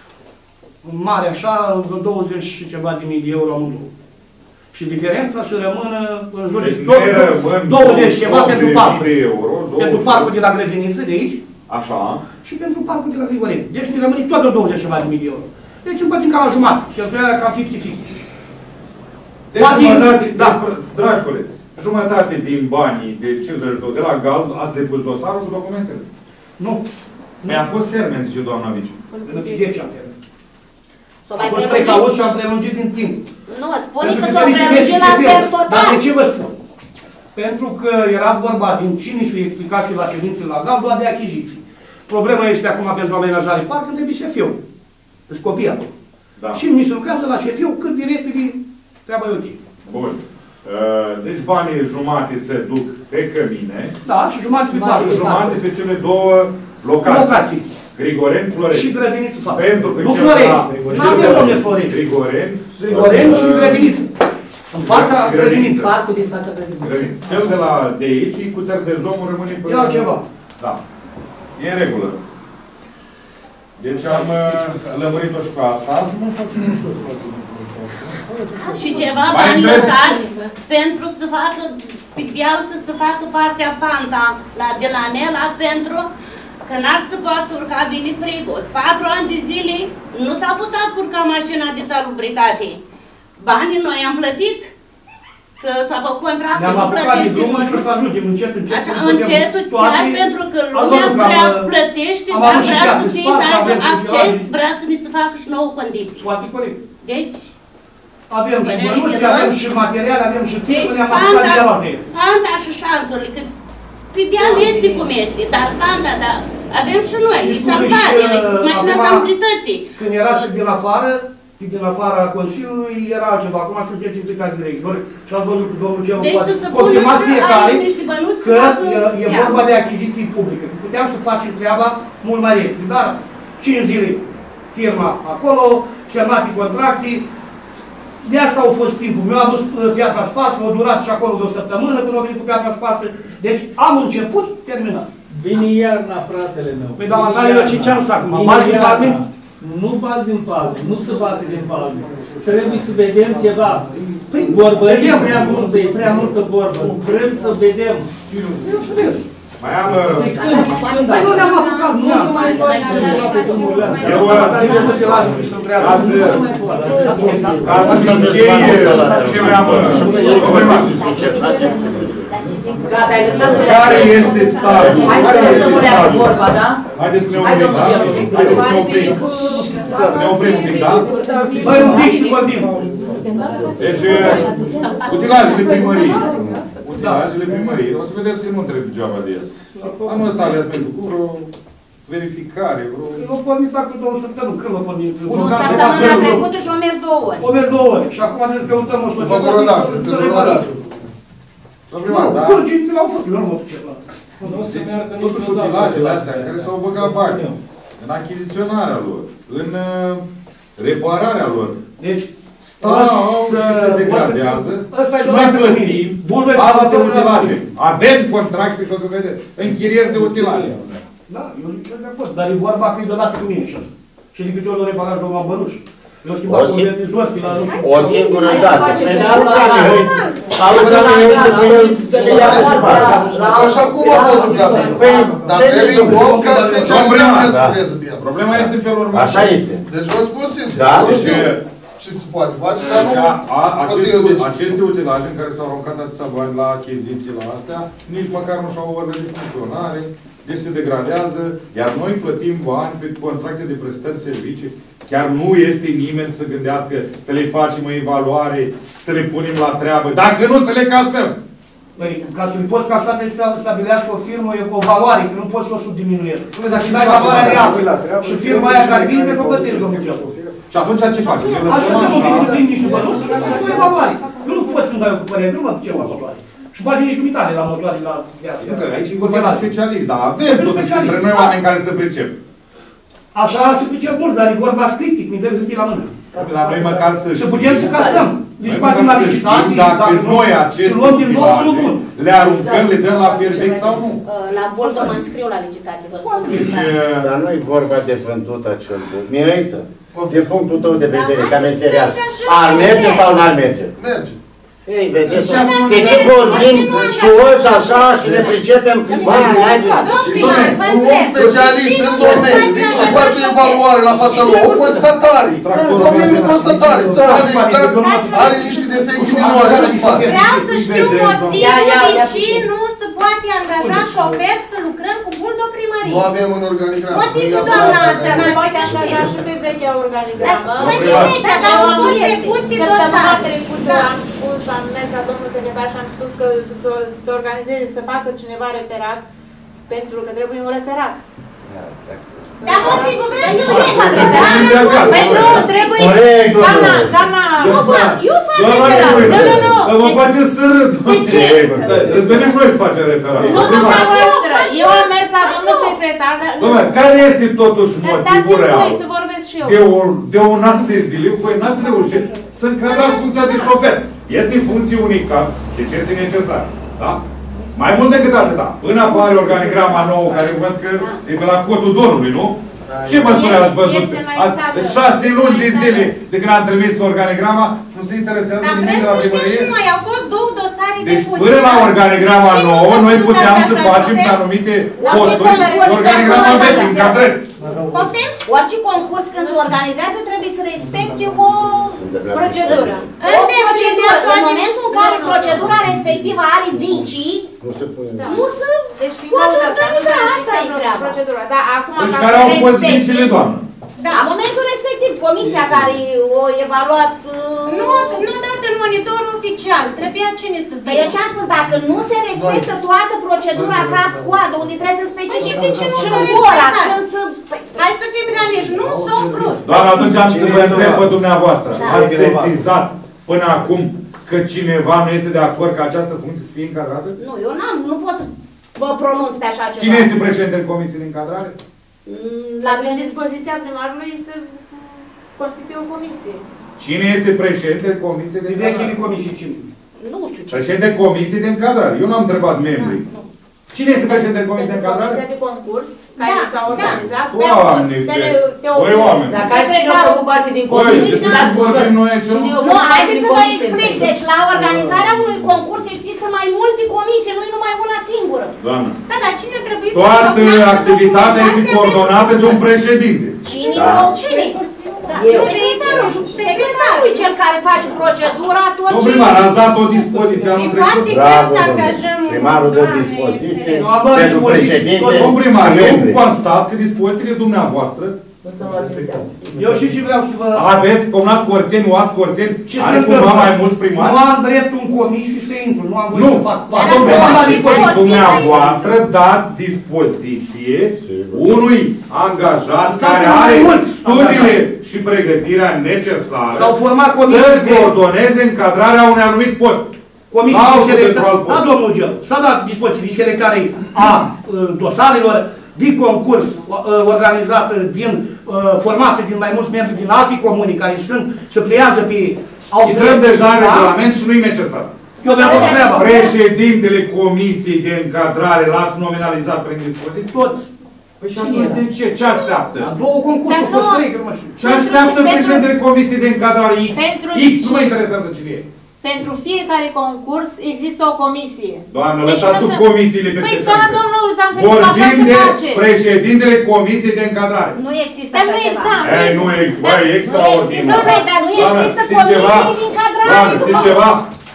mare așa, douăzeci și ceva de mii de euro amândouă. Și diferența să rămână în jur de deci douăzeci ceva pentru parcul. Pentru parcul de la grădiniță de aici. Așa. Și pentru parcul de la Grigoreni. Deci ne rămâne toate douăzeci ceva de mii de euro. Deci împărțim cam la jumătate. Cheltuiala cam cincizeci cincizeci. Deci jumătate, da. Dragi colegi, jumătate din banii de cincizeci și doi de la gaz ați depus dosarul cu documentele? Nu. Mi-a fost termen, zice doamna Vici. În zece am termen. Am fost precaut și am prelungit din timp. Nu, spune că s-o prelungit la per total. Dar de ce vă spun? Pentru că era vorba din cine și explicat și la ședințele la GAL, doar de achiziții. Problema este acum pentru amenajare parc, când trebuie șefiu. Îți copii acolo. Da. Și mi se lucrează la șefiu cât de repede treaba e ok. Bun. Deci banii jumate se duc pe cămine. Da, și jumate pe parc. Și jumate pe cele două locații. Locații. Grigoreni, Florești. Și grădiniță. Pentru că nu Florești. Nu avem domnule Florești. Grigoreni. Grigoreni și grădiniță. În fața grădiniță. Parcul din fața grădiniță. Cel de la de aici, cu terbezomul rămâne pe... E altceva. Da. E în regulă. Deci am lămurit-o și pe asta. Și ceva bani lăsați pentru să facă, pe deal să se facă partea Panta la, de la Nela, pentru că n-ar să poată urca bine frigul. Patru ani de zile nu s-a putut urca mașina de salubritate. Banii noi am plătit, că s-a făcut contractul, nu plătești de mult. Și o să ajungem încet, încet. Așa, încetul, chiar pentru că lumea vrea plătește, dar vrea să fie, să aibă acces, vrea să ne se facă și nouă condiții. Poate corect. Deci, avem și bănuți, avem și materiale, avem și deci, panta, panta și șanțurile, că pe deal este cum este, dar panta, dar avem și noi, îi salvare, mașina samprității. Când era și din afară, din afara Consiliului, era altceva. Acum sunteți implicați direct. Și ați văzut cu domnul Gelu, deci să se pună și aici niște bănuți că e vorba de achiziții publice. Puteam să facem treaba mult mai repede, dar cinci zile firma acolo, semnate contractii. De asta au fost timpul. Mi-au adus piatra sparte, a durat și acolo de o săptămână până a venit cu piatra sparte. Deci am început, terminat. Vine iarna, fratele meu. Păi dar la la cinci ani sac. Nu bagi din palme, nu se bate din palme. Trebuie să vedem ceva. Vorbărim prea multă, e prea multă vorbă. Vrem să vedem. Eu să vezi. Mai am... Nu ne-am apucat, nu se mai ca să încheie ce vreau... Gata, ai lăsat să Care este stadiul? Hai să lăsăm o leacă vorba, da? Haideți să ne Hai, oprim, domnul da? Gelu. Haideți să ne oprim. Să ne oprim un pic, da? Băi, un pic și vorbim. Deci, utilajele primăriei. Utilajele primăriei. O să vedeți că nu întreb degeaba de el. Anul ăsta le-ați pentru cu vreo verificare, vreo... Nu pot nici dacă două săptămâni. Când vă pot nici? Nu, săptămâna trecută și o mers două ori. O mers două ori. Și acum trebuie să căutăm o După rodajul, să pentru rodajul. Da? Curgii l-au făcut, eu nu mă duc ceva. Totuși utilajele astea în care s-au băgat bani, în achiziționarea lor, în uh, repararea lor, deci, stau și se degradează și noi plătim alte utilaje. Avem contracte și o să vedeți. Închirieri de utilaje. Da, eu sunt de acord, dar e vorba că e deodată cu mine și asta. Și de câte ori o reparat o la bănuș. Eu știu, bă, convertizor, la nu știu. O singură dată. Alături de hăiță să îl ia și bani. Așa cum a fost lucrat. Dar trebuie un om ca specializat ca să lucreze pe el. Problema este în felul următor. Așa este. Deci vă spun sincer. Da, nu știu ce se poate face, dar nu o să eu decid. Aceste utilaje în care s-au aruncat atâția bani la achiziții la astea, nici măcar nu și-au ore de funcționare, deci se degradează, iar noi plătim bani pe contracte de prestări servicii. Chiar nu este nimeni să gândească să le facem o evaluare, să le punem la treabă, dacă nu să le casăm. Păi, ca să-i poți casa, trebuie să stabilească o firmă, e cu o valoare, că nu poți să o subdiminuezi. Dar și n-ai valoarea reală. Și firma aia care vine, trebuie să plătești, domnul Gelu. Și atunci ce facem? Așa să mă să vin niște bănuți, să nu e valoare. Nu poți să-mi dai o părere, nu mă ducem la valoare. Și poate nici mitare la motoare, la viață. Aici e vorba de specialiști, dar avem totuși între noi oameni care să pricep. Așa se pricep mulți, dar e vorba scriptic, mi trebuie să la mână. Dar noi măcar să știm. Să putem să casăm. Deci poate la licitații, dacă noi aceste utilaje le aruncăm, le dăm la fierbec sau nu. La Boltă mă înscriu la licitație, vă spun. Dar nu e vorba de vândut acel bun. Mireiță, din punctul tău de vedere, ca meseriaș, ar merge sau n-ar merge? Merge. Ei, vedeți, de ce vorbim șuoți așa și ne pricepem bani, ai un om specialist în domeniu, vine și face o evaluare la fața lui, o constatare. Domnul o constatare, să vadă exact, are niște defecte minore în spate. Vreau să știu motivul de ce nu se poate angaja șofer să lucrăm cu buldo primărie. Nu avem un organigram. Motivul, doamna, se poate angaja și pe vechea organigramă. Pe vechea, dar au fost depuse dosare. Trecută am spus, am mers la domnul secretar și am spus că să se organizeze, să facă cineva referat, pentru că trebuie un referat. Dar motivul vreau să știu. Păi nu, trebuie... Doamna, doamna... Eu fac, eu fac referat. Nu, nu, nu. Să vă faceți să râd. De ce? Îți venim noi să facem referat. Nu, dumneavoastră. Eu am mers la domnul secretar. Dom'le, care este totuși motivul real? Dați-mi voi să vorbesc și eu. De, o, de un an de zile, voi n-ați reușit să încadrați funcția de șofer. Este funcție unică, deci este necesar. Da? Mai mult decât atâta. Până apare organigrama nouă, care văd că e pe la cotul Donului, nu? Ce măsuri ați văzut? Șase luni de zile de când am trimis organigrama, nu se interesează nimeni de la primărie? Și noi, au fost două dosare de Deci până la organigrama nouă, noi puteam să facem pe anumite posturi organigrama veche, încadrări. Poftim? Orice concurs când se organizează trebuie să respecte o procedură. O procedură. În momentul în care procedura respectivă are vicii, nu se pune. Nu se poate organiza. Asta e treaba. Da, acum deci care au fost vicile, doamnă? Da, în momentul respectiv, comisia care o evaluat... Nu, nu dat în monitorul oficial. Trebuia cine să vină. Păi eu ce-am spus, dacă nu se respectă toată procedura cap-coadă, unde trebuie să specifice de ce nu și s-a ora, respectat? când să... Hai să fim realiști, nu s-au vrut. Doar atunci am să vă întreb pe dumneavoastră. Ați sesizat până acum că cineva nu este de acord ca această funcție să fie încadrată? Nu, eu n-am, nu pot să vă pronunț pe așa ceva. Cine este președintele comisiei de încadrare? La prin dispoziția primarului să constituie o comisie. Cine este președintele comisiei de încadrare? Vechile comisii, cine? Nu știu ce. Președintele comisiei de încadrare. Eu nu am întrebat membrii. Cine este președintele comisiei de încadrare? Comisia de concurs, care s-a organizat. Doamne, voi oameni. Dacă ai cine a făcut parte din comisie, să vorbim noi aici. Nu, haideți să vă explic. Deci la organizarea unui concurs există mai multe comisii, nu numai una singură. Doamne. Da, dar cine trebuie să... Toată activitatea este coordonată de un președinte. Cine? Da. Cine? Secretarul, secretarul. nu e cel care face procedura, tot ce... Domnul primar, ați dat o dispoziție anul trecut. Bravo, domnule. Primarul dă dispoziție pentru președinte. Domnul primar, eu constat că dispozițiile dumneavoastră Eu știu ce vreau să vă... aveți, comnați scorțeni, o ați scorțeni, Ce are se cumva întâmplă? mai mulți primari? Nu am dreptul în comisie să intru, nu am voie Nu, să fac. dumneavoastră dați dispoziție unui angajat care are studiile și pregătirea necesară S-au format să comisii de- coordoneze încadrarea unui anumit post. Comisia Sau de pentru selectare, alt post. da, domnul Gel, s-a dat dispoziție de selectare a uh, dosarelor din concurs uh, organizată din, uh, formată din mai mulți membri din alte comuni care sunt, se pliază pe... Intrăm deja în regulament și nu e necesar. Eu mi-am făcut treaba. Președintele Comisiei de Încadrare l-ați nominalizat prin dispoziție? Tot. Păi și atunci de ce? Ce așteaptă? Două concursuri, fost trei, că nu mă știu. Ce așteaptă președintele Comisiei de Încadrare X? X, nu mă interesează cine e. Pentru fiecare concurs există o comisie. Doamnă, Deci lăsați nu sub să- comisiile pe Păi ce da, șapte. domnul Zanferic, așa Vorbim se de face. președintele Comisiei de Încadrare. Nu există Dar așa nu e, ceva. da, Ei, nu există, băi, e extraordinar. Nu, dar nu Doamnă, există știți ceva? comisii din cadrare. Doamnă, știți ceva?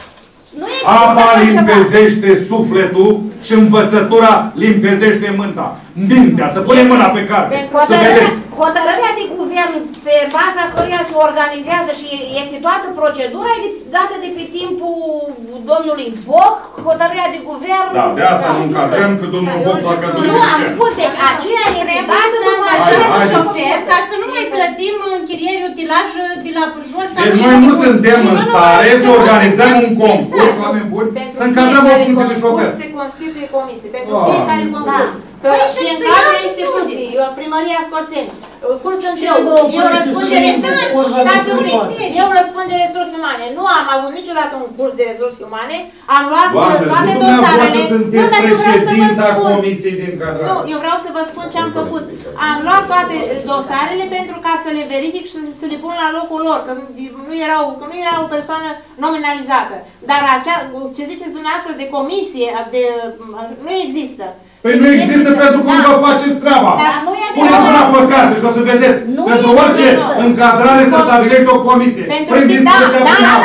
Nu există Apa așa ceva. limpezește sufletul și învățătura limpezește mânta. Mintea, să punem mâna pe carte, să Hotărârea, vedeți. hotărârea de guvern pe baza căruia se organizează și este toată procedura e de- dată de pe timpul domnului Boc, hotărârea de guvern... Da, de asta nu încadrăm, că domnul Boc parcă nu Nu, am spus, deci aceea este Trebuie dată să după angajăm aceea. un șofer ca să nu mai plătim închirieri utilaj de la jos. sau Deci și noi de nu bun. suntem Și în nu stare numai să că nu organizăm suntem- un concurs, oameni buni, să încadrăm o funcție de șofer. Se constituie comisie. Pentru Ah. fiecare concurs. Că Păi și e în să cadrul ia instituții, Primăria Scorțeni. Cum sunt Ce eu? două Eu părți răspund să de se resurse organizeze umane. toate. Eu răspund de resurse umane. Nu am avut niciodată un curs de resurse umane. Am luat Doamne, toate nu dosarele. dumneavoastră sunteți dar eu vreau să vă președinta spun. Comisiei de Încadrare. Nu, eu vreau să vă spun ce am făcut. Am luat toate dosarele pentru ca să le verific și să le pun la locul lor, că nu erau, că nu era o persoană nominalizată. Dar acea, ce ziceți dumneavoastră de comisie, de, nu există. Păi nu există pentru că nu vă faceți treaba. Puneți mâna pe carte și o să vedeți. Pentru orice încadrare să stabilești o comisie. Prin dispoziția primară.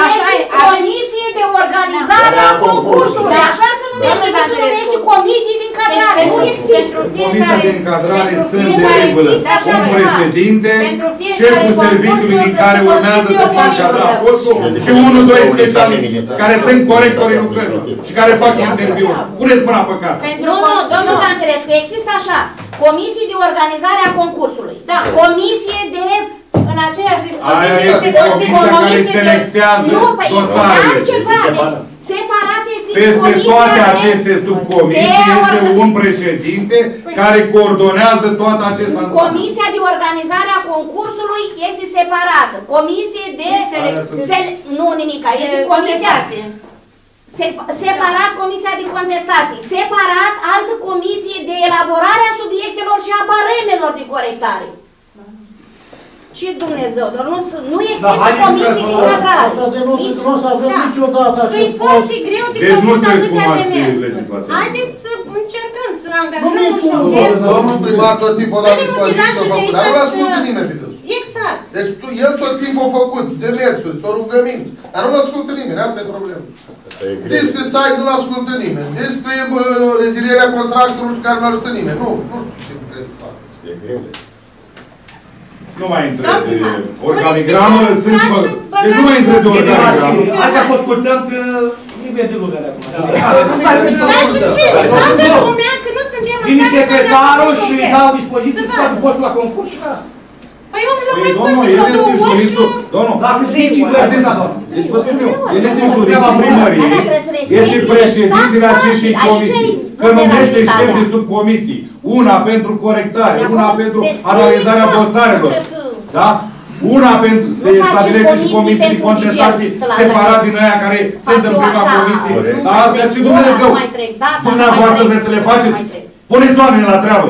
Comisie de organizare a concursului. Așa se numește, nu se numește comisii din cadrare. Nu există. Comisia de încadrare sunt de regulă un președinte, șeful serviciului din care urmează să fie încadrat postul și unul, doi specialiști care sunt corectorii lucrărilor și care fac interviuri. Puneți mâna pe carte. Nu, nu, domnul Zanterescu, există așa. Comisii de organizare a concursului. Da. Comisie de... În aceeași Aia dispoziție este comisia care selectează Nu, păi dosarele. altceva. Separat este Peste comisia toate de- aceste subcomisii de este orga- un președinte care coordonează toată acesta. Comisia de organizare a concursului este separată. Comisie de... sele- Nu, nimica. Este comisia... Se- Separat comisia de contestații. Separat altă comisie de elaborare a subiectelor și a baremelor de corectare. Ce Dumnezeu, dar nu, nu există comisii din cadrare. Asta denotă că nu o să avem niciodată Păi acest foarte post. greu de Deci nu făcut se atâtea cunoaște demers. legislația. Haideți să încercăm să angajăm Nu un e cum șofer. Domnul primar tot timpul a dat Să ne dispoziție motivați să de făcut, aici dar nu să- ascultă nimeni pe dânsul. Exact. Deci tu, el tot timpul a făcut demersuri, s-o rugăminți, dar nu-l ascultă nimeni, asta e problema. Despre site nu-l ascultă nimeni, despre bă, rezilierea contractului care nu ajută nimeni. Nu, nu știu ce trebuie să facă. E greu. Nu mai întreb de organigramă, sunt fă... Deci nu mai întreb de organigramă. Ați fost ascultăm că nu vede lumea de acum. Dar și ce? Toată lumea că nu suntem în Vine stare să secretarul angajăm un și șofer. dau dispoziție să facă postul la concurs și gata. Păi eu l-am Păi, mai spus domnul, de el vreo este două ori și... juristul. Domnul, Dacă zici că haideți să... Deci vă spun eu, el este juristul primăriei, este președintele acestei comisii, că numește șef de subcomisii. Una pentru corectare, una pentru analizarea dosarelor. Da? Una pentru... Se stabilește și comisii de contestații separat din aia care sunt în prima comisie. Dar astea ce Dumnezeu? Dumneavoastră trebuie să le faceți. Puneți oamenii la treabă.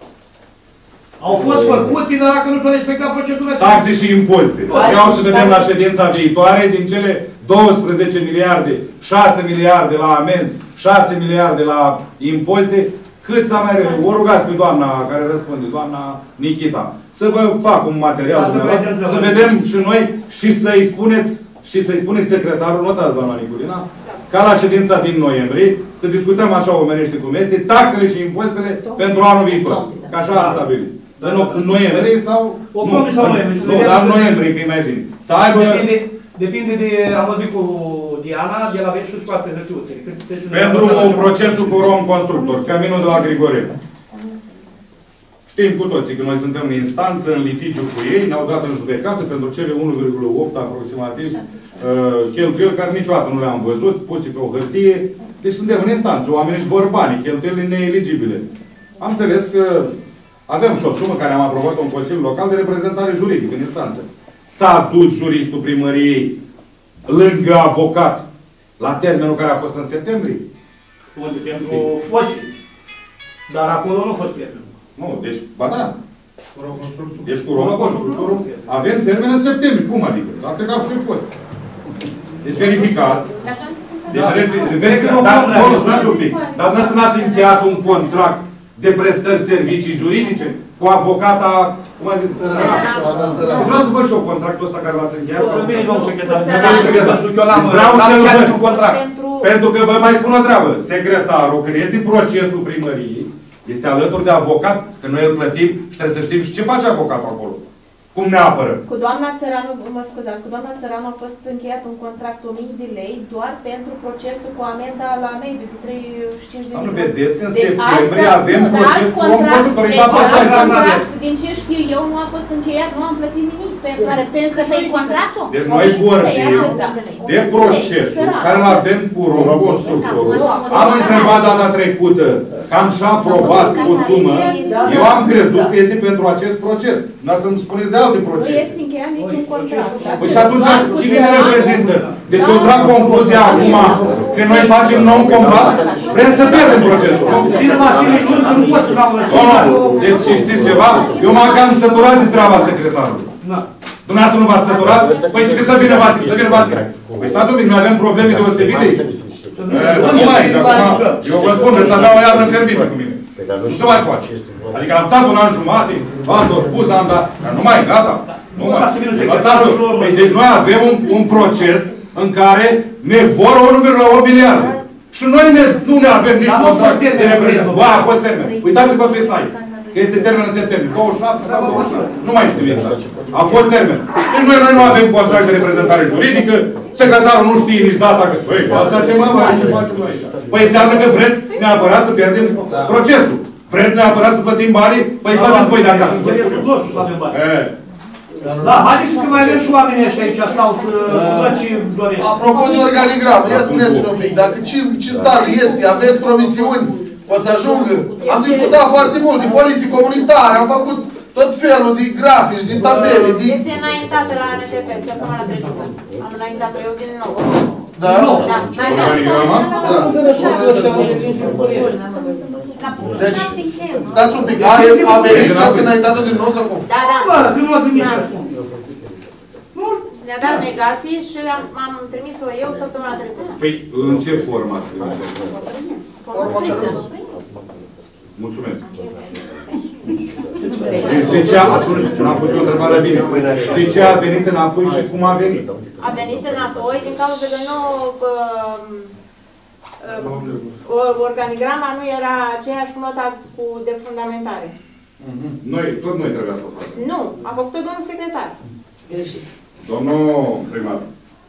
Au fost făcute, dar dacă nu s-a respectat procedura... Taxe și impozite. Vreau să vedem la ședința viitoare, din cele douăsprezece miliarde, șase miliarde la amenzi, șase miliarde la impozite, cât s-a mai... O rugați pe doamna care răspunde, doamna Nichita, să vă fac un material, Da, să să, să vedem și noi și să-i spuneți, și să-i spuneți secretarul, notați, doamna Niculina, ca la ședința din noiembrie, să discutăm așa omenește cum este, taxele și impozitele pentru anul viitor. Ca așa am stabilit. În, în noiembrie sau... Octombrie sau noiembrie. Nu, dar în noiembrie, că e mai bine. Să aibă... Depinde, depinde de... Am vorbit cu Diana, de la Veșu și poate hârtiuțele. Pentru procesul cu Rom Constructor, caminul de la Grigore. Știm cu toții că noi suntem în instanță, în litigiu cu ei, ne-au dat în judecată pentru cele unu virgulă opt aproximativ cheltuieli care niciodată nu le-am văzut, puse pe o hârtie. Deci suntem în instanță, oamenii își vor bani, cheltuielile neeligibile. Am înțeles că avem și o sumă care am aprobat-o în Consiliul Local de reprezentare juridică în instanță. S-a dus juristul primăriei lângă avocat la termenul care a fost în septembrie? Unde? Pentru fosi. Dar acolo nu a fost termenul. Nu, deci, ba da. Deci cu Rom Constructorul avem termen în septembrie. Cum adică? Dar cred că a fost. Deci verificați. Deci verificați. Dar, stați un pic. Dar dumneavoastră n-ați încheiat un contract de prestări servicii juridice cu avocata, cum a zis? Vreau să văd și eu contractul ăsta care l-ați încheiat. Vreau să-l văd. Pentru că vă mai spun o treabă. Secretarul, când este procesul primăriei, este alături de avocat, că noi îl plătim și trebuie să știm și ce face avocatul acolo. Cum ne apără? Cu doamna Țăranu, mă scuzați, cu doamna Țăranu a fost încheiat un contract o mie de lei doar pentru procesul cu amenda la mediu de treizeci și cinci de mii. Nu vedeți că în deci, septembrie avem nu, proces cu Rom Constructor. Deci alt contract, din ce știu eu, nu a fost încheiat, nu am plătit nimic pentru care pentru că e contractul. Deci noi vorbim de procesul care îl avem cu Rom Constructorul. Am întrebat data trecută că am și aprobat o sumă. Eu am crezut că este pentru acest proces. Nu să îmi spuneți de alte procese. Nu este încheiat niciun contract. Păi și atunci cine ne reprezintă? Deci eu trag concluzia acum că noi facem nou combat, vrem să pierdem procesul. Deci știți ceva? Eu m-am cam săturat de treaba secretarului. Dumneavoastră nu v-ați săturat? Păi ce că să vină Vasile, să vină Vasile. Păi stați un pic, noi avem probleme deosebite aici. Nu mai, eu vă spun, îți avea o iarnă fermită cu mine. Nu se mai face. Adică am stat un an jumate, v-am spus, am dat, dar nu mai, gata. Nu mai. Păi deci noi avem un, un proces în care ne vor unu virgulă opt miliarde. Și noi ne, nu ne avem nici contract de reprezentant. Bă, a fost termen. Uitați-vă pe site. Că este termen în septembrie. douăzeci și șapte sau douăzeci și șapte. Nu mai știu exact. A fost termen. Deci noi, noi nu avem contract de reprezentare juridică. Secretarul nu știe nici data că băi, lăsați-mă, mă, ce facem noi aici? Păi înseamnă că vreți neapărat să pierdem procesul. Vreți neapărat să plătim banii? Păi plătiți voi de acasă. Da, haideți că mai avem și oamenii ăștia aici, stau să văd ce doresc. Apropo de organigram, ia spuneți-mi un pic, dacă ce stare este, aveți promisiuni, o să ajungă. Am discutat foarte mult din poliții comunitare, am făcut tot felul de grafici, din tabele, din... Este înaintată la N F P, săptămâna trecută. Am înaintat-o eu din nou. Da? Da. Organigrama? Deci, stați un pic, a venit și ați înaintat-o din nou sau cum? Da, da. Bă, când nu a trimis să spun. Ne-a dat negații și am, am trimis-o eu săptămâna trecută. Păi, în ce formă ați trimis-o? Formă scrisă. Mulțumesc. De ce a, atunci, n-am pus o întrebare bine, de ce a venit înapoi și cum a venit? A venit înapoi din cauza că nu... Organigrama nu era aceeași cu nota cu de fundamentare. Noi, tot noi trebuia să o facem. Nu, a făcut-o domnul secretar. Greșit. Domnul primar.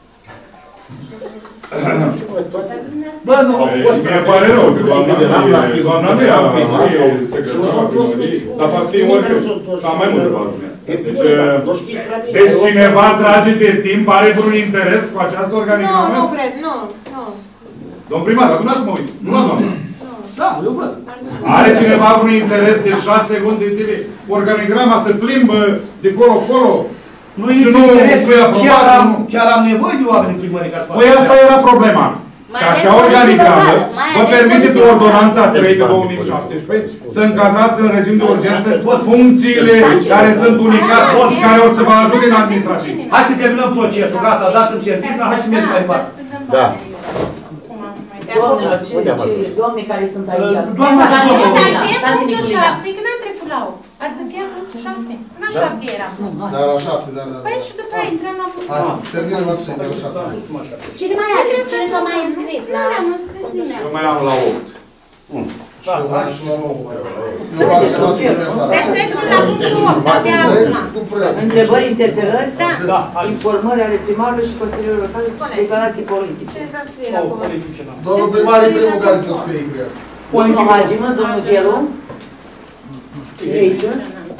Bă, nu, a fost... Mi-e pare rău că doamna nu era secretarul primăriei, dar poate fi oricând. Sau mai mult de altfel. Deci cineva trage de timp, are vreun interes cu această organigramă? Nu, nu cred, nu, nu. Domn primar, dar dumneavoastră mă uit, nu la doamna. Da, eu văd. Are cineva vreun interes de șase luni de zile organigrama să plimbă de colo-colo? Nu e interes, chiar am nevoie de oameni primării ca să facă. Păi asta era problema. Că acea organigramă vă permite pe ordonanța trei pe două mii șaptesprezece să încadrați în regim de urgență funcțiile care sunt unicate și care or să vă ajute în administrație. Hai să terminăm procesul, gata, dați-mi certificat, hai să mergem mai departe. Da. Doamnelor, doamne care sunt aici. Doamna și domnul. Dar punctul șapte, că n-am trecut la opt. Ați încheiat punctul șapte. la șapte eram. Da, la șapte, da, da. Păi și după aia intrăm la punctul. Hai, terminăm la șapte, la șapte. Cine mai are? Cine s-a mai înscris? Nu ne-am înscris nimeni. Eu mai am la opt. Și eu mai și la nouă. Eu am ceva suplimentar. Deci trecem la punctul opt, abia acum. Întrebări, interpelări? Da. Informări ale primarului și consilierului local și declarații politice. Ce să scrie la politice? Domnul primar e primul care să scrie cu el. Domnul Hagimă, domnul Gelu. Reiță.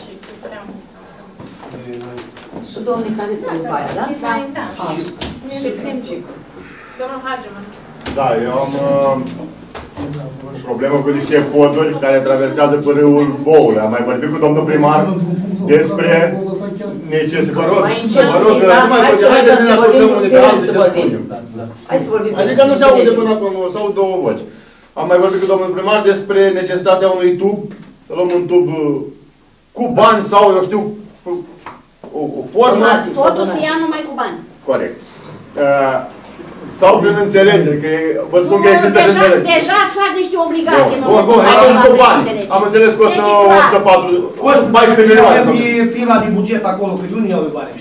Și domnul care se după aia, da? Da, da. Și prim ciclu. Domnul Hagimă. Da, eu am uh, problemă cu niște poduri care traversează pe râul Boule. Am mai vorbit cu domnul primar despre necesitate. Vă rog, vă rog, nu mai vorbim, haideți să ascultăm unii pe alții ce spunem. Hai să vorbim. Adică nu se aude până acum, nu se aud două voci. Am mai vorbit cu domnul primar despre necesitatea unui tub, să luăm un tub cu bani sau, eu știu, o, o formă. Totul se ia numai cu bani. Corect. Uh, sau prin înțelegere, că vă spun că există și înțelegere. Deja îți fac niște obligații. Bun, bun, atunci cu bani. Am înțeles că costă o sută paisprezece milioane. Avem fila din buget acolo, că unii iau bani.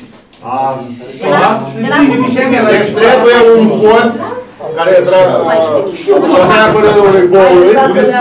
Deci trebuie un pod care traversează pe râul Boului.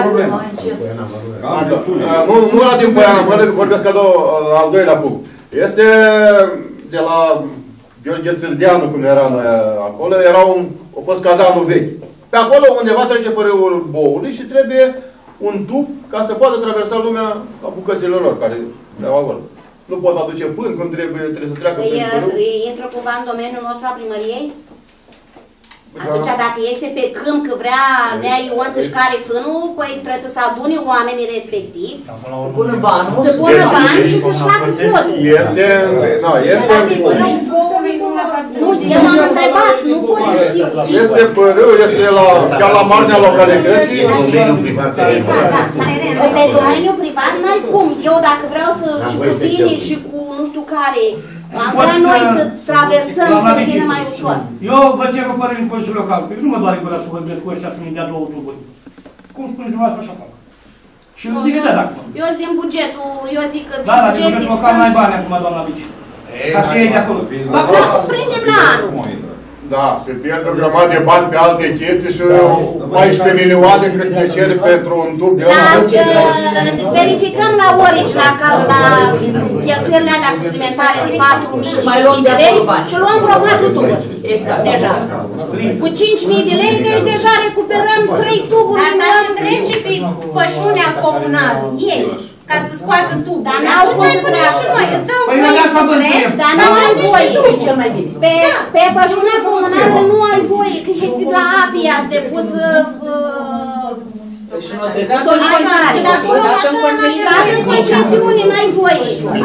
Nu ăla din Poiana Mălă, că vorbesc ca al doilea punct. Este de la Gheorghe Țârdeanu, cum era noi acolo, era un, a fost cazanul vechi. Pe acolo undeva trece pe râul Boului și trebuie un tub ca să poată traversa lumea la bucățile lor, care erau acolo. Nu pot aduce fân când trebuie, trebuie să treacă prin râu. Intră cumva în domeniul nostru a primăriei? Atunci, dacă este pe câmp că vrea Nea Ion să-și care fânul, păi trebuie să se adune oamenii respectivi, să pună bani, să pună bani și să-și facă podul. Este, nu, este... Nu, eu m-am întrebat, nu pot să știu. Este părâu, este la, chiar la marginea localității. Domeniul privat. Pe domeniul privat n-ai cum. Eu dacă vreau să, și cu tine și cu nu știu care, am vrea noi să traversăm, să ne vină mai ușor. Eu vă cer o părere în Consiliul Local, că nu mă doare gura să vorbesc cu ăștia să-mi dea două tuburi. Cum spuneți dumneavoastră, așa fac. Și nu zic de dacă. Eu sunt din bugetul, eu zic că din da, dar din buget bugetul local n-ai bani acum, doamna Vici. Ca să iei de acolo. Da, prindem la anul. Da, se pierd o grămadă de bani pe alte chestii și paisprezece milioane cât ne cer pentru un tub de ăla. Verificăm la Orici, la cheltuielile alea suplimentare de patru mii cinci mii de lei și luăm vreo patru tuburi. Exact, deja. Cu cinci mii de lei, deci deja recuperăm trei tuburi. Dar dacă trece pe pășunea comunală, ei, ca să scoată tubul. Dar n-au voie și noi, îți dau voie să vreci, dar n-au voie. Pe pășunea comunală nu ai voie, că este la Apia depus solicitare. Dacă în concesiune n-ai voie.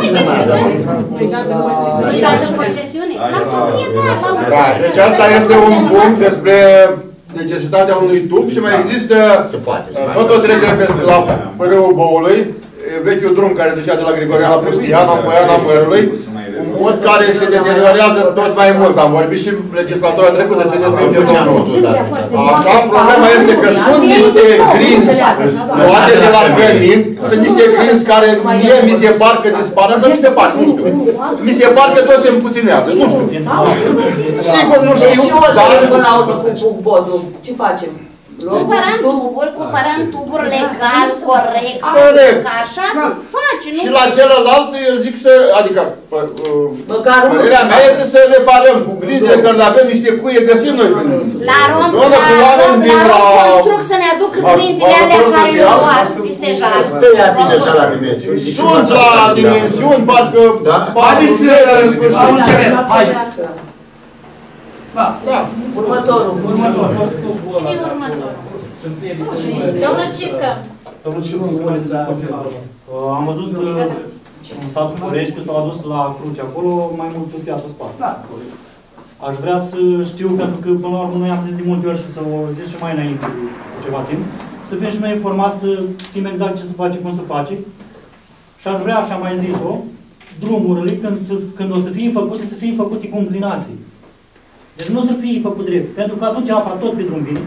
Nu-i dat în concesiune? La proprietate. Da, deci asta este un punct despre necesitatea unui tub și mai există tot o trecere pe la Râul Boului, vechiul drum care ducea de la Grigorian la Pustiana, în Poiana Mărului, un mod care se deteriorează tot mai mult. Am vorbit și legislatura trecută, țineți minte domnul. Așa, problema este că sunt niște grinzi luate de la Cămin, sunt niște grinzi care mie mi se par că dispar, așa mi se par, nu știu. Mi se par că tot se împuținează, nu știu. Sigur nu știu, dar... Ce facem? Cumpărăm tuburi, cumpărăm tuburi legal, corect, ca așa se face, nu? Și la celălalt, eu zic să, adică, părerea mea este să reparăm cu grinzele, că le avem niște cuie, găsim noi. La Rom, la Rom Construct să ne aducă grinzele alea care le-au luat peste jar. Deja la dimensiuni. Sunt la dimensiuni, parcă... Haideți să am înțeles, hai. Da. Da. Următorul. Următorul. Cine e următorul? Domnul Cipcă. Domnul Cipcă. Am văzut în satul Florești, că s-au adus la Cruce acolo, mai mult pe piață spate. Da. Aș vrea să știu, pentru că până la urmă noi am zis de multe ori și să o zic și mai înainte de ceva timp, să fim și noi informați, să știm exact ce se face, cum se face. Și aș vrea, așa mai zis-o, drumurile, când, să, când o să fie făcute, să fie făcute cu înclinații. Deci nu să fie făcut drept, pentru că atunci apa tot pe drum vine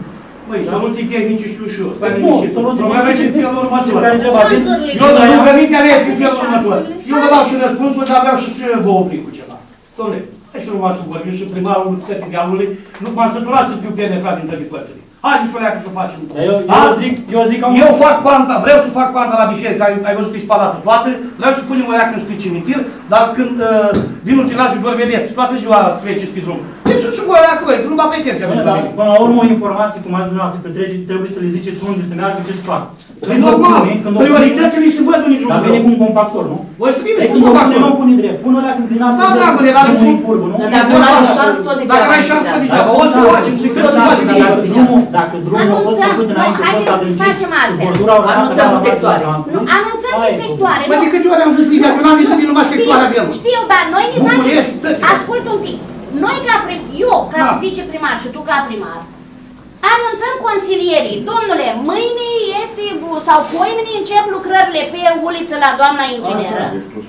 Măi, soluții tehnice știu și eu. Stai Nu, liniștit. soluții Problema tehnice e în felul următor. care întreba. Eu, domnul Gămintea, reiese în felul următor. Eu vă dau și răspunsul, dar vreau și să vă oblig cu ceva. Dom'le, hai să nu m-aș să vorbim și primarul stății dealului, nu m-am săturat să fiu penetrat din toate părțile. Haideți, coleacă, să facem. Eu, eu, zic, eu zic că... Eu fac panta, vreau să fac panta la biserică, ai, ai văzut că e spalată toată, vreau să punem o leacă spre cimitir, dar când uh, vin utilajul doar vedeți, toată ziua treceți pe drum. Deci să o leacă, băi, nu m-a pretenția. Până, dar, până la urmă, o informație, cum ați dumneavoastră petrece, trebuie să le ziceți unde să meargă, ce să facă. E normal, prioritățile se văd unii dar vine cu un compactor, nu? Voi să vină cu un compactor. Nu pune drept, pune o leacă înclinată, da, dragule, dar nu curvă, nu? Dacă nu ai șans tot degeaba. Dacă ai șans tot degeaba, o să facem, să-i fim să facem dacă drumul a fost făcut înainte, haideți să facem altfel. Anunțăm sectoare. Nu, anunțăm pe sectoare. Bă, de câte ori am zis linia, că n-am zis să vin numai sectoare avem. Știu, dar noi ne facem... Ascult un pic. Noi ca prim, eu ca viceprimar și tu ca primar, anunțăm consilierii. Domnule, mâine este, sau poimâine încep lucrările pe uliță la doamna ingineră.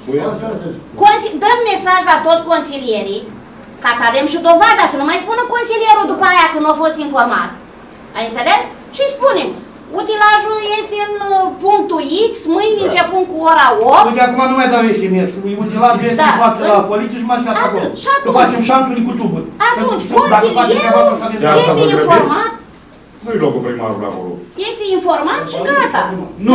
Dăm mesaj la toți consilierii, ca să avem și dovada, să nu mai spună consilierul după aia când nu a fost informat. Ai înțeles? Și spunem, utilajul este în punctul X, mâine începând cu ora opt. Uite, acum nu mai dau S M S-ul, utilajul este în față la poliție și mașina acolo. Că facem șanturi cu tuburi. Atunci, consilierul este informat. Nu-i locul primarului acolo. Este informat și gata. Nu.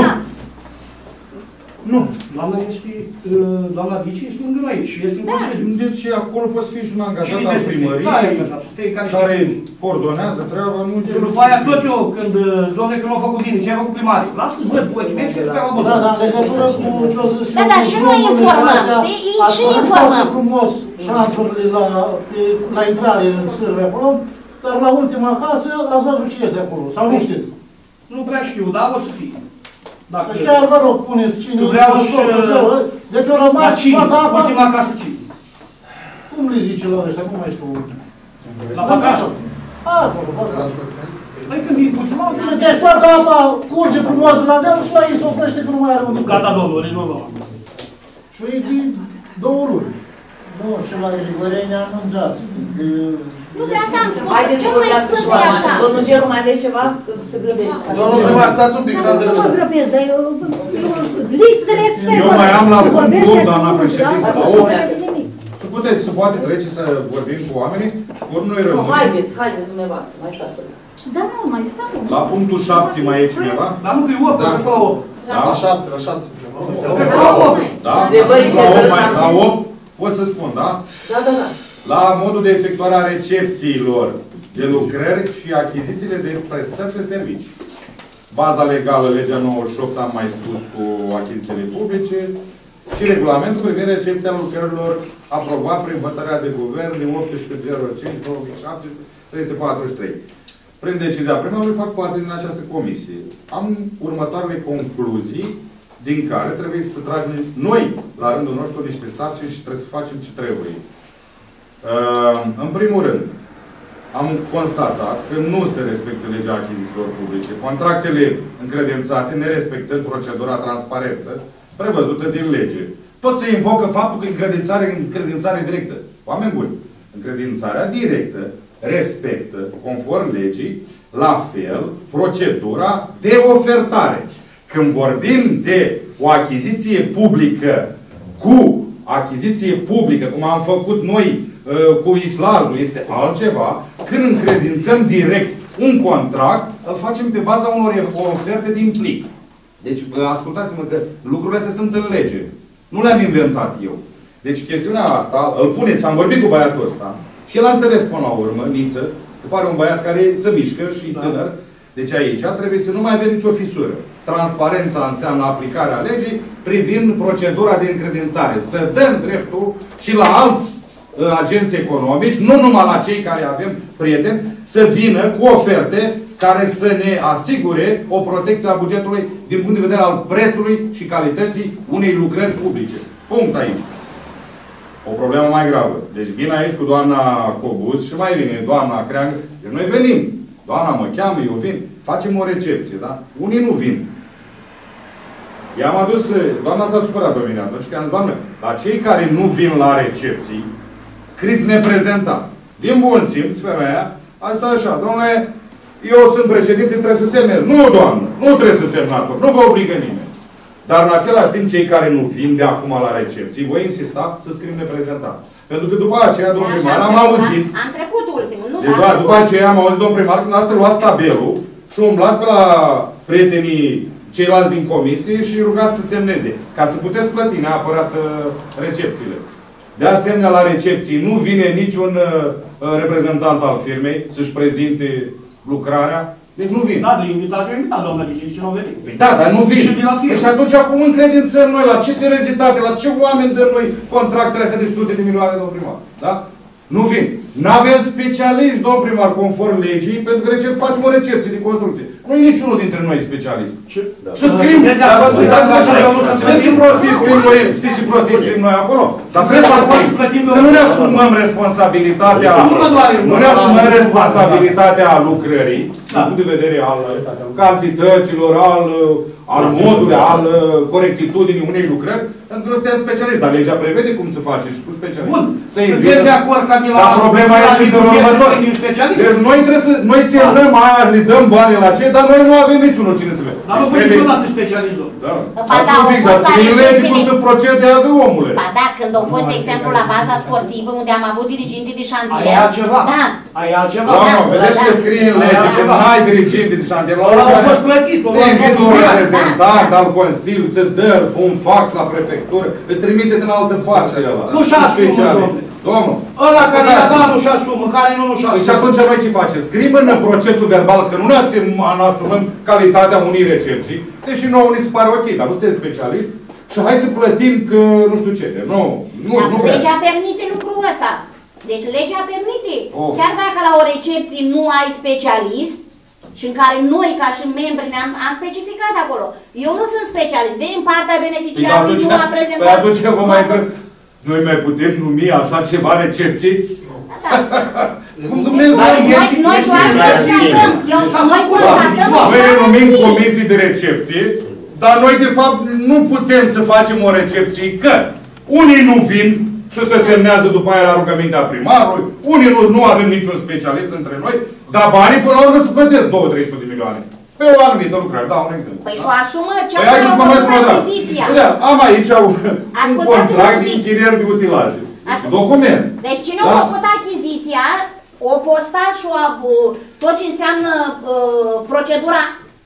Nu. Doamna este, doamna vice este lângă noi și este în concediu. Deci acolo poate să fie și un angajat al primăriei care coordonează treaba. După aia tot eu, când, domnule, că nu au făcut bine, ce ai făcut primarii? Lasă-ți văd cu ochii mei și să-ți treaba bună. Da, dar în legătură cu ce o zis... Da, da, și noi informăm, știi? Și informăm. Frumos șanțurile la intrare în sârbe acolo, dar la ultima casă ați văzut ce este acolo, sau nu știți? Nu prea știu, dar o să fie. Deci chiar vă rog, puneți cine... Vreau și... Deci o rămas toată apa... Ultima casă cine? Cum le zice la ăștia? Cum mai știu? La Băcașul. Acolo, Băcașul. Păi când e ultima... Și deci toată apa curge frumos de la deal și la ei se oprește că nu mai are unde. Gata, domnule, nu luăm. Și e de două luni. Nu, și la Grigoreni anunțați. Nu de asta am spus, haideți să vorbească și oameni. Domnul Geru, mai aveți ceva? Să grăbești. Domnul primar, stați un pic, n-am înțeles. Nu mă grăbesc, dar eu... Lipsă de respect. Eu mai am la punctul, doamna președinte, la opt. Puteți, se poate trece să vorbim cu oamenii și ori noi rămânem. Nu, haideți, haideți dumneavoastră, mai stați o leacă. Da, nu, mai stau. La punctul șapte mai e cineva? Dar nu că e opt, că la opt. La șapte, la șapte. La opt, da? La opt pot să spun, da? Da, da, da. La modul de efectuare a recepțiilor de lucrări și achizițiile de prestări de servicii. Baza legală, legea nouăzeci și opt, am mai spus, cu achizițiile publice și regulamentul privind recepția lucrărilor aprobat prin hotărârea de guvern din optsprezece zero cinci două mii șaptesprezece trei sute patruzeci și trei. Prin decizia primarului fac parte din această comisie. Am următoarele concluzii din care trebuie să tragem noi, la rândul nostru, niște sarcini și trebuie să facem ce trebuie. Uh, în primul rând, am constatat că nu se respectă legea achizițiilor publice. Contractele încredințate, nerespectând procedura transparentă, prevăzută din lege. Tot se invocă faptul că încredințare, încredințare directă. Oameni buni, încredințarea directă respectă, conform legii, la fel, procedura de ofertare. Când vorbim de o achiziție publică cu achiziție publică, cum am făcut noi uh, cu Islazul, este altceva. Când încredințăm direct un contract, îl facem pe baza unor oferte din plic. Deci, ascultați-mă că lucrurile astea sunt în lege. Nu le-am inventat eu. Deci, chestiunea asta, îl puneți, am vorbit cu băiatul ăsta, și el a înțeles până la urmă, Niță, că pare un băiat care se mișcă și tânăr. Deci aici trebuie să nu mai avem nicio fisură. Transparența înseamnă aplicarea legii privind procedura de încredințare. Să dăm dreptul și la alți uh, agenți economici, nu numai la cei care avem prieteni, să vină cu oferte care să ne asigure o protecție a bugetului din punct de vedere al prețului și calității unei lucrări publice. Punct aici. O problemă mai gravă. Deci vin aici cu doamna Cobuz și mai vine doamna Creangă. Deci noi venim. Doamna mă cheamă, eu vin. Facem o recepție, da? Unii nu vin. I-am adus, doamna s-a supărat pe mine atunci, că am zis, doamne, dar cei care nu vin la recepții, scris neprezentat. Din bun simț, femeia, a zis așa, domnule, Eu sunt președinte, trebuie să semnez. Nu, doamnă, nu trebuie să semnați. Nu vă obligă nimeni. Dar în același timp, cei care nu vin de acum la recepții, voi insista să scriem neprezentat. Pentru că după aceea, domnul primar, am auzit... Am trecut ultimul, nu? Deci, doar după aceea am auzit, domnul primar, când a să luați tabelul și umblați pe la prietenii ceilalți din comisie și rugați să semneze. Ca să puteți plăti neapărat uh, recepțiile. De asemenea, la recepții nu vine niciun uh, reprezentant al firmei să-și prezinte lucrarea. Deci nu vin. Da, de invitat, eu invitat, doamna, de ce nu veni. Păi da, dar nu vin. Deci atunci cum încredințăm noi? La ce seriozitate? La ce oameni dăm noi contractele astea de sute de milioane, domnul primar? Da? Nu vin. N-avem specialiști, domn primar, conform legii, pentru că recep, facem o recepție de construcție. Nu e niciunul dintre noi specialist. Și scrim, știți ce prostii scrim noi, știți ce prostii scrim noi acolo? Dar trebuie să scrim, că nu ne asumăm responsabilitatea, nu ne asumăm responsabilitatea lucrării, din punct de vedere al cantităților, al, al modului, al corectitudinii unei lucrări, pentru că nu suntem specialiști, dar legea prevede cum să faci și cu specialiști. Bun, să invită. de acord ca de la... Dar problema este în felul următor. Deci noi trebuie să, noi semnăm aia, le dăm bani la cei, dar noi nu avem niciunul cine să vede. Dar nu fost niciodată specialistul. Da. Ba da, au fost la recepții... cum să procedează omule. Ba da, când au fost, de exemplu, la baza sportivă, unde am avut diriginte de șantier. Aia altceva. Da. Aia altceva. Doamna, vedeți că scrie în lege că n-ai diriginte de șantier. Ăla au fost plătit. Se invită un reprezentant al Consiliului, se dă un fax la prefectură, îți trimite din altă parte ăla. Nu și asumă, domnule. Domnul. Ăla care la țară nu și asumă, care nu nu și asumă. Deci atunci noi ce facem? Scriem în procesul verbal că nu ne asumăm calitatea unei recepții, deși nouă ni se pare ok, dar nu suntem specialiști, și hai să plătim că nu știu ce. Nu, nu, Dar nu legea permite lucrul ăsta. Deci legea permite. Oh. Chiar dacă la o recepție nu ai specialist, și în care noi, ca și membri, ne-am am specificat acolo. Eu nu sunt specialist. De în partea beneficiarului nu a prezentat... Păi atunci că vă mai întreb, noi mai putem numi așa ceva recepții? Da. Cum Dumnezeu? Noi doar constatăm. Noi constatăm... Noi ne numim comisii de recepție, dar noi, de fapt, nu putem să facem o recepție, că unii nu vin și se semnează după aia la rugămintea primarului, unii nu, nu avem niciun specialist între noi, dar banii, până la urmă, se plătesc două trei sute de milioane. Pe o anumită lucrare, da, un exemplu. Păi și o asumă cea păi care a făcut achiziția. Da, am aici un, un contract de închiriere de utilaje. Document. Deci cine da? a făcut achiziția, o postat și o, tot ce înseamnă uh, procedura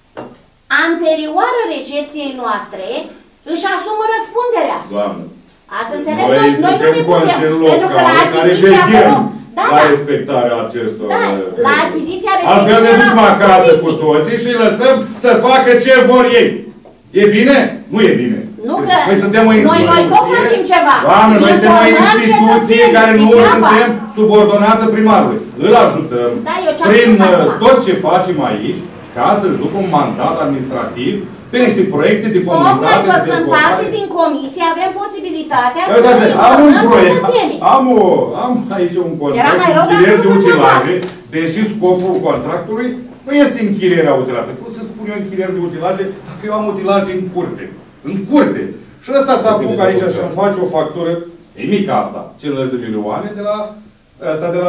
anterioară recepției noastre, își asumă răspunderea. Doamne. Ați înțeles? Noi, noi, noi nu ne putem, pentru că la achiziția acolo... Da, la da. respectarea acestor... Da, la achiziția respectivă... Altfel ne ducem acasă cu toții și îi lăsăm să facă ce vor ei. E bine? Nu e bine. Nu că... Noi suntem o instituție. Noi, noi tot facem ceva. Doamne, noi suntem o instituție care nu suntem subordonată primarului. Îl ajutăm da, prin tot ce facem aici ca să-și ducă un mandat administrativ pe niște proiecte de comunitate. Tocmai făcând parte din comisie avem posibilitatea să am un proiect, cetățenii. am, o, am aici un contract de închiriere de utilaje, deși scopul contractului nu este închirierea utilajelor. Cum să spun eu închiriere de utilaje dacă eu am utilaje în curte? În curte. Și ăsta s-a apuc aici și îmi face o factură, e mică asta, cincizeci de milioane de la asta de la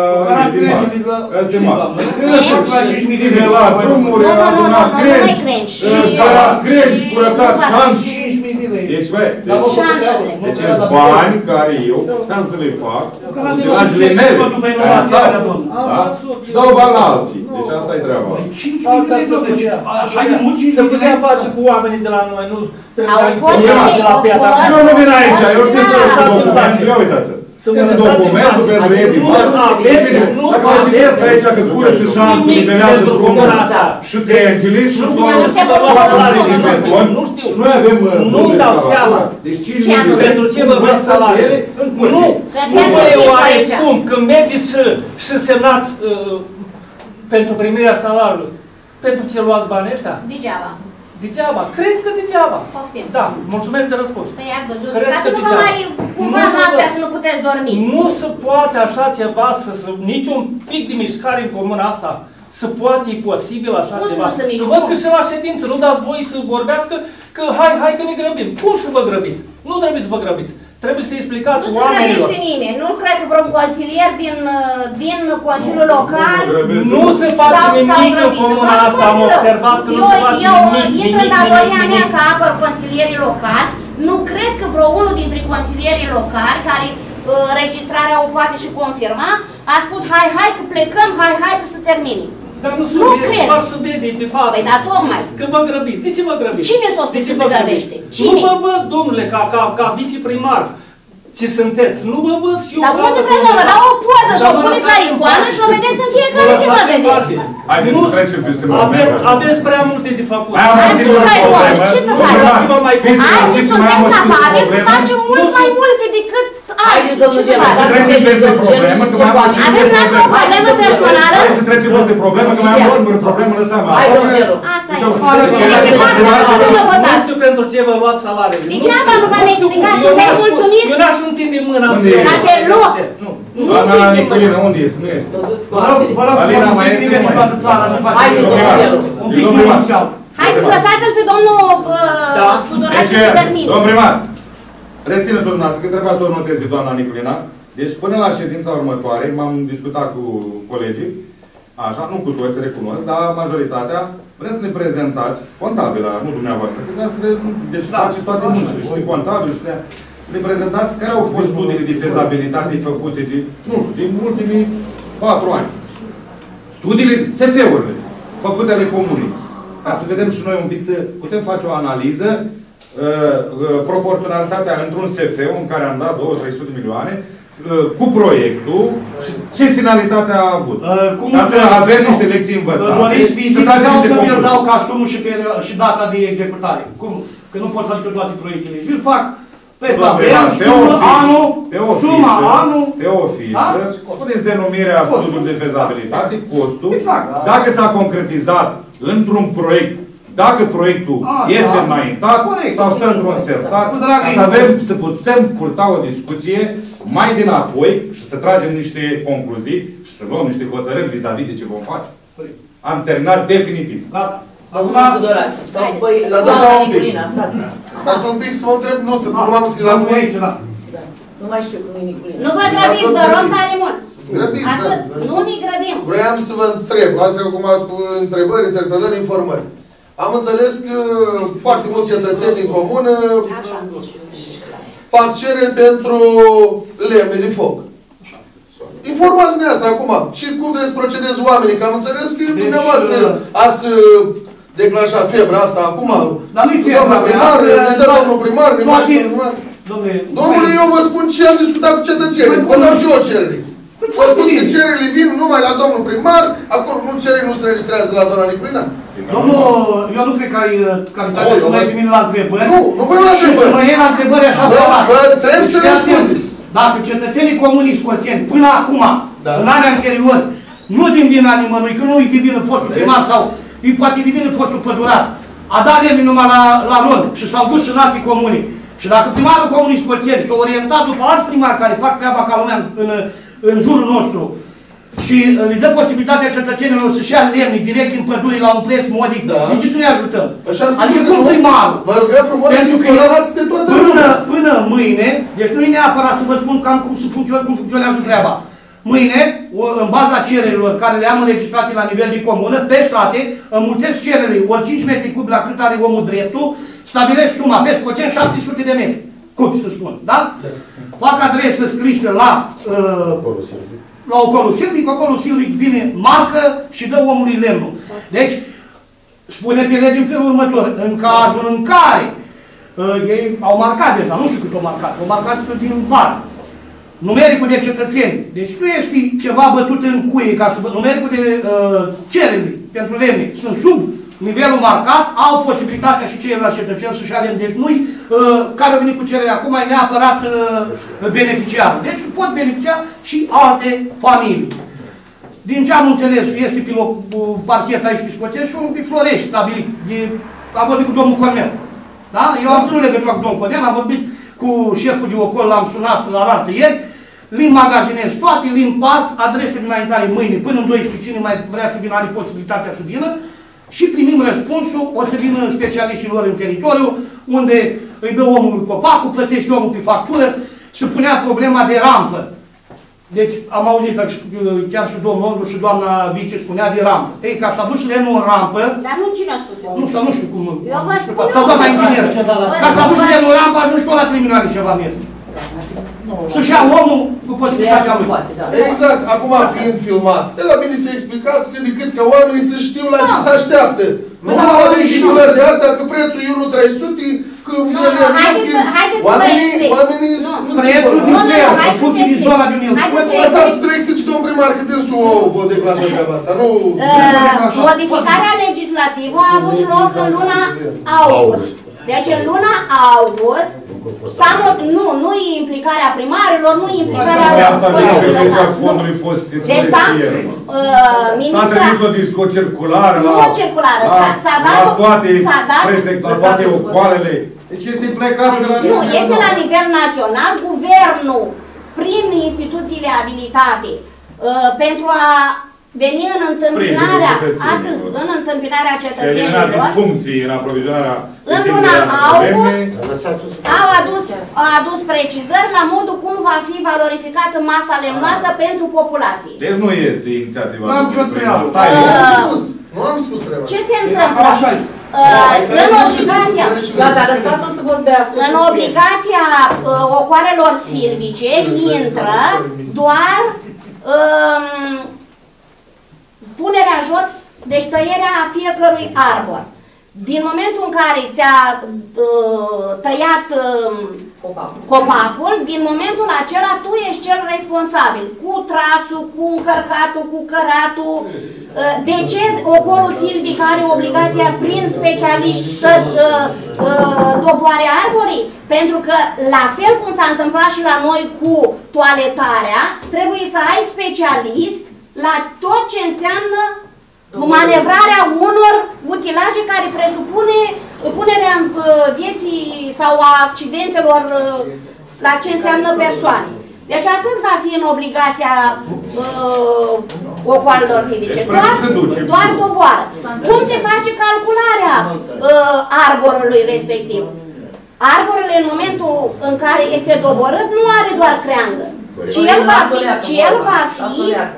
Asta e mare. La drumuri, la crenci, crenci, curățat, șanți. Deci, băi, deci sunt bani care eu puteam să le fac, utilajele mele, care stau, da? Și dau bani la alții. Deci asta e treaba. Să putea face cu oamenii de la noi, nu... Au fost cei, au fost... Eu nu vin aici, eu știu să lăsă documentul, ia uitați-vă. Este documentul pentru ei privat. Dacă vă citesc aici că curăță șanțul, nivelează drumul și crengile și noi avem... Nu dau seama. Deci cine pentru ce vă văd salariile? Nu! Nu vă e oarecum când mergeți și semnați pentru primirea salariului. Pentru ce luați banii ăștia? Degeaba. Degeaba. Cred că degeaba. Poftim. Da. Mulțumesc de răspuns. Păi ați văzut. Ca să nu vă mai cumva noaptea să nu puteți dormi. Nu se poate așa ceva, să, să, niciun pic de mișcare în comuna asta. Se poate, e posibil așa Cum ceva. să mișcăm? Văd că și la ședință nu dați voi să vorbească că hai, hai că ne grăbim. Cum să vă grăbiți? Nu trebuie să vă grăbiți. Trebuie să explicați Nu se oamenilor. grăbește nimeni. Nu cred că vreun consilier din, din Consiliul Local Nu se face sau- sau nimic în grăbit. comuna Fac asta, am foarte rău. observat că nu Eu- se face Eu nimic, intru în nimic, datoria nimic, mea nimic. să apăr consilierii locali. Nu cred că vreo unul dintre consilierii locali, care uh, registrarea o poate și confirma, a spus hai, hai că plecăm, hai, hai să se termine. Dar nu se Nu vede, cred. doar se vede pe față. Păi da, tocmai. Că vă grăbiți. De ce vă grăbiți? Cine s-a spus De ce că vă se grăbește? grăbiți? Cine? Nu vă văd, domnule, ca, ca, ca viceprimar. Ce sunteți? Nu vă văd și eu. Dar unde vreau să vă dau o poză și o puneți la icoană și o vedeți în fiecare zi, vă vedeți. Haideți să trecem peste Aveți, aveți prea multe de făcut. Mai am o singură problemă. Ce să facem? Fiți Alții liniștiți, mai suntem am o singură capabili să problemă. facem mult mai multe decât alții. Ce să Să facem? trecem peste problemă, că mai am o singură Avem noastră o problemă personală? Hai să trecem peste problemă, că mai am o singură problemă, lăsăm-mă. Hai, domnule. Asta e. Nu știu pentru ce vă luați salariile. Degeaba nu v-am explicat, sunteți mulțumiți? Eu n-aș întinde mâna să... Dar deloc. Doamna Nicolina, unde este? Nu este. Alina, mai este? Nu mai este. Haideți, lăsați-l pe domnul Tudorache Deci, să termine. domn primar, rețineți-o dumneavoastră, că trebuia să o noteze doamna Nicolina. Deci, până la ședința următoare, m-am discutat cu colegii, așa, nu cu toți, recunosc, dar majoritatea, vreau să ne prezentați, contabila, nu dumneavoastră, că vreau să ne, deci faceți toate muncile, și de contabil, și de... Să ne prezentați care au fost studiile de fezabilitate făcute de, nu știu, din ultimii patru ani. Studiile, S F-urile, făcute ale comunii. Ca să vedem și noi un pic, să putem face o analiză, uh, uh, proporționalitatea într-un S F în care am dat două trei sute de milioane, uh, cu proiectul și ce finalitate a avut. Uh, cum Ca să avem niște lecții învățate. Doriți să fizic tragem sau niște să vi-l concluzii. dau ca sumă și, pe, și data de executare? Cum? Că nu pot să adică toate proiectele. Vi-l fac pe tabel, sumă, anul, suma, anul. Pe o fișă, puneți denumirea studiului de fezabilitate, costul, dacă s-a concretizat într-un proiect, dacă proiectul este înaintat sau stă într-un sertar, să avem, să putem purta o discuție mai dinapoi și să tragem niște concluzii și să luăm niște hotărâri vis-a-vis de ce vom face. Am terminat definitiv. Gata. Acum, sau păi, Dar doamna așa un pic. Nicolina, stați. Stați un pic să mă întreb, nu, nu m-am scris la cuvânt. Nu mai știu cum e Nicolina. Nu vă grăbiți, vă rog tare mult. Grăbiți, Atât, da. nu ne grăbim. Vreau să vă întreb, astea cum ați spus, întrebări, interpelări, informări. Am înțeles că foarte mulți cetățeni din comună fac cereri pentru lemne de foc. Informați-ne asta acum. Și cum trebuie să procedezi oamenii? Că am înțeles că deci, dumneavoastră ați declanșat febra asta acum. Dar nu-i febra. Domnul primar, ne dă domnul primar, ne face domnul primar. Domnule, eu vă spun ce am discutat cu cetățenii. Vă dau și eu cerere. Vă spus că cererile vin numai la domnul primar, acolo nu cererile nu se registrează la doamna Nicolina. Domnul, eu nu cred că ai calitatea să mai vine la întrebări. Nu, nu vă iau la întrebări. Și să mă iei la întrebări așa Vă, salate. vă trebuie să răspundeți. Dacă cetățenii comunii scoțeni, până acum, da. în anii anterior, nu din vina nimănui, că nu îi divină fostul primar sau îi poate divină fostul pădurar, a dat lemni numai la, la rol și s-au dus în alte comuni. Și dacă primarul comunii scoțeni s-a orientat după alți primari care fac treaba ca lumea în, în, în jurul nostru și le dă posibilitatea cetățenilor să-și ia lemni direct din pădure la un preț modic, da. De ce să ne ajutăm? Adică cum primarul? Vă rugăm frumos să informați pe toată până, până mâine, deci nu e neapărat să vă spun cam cum, funcționează, cum funcționează treaba. Mâine, în baza cererilor care le am înregistrate la nivel de comună, pe sate, înmulțesc cererile, ori cinci metri cubi la cât are omul dreptul, stabilesc suma pe Scoceni șapte sute de metri. Cubi, să spun, da? Da. Fac adresă scrisă la uh, la ocolul silvic, ocolul silvic vine, marcă și dă omului lemnul. Deci, spune pe lege în felul următor, în cazul în care uh, ei au marcat deja, nu știu cât au marcat, au marcat din var, numericul de cetățeni. Deci nu este ceva bătut în cuie, ca să vă... Numericul de uh, cereri pentru lemne sunt sub nivelul marcat, au posibilitatea și ceilalți cetățeni să-și alem. Deci nu-i uh, care au venit cu cererea acum e neapărat uh, beneficiar. Deci pot beneficia și alte familii. Din ce am înțeles, este pe loc, uh, parchet aici pe Scoceni și unul pe Florești, stabilit. De, am vorbit cu domnul Cornel. Da? Eu am ținut legătura cu domnul Cornel, am vorbit cu șeful de ocol, l-am sunat la arată ieri, li magazinez toate, li împart, adrese de înaintare mâine, până în doisprezece, cine mai vrea să vină, are posibilitatea să vină, Și primim răspunsul, o să vină specialiștii lor în teritoriu, unde îi dă omul copacul, plătește omul pe factură, se punea problema de rampă. Deci am auzit chiar și domnul Ondu și doamna Vice spunea de rampă. Ei, ca să aduci lemnul în rampă... Dar nu cine a spus? Nu, sau nu știu cum... Eu vă spun... Sau doamna ingineră. Ca să aduci lemnul în rampă, ajungi tot la trei milioane ceva metri. Să-și ia omul cu posibilitatea lui. Exact. Acum fiind filmat, e la bine să explicați cât de cât, ca oamenii să știu la ce se așteaptă. Nu avem și număr de asta, că prețul e unu mii trei sute, că ele oamenii nu se prețul diferă, în funcție de zona de unde îl lăsați să explici domnul primar că dânsul o declanșat treaba asta, nu... Modificarea legislativă a avut loc în luna august. Deci în luna august, nu, nu e implicarea primarilor, nu e implicarea fondului fost deci s-a S-a trimis o disco circulară la, nu circulară, s-a dat, la toate s-a dat, prefect, la toate ocoalele. Deci este plecat de la Nu, este la nivel național, guvernul, prin instituțiile abilitate, pentru a veni în întâmpinarea, atât, în întâmpinarea cetățenilor, disfuncții în aprovizionarea în luna august, au adus, au adus precizări la modul cum va fi valorificată masa lemnoasă pentru populație. Deci nu este inițiativa. Nu am spus treaba. Ce se întâmplă? În obligația, în obligația ocoarelor silvice intră doar um, punerea jos, deci tăierea fiecărui arbor. Din momentul în care ți-a uh, tăiat uh, copacul, din momentul acela tu ești cel responsabil. Cu trasul, cu încărcatul, cu căratul. Uh, de ce ocolul silvic are obligația prin specialiști să uh, uh, doboare arborii? Pentru că, la fel cum s-a întâmplat și la noi cu toaletarea, trebuie să ai specialist la tot ce înseamnă manevrarea unor utilaje care presupune punerea în vieții sau a accidentelor la ce înseamnă persoane. Deci atât va fi în obligația uh, ocoalelor fizice. Doar, doar doboară. Cum se face calcularea uh, arborului respectiv? Arborele, în momentul în care este doborât, nu are doar creangă, ci el va fi, ci el va fi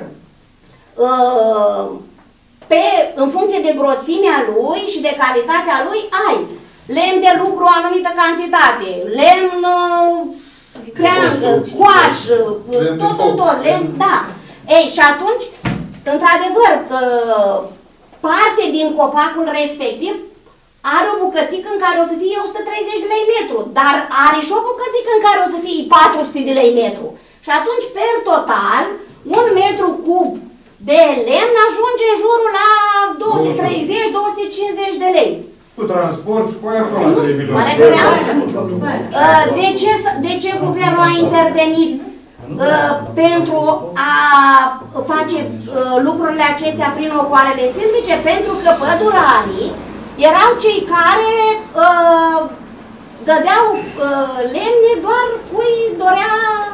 uh, pe, în funcție de grosimea lui și de calitatea lui, ai lemn de lucru o anumită cantitate, lemn, creangă, coajă, tot, tot, tot, lemn, da. Ei, și atunci, într-adevăr, parte din copacul respectiv are o bucățică în care o să fie o sută treizeci de lei metru, dar are și o bucățică în care o să fie patru sute de lei metru. Și atunci, per total, un metru cub de lemn ajunge în jurul la două sute treizeci - două sute cincizeci de lei. Cu transport, cu aia acolo la trei milioane. De ce, de ce guvernul a intervenit uh, pentru a face uh, lucrurile acestea prin ocoarele silvice? Pentru că păduranii erau cei care uh, dădeau uh, lemne doar cui dorea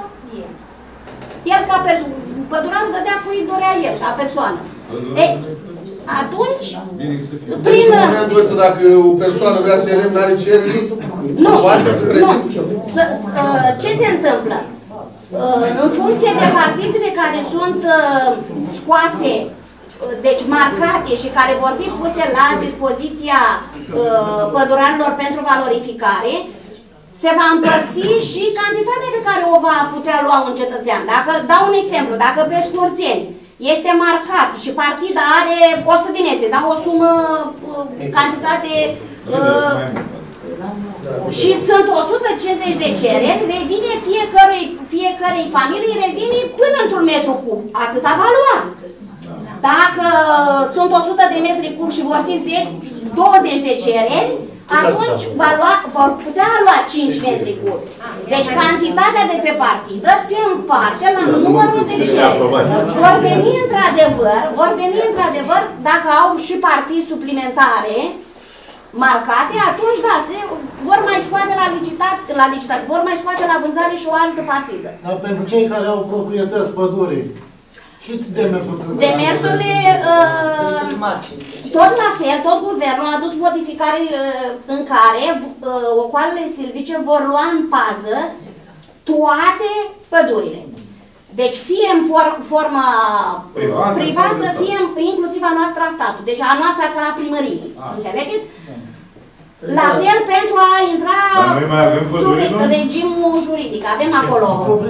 el ca persoană. Pădurarul dădea cui dorea el, ca persoană. Ei, atunci, deci în momentul ăsta, dacă o persoană vrea să ia lemn, n-are cereri, nu, poate să prezinte. Ce se întâmplă? În funcție de partizele care sunt scoase, deci marcate și care vor fi puse la dispoziția pădurarilor pentru valorificare, se va împărți și cantitatea pe care o va putea lua un cetățean. Dacă, dau un exemplu, dacă pe Scurțeni este marcat și partida are o sută de metri, da, o sumă, cantitate, uh, și sunt o sută cincizeci de cereri, revine fiecărui, fiecărei familii, revine până într-un metru cub. Atâta va lua. Dacă sunt o sută de metri cub și vor fi zece douăzeci de cereri, atunci va lua, vor putea lua cinci metri cub. Deci cantitatea de pe partidă se împarte la numărul de cereri. Vor veni într-adevăr, vor veni într-adevăr, dacă au și partii suplimentare marcate, atunci da, se vor mai scoate la licitație, la licitație, vor mai scoate la vânzare și o altă partidă. Dar pentru cei care au proprietăți pădurii, și demersul trebuie? Demersurile uh, tot la fel, tot guvernul a adus modificări uh, în care uh, ocoalele silvice vor lua în pază toate pădurile. Deci fie în for formă privată, privată fie în, inclusiv a noastră a statului. Deci a noastră ca a primăriei. Înțelegeți? La fel pentru a intra sub regimul juridic. Avem acolo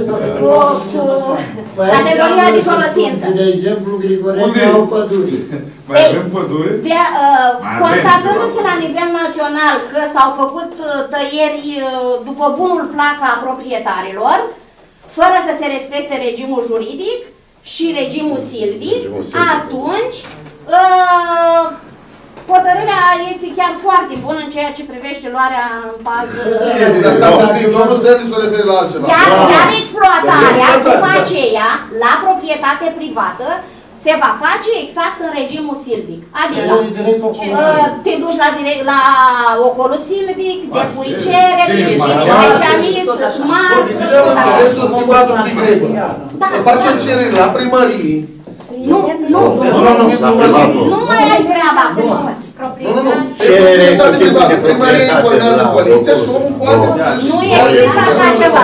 categoria de folosință. De exemplu, Grigoreni au păduri. Mai avem păduri? Constatându-se la nivel național că s-au făcut tăieri după bunul plac a proprietarilor, fără să se respecte regimul juridic și regimul silvic, atunci hotărârea este chiar foarte bună în ceea ce privește luarea în pază. Dar stați un pic, domnul Sergiu se referă la altceva. Iar, iar exploatarea, după aceea, la proprietate privată, se va face exact în regimul silvic. Adică, te duci la, direct, la ocolul silvic, depui cerere, ești specialist, marc, și înțelesul a schimbat un pic regula. Să facem cereri la primării. Nu, nu, nu mai ai treaba acum. Nu, nu, nu. Proprietate privată. Primăria informează poliția și omul poate să-și... Nu există așa ceva.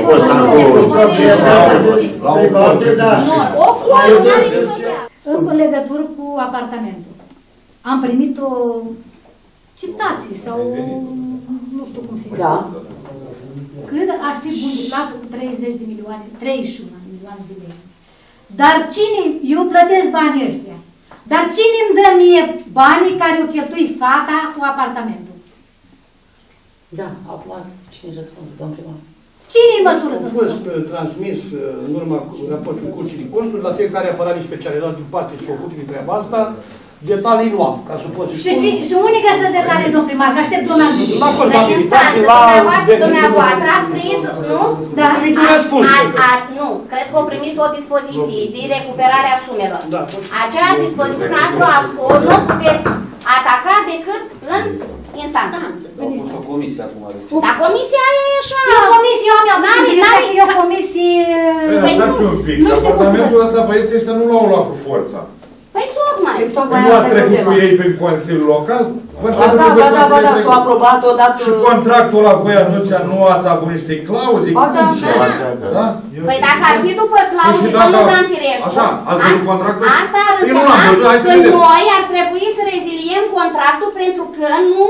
O coală nu are nicio treabă. În legătură cu apartamentul. Am primit o citație sau nu știu cum se zice. Cât aș fi bun de plată cu treizeci de milioane, treizeci și unu de milioane de lei. Dar cine, eu plătesc banii ăștia, dar cine îmi dă mie banii care o cheltui fata cu apartamentul? Da, acum cine răspunde, domn primar? Cine e măsură să-mi spun? A fost transmis în urma raportului Curții de Conturi la fiecare aparat de specializat din parte și făcut de treaba asta. Detalii nu am, ca să pot să spun. Și unii găsesc detalii, domn primar, că aștept domnul Andrei. La contabilitate, la... Dumneavoastră ați primit, nu? Da. Primit un răspuns. Nu, cred că au primit o dispoziție de recuperare a sumelor. Acea dispoziție noastră nu o puteți ataca decât în instanță. Comisia acum are. Dar comisia e așa... Eu comisie, eu am am eu comisie... Păi, stați un pic, apartamentul ăsta băieții ăștia nu l-au luat cu forța. Păi tocmai. Nu ați trecut cu ei prin Consiliul Local? Ba da, ba da, ba da, s-a aprobat odată... Și contractul la voi atunci nu ați avut niște clauze? Ba da, da. Păi dacă ar fi după clauze, domnul Zanfirescu... Așa, ați văzut contractul? Asta ar însemna că noi ar trebui să reziliem contractul pentru că nu...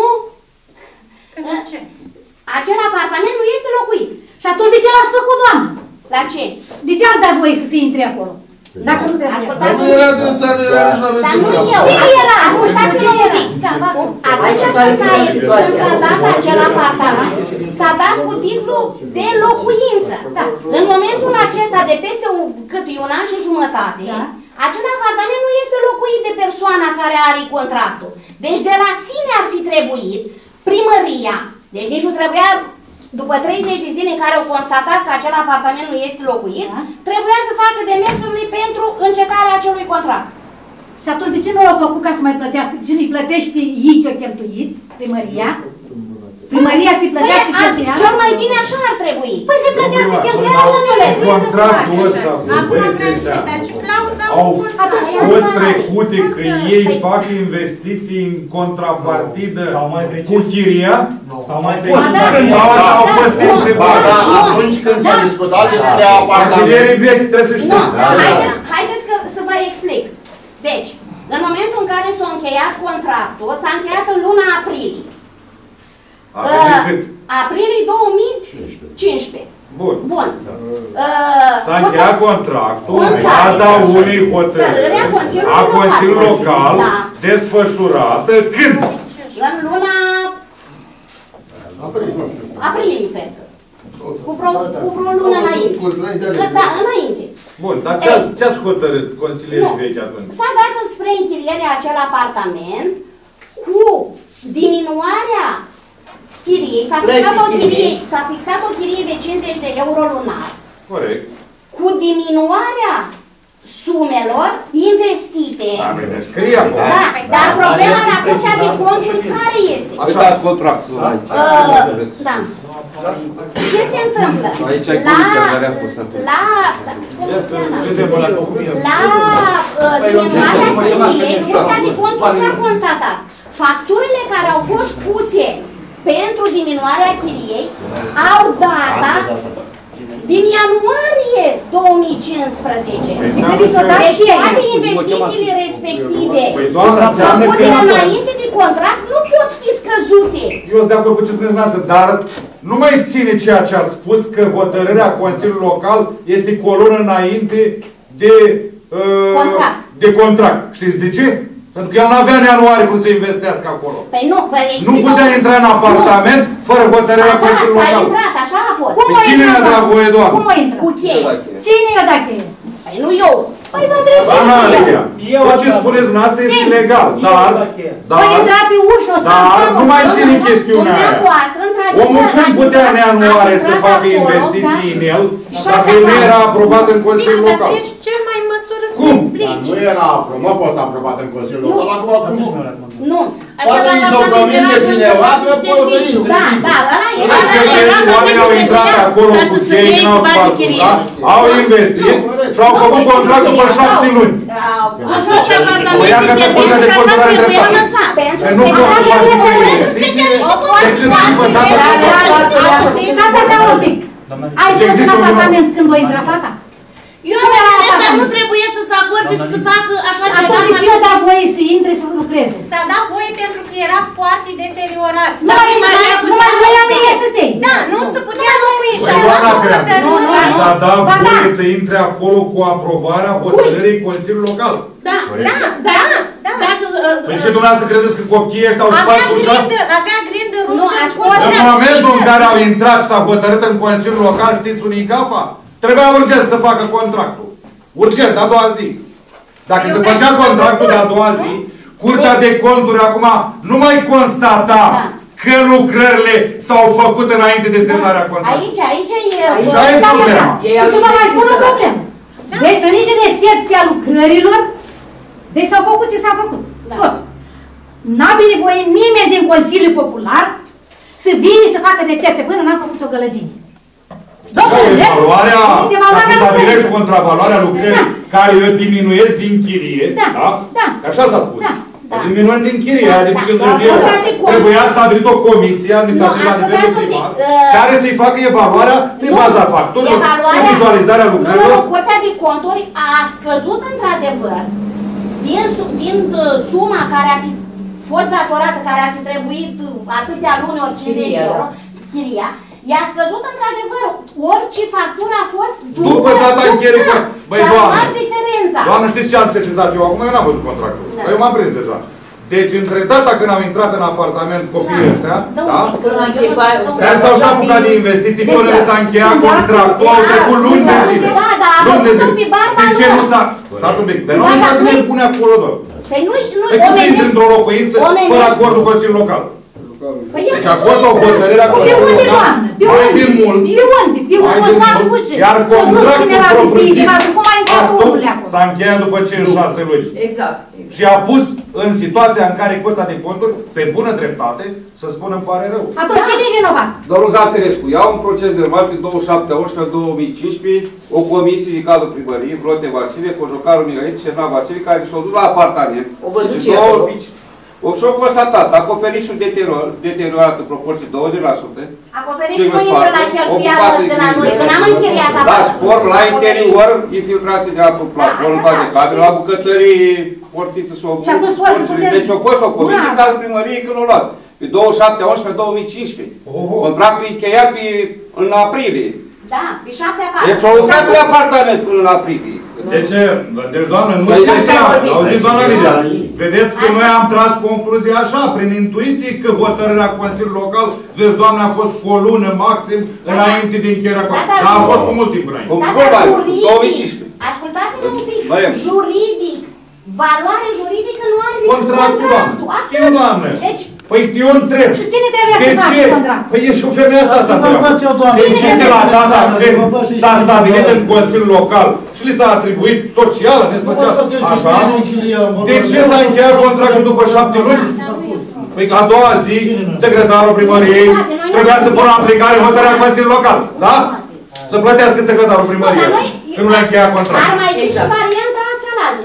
Acel apartament nu este locuit. Și atunci de ce l-ați făcut, doamnă? La ce? De ce ați dat voie să se intre acolo? Dacă nu trebuie. Dar nu era dânsa, nu era nici nu avem ce vreau. Cine era? Ascultați-mă un pic. Atunci când s-a dat acel apartament, s-a dat cu titlu de locuință. În momentul acesta, de peste cât un an și jumătate, acel apartament nu este locuit de persoana care are contractul. Deci de la sine ar fi trebuit primăria, deci nici nu trebuia, după treizeci de zile în care au constatat că acel apartament nu este locuit, da, trebuia să facă demersurile pentru încetarea acelui contract. Și atunci de ce nu l-au făcut ca să mai plătească? De ce nu-i plătește ei ce-o cheltuit, primăria? Primăria se plătească păi, cheltuială? Cel mai bine așa ar trebui. Păi se plătească cheltuială, domnule. Contractul ăsta cu băieții ăștia au fost trecute că ei fac investiții în contrapartidă cu chiria? Sau mai Sau au fost întrebate? Atunci când s-a discutat despre apartament... Consilierii vechi, trebuie să știți. Haideți să vă explic. Deci, în momentul în care s-a încheiat contractul, s-a încheiat în luna aprilie. Aprilie două mii cincisprezece. Bun. Bun. S-a încheiat contractul în baza unei hotărâri a Consiliului Local desfășurată când? În luna aprilie, cred că. Cu vreo, cu vreo lună înainte. Da, înainte. Bun, dar ce ați hotărât consilierii vechi atunci? S-a dat spre închiriere acel apartament cu diminuarea chiriei. S-a fixat, fixat o chirie de cincizeci de euro lunar. Corect. Cu diminuarea sumelor investite. Da, bine, scrie acolo. Da, dar problema la Curtea de Conturi care este? Așa ați contractul aici. Da. Ce se întâmplă? Aici e comisia care a fost atunci. La... La diminuarea chiriei, Curtea de Conturi tot ce a constatat. Facturile care au fost puse pentru diminuarea chiriei au data din ianuarie două mii cincisprezece. Deci toate investițiile respective făcute înainte de contract nu pot fi scăzute. Eu sunt de acord cu ce spuneți dumneavoastră, dar nu mai ține ceea ce ați spus că hotărârea Consiliului Local este cu o lună înainte de, uh, contract. de contract. Știți de ce? Pentru că el nu avea în ianuarie cum să investească acolo. Păi nu, vă explic. Nu putea intra în apartament nu. fără hotărârea Consiliului Local. S-a intrat, așa a fost. Cum Pe cine i-a dat voie, doamnă? Cum a intrat? Cu cheie. Cine i-a dat cheie? Păi nu eu. Păi vă întreb ce e. Tot ce spuneți dumneavoastră este ilegal, dar... Vă intra pe ușă, o să Dar nu mai ține chestiunea aia. Omul cum putea în ianuarie să facă investiții în el, dacă el nu era aprobat în Consiliul Local? Cel mai în măsură să Cum? explici. Nu era aprobat, nu a fost aprobat în Consiliul Local, acum cum? Nu. Poate îi s-o promite cineva că pot să intre. Da, da, ăla era. Oamenii au intrat acolo cu chei, n-au spart ușa, au investit și au făcut contract după șapte luni. Păi ia că pe contă de controlare de plată. Nu pot să fac investiții decât după data de contract. Stați așa un pic. Ai fost în apartament când o intra fata? Eu am înțeles, dar nu trebuie să se acorde și să facă așa ceva. Atunci cine a dat voie să intre să lucreze? S-a dat voie pentru că era foarte deteriorat. Nu mai voia nimeni să stea. Da, nu se putea locui. Păi doamna Crean, s-a dat voie să intre acolo cu aprobarea hotărârii Consiliului Local. Da, da, da, da. Păi ce dumneavoastră credeți că copiii ăștia au spart ușa? Avea grindă Nu, în momentul în care au intrat și s-a hotărât în Consiliul Local, știți unii gafa? Trebuia urgent să facă contractul. Urgent, a doua zi. Dacă se făcea contractul de a doua zi, Curtea de Conturi acum nu mai constata că lucrările s-au făcut înainte de semnarea contractului. Aici, aici e... Aici e problema. Și să vă mai spun o problemă. Deci, în nici recepția lucrărilor, deci s-au făcut ce s-a făcut. Tot. N-a binevoie nimeni din Consiliul Popular să vină să facă recepție până n-a făcut o gălăgie. Evaluarea, ca să stabilești contravaloarea lucrării care o diminuezi din chirie, da? Așa s-a spus. Diminuând din chirie, adică cincizeci de euro. Trebuia stabilit o comisie administrativă la nivelul primar, care să-i facă evaluarea pe baza facturilor, pe vizualizarea lucrărilor. Nu, Curtea de Conturi a scăzut într-adevăr din suma care ar fi fost datorată, care ar fi trebuit atâtea luni, ori cincizeci de euro, chiria, i-a scăzut într-adevăr orice factură a fost după, după data încheierii. Băi, doamne, diferența. Doamne, știți ce am sesizat eu acum? Eu n-am văzut contractul. Da. Eu m-am prins deja. Deci, între data când au intrat în apartament copiii ăștia, da? Care s-au și apucat de investiții, până s-a încheiat contractul, au trecut luni de zile. Luni de zile. De ce nu s-a... Stați un pic, dar nu s-a gândit pune acolo, doar. Păi nu... Păi cum să intri într-o locuință fără acordul Consiliului Local? Deci a fost o hotărâre a Consiliului Local. Mai din mult. De unde? De unde? O spartă ușă. Iar contractul propriu-zis acum s-a încheiat după cinci șase luni. Exact. Și a pus în situația în care Curtea de Conturi, pe bună dreptate, să spună îmi pare rău. Atunci cine e vinovat? Domnul Zanferescu, iau un proces normal pe douăzeci și șapte unsprezece două mii cincisprezece, o comisie din cadrul primăriei, Vlote Vasile, Cojocarul Mihaiță și Șerna Vasile, care s-au dus la apartament. O văzut ce O și-au constatat, acoperișul deteriorat în proporție douăzeci la sută. Acoperișul nu intră la cheltuială de la noi, că n-am închiriat apă. Da, spor la interior, infiltrație de apă plafon, de cabel, la bucătării, portiță sau sporțile. Deci a fost o comisie, dar primărie când o luat. Pe douăzeci și șapte unsprezece două mii cincisprezece. Contractul încheiat în aprilie. Da, pe șapte aprilie. Deci s-au lucrat la apartament până în aprilie. Deci, deci doamnă, nu este așa. Auziți, doamna Lidia, vedeți că noi am tras concluzia așa, prin intuiție, că hotărârea Consiliului Local, vezi, doamne, a fost cu o lună maxim înainte de încheierea contractului. Dar a fost cu mult timp înainte. Dar juridic, ascultați-mă un pic, juridic, valoare juridică nu are decât contractul. Știu, doamne. Păi eu întreb. Și cine trebuia să facă contractul? Păi e și o femeie asta asta treaba. Cine de la data când s-a stabilit în Consiliul Local și li s-a atribuit socială, nesocială, așa? De ce s-a încheiat contractul după șapte luni? Păi a doua zi, secretarul primăriei trebuia să pună în aplicare hotărârea Consiliului Local, da? Să plătească secretarul primăriei. Și nu le-a încheiat contractul. Ar mai fi și varianta asta la altă, ținând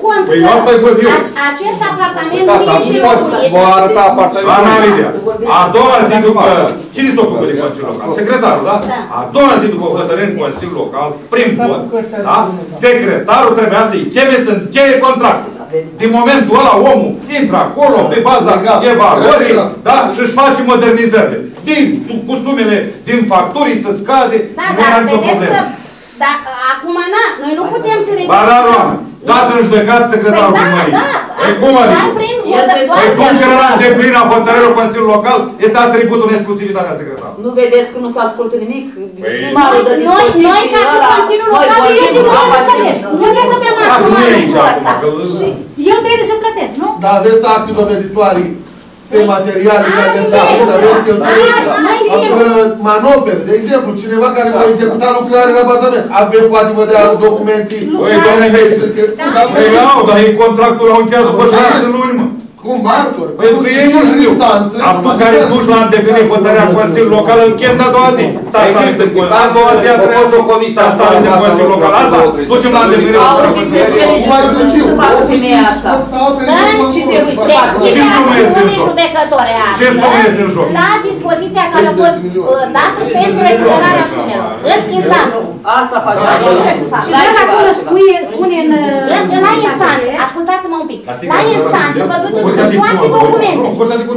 cont Păi că asta-i văd eu. a- acest apartament Da, nu dar e și nu poți locuit. vă arăta apartamentul. Ana Lidia, a doua zi după... Cine se ocupă de Consiliul Local? Secretarul, da? A doua zi după hotărâre în Consiliul Local, prin vot, da? Secretarul trebuia să-i cheme să încheie contractul. Din momentul ăla, omul intră acolo, pe baza evaluării, da? Și își face modernizările. Din, cu sumele din facturii să scade, Da, nu dar era nicio vedeți problemă. că da, acum, na, noi nu putem să Ba da, ridicăm. doamne, dați în judecat secretarul Păi da, primării. da, Păi cum adică? doar prin El trebuie să- Păi cum cererea de plină a hotărârilor Consiliului Local este atributul în exclusivitate a secretarului. Nu vedeți că nu se ascultă nimic? Păi- Primarul dă Noi, noi ca și ăla, Consiliul noi Local, vorbim eu ce vreau să vorba plătesc? de- Nu trebuie să fim Da, nu asumat e aici lucrul acum, ăsta. că... Eu trebuie să plătesc, nu? Dar aveți acte doveditoare pe materiale care le Am stabilit, aveți cheltuieli, Mai bine. manoperi, de exemplu, cineva care va executa lucrare în apartament. Avem, poate vă dea documente. Păi, doamne, Păi au, dar e contractul la încheiat după șase luni, mă. Cum marcori? Păi că ei nu știu. Dar tu care duci la îndeplinit hotărârea Consiliului Local, încheiem de a doua zi. S-a stabilit în Consiliul Local. A doua zi a treia zi s-a stabilit în Consiliul Local. Asta ducem la îndeplinit hotărârea Consiliului Local. Ce să facă femeia asta? Ce sumă este în joc? Ce sumă este în joc? La dispoziția care a fost uh, dată pentru recuperarea sumelor. În instanță. Asta face. Și dacă acolo spune, spune în... În- La instanță, ascultați-mă un pic. La instanță vă duceți cu toate documentele.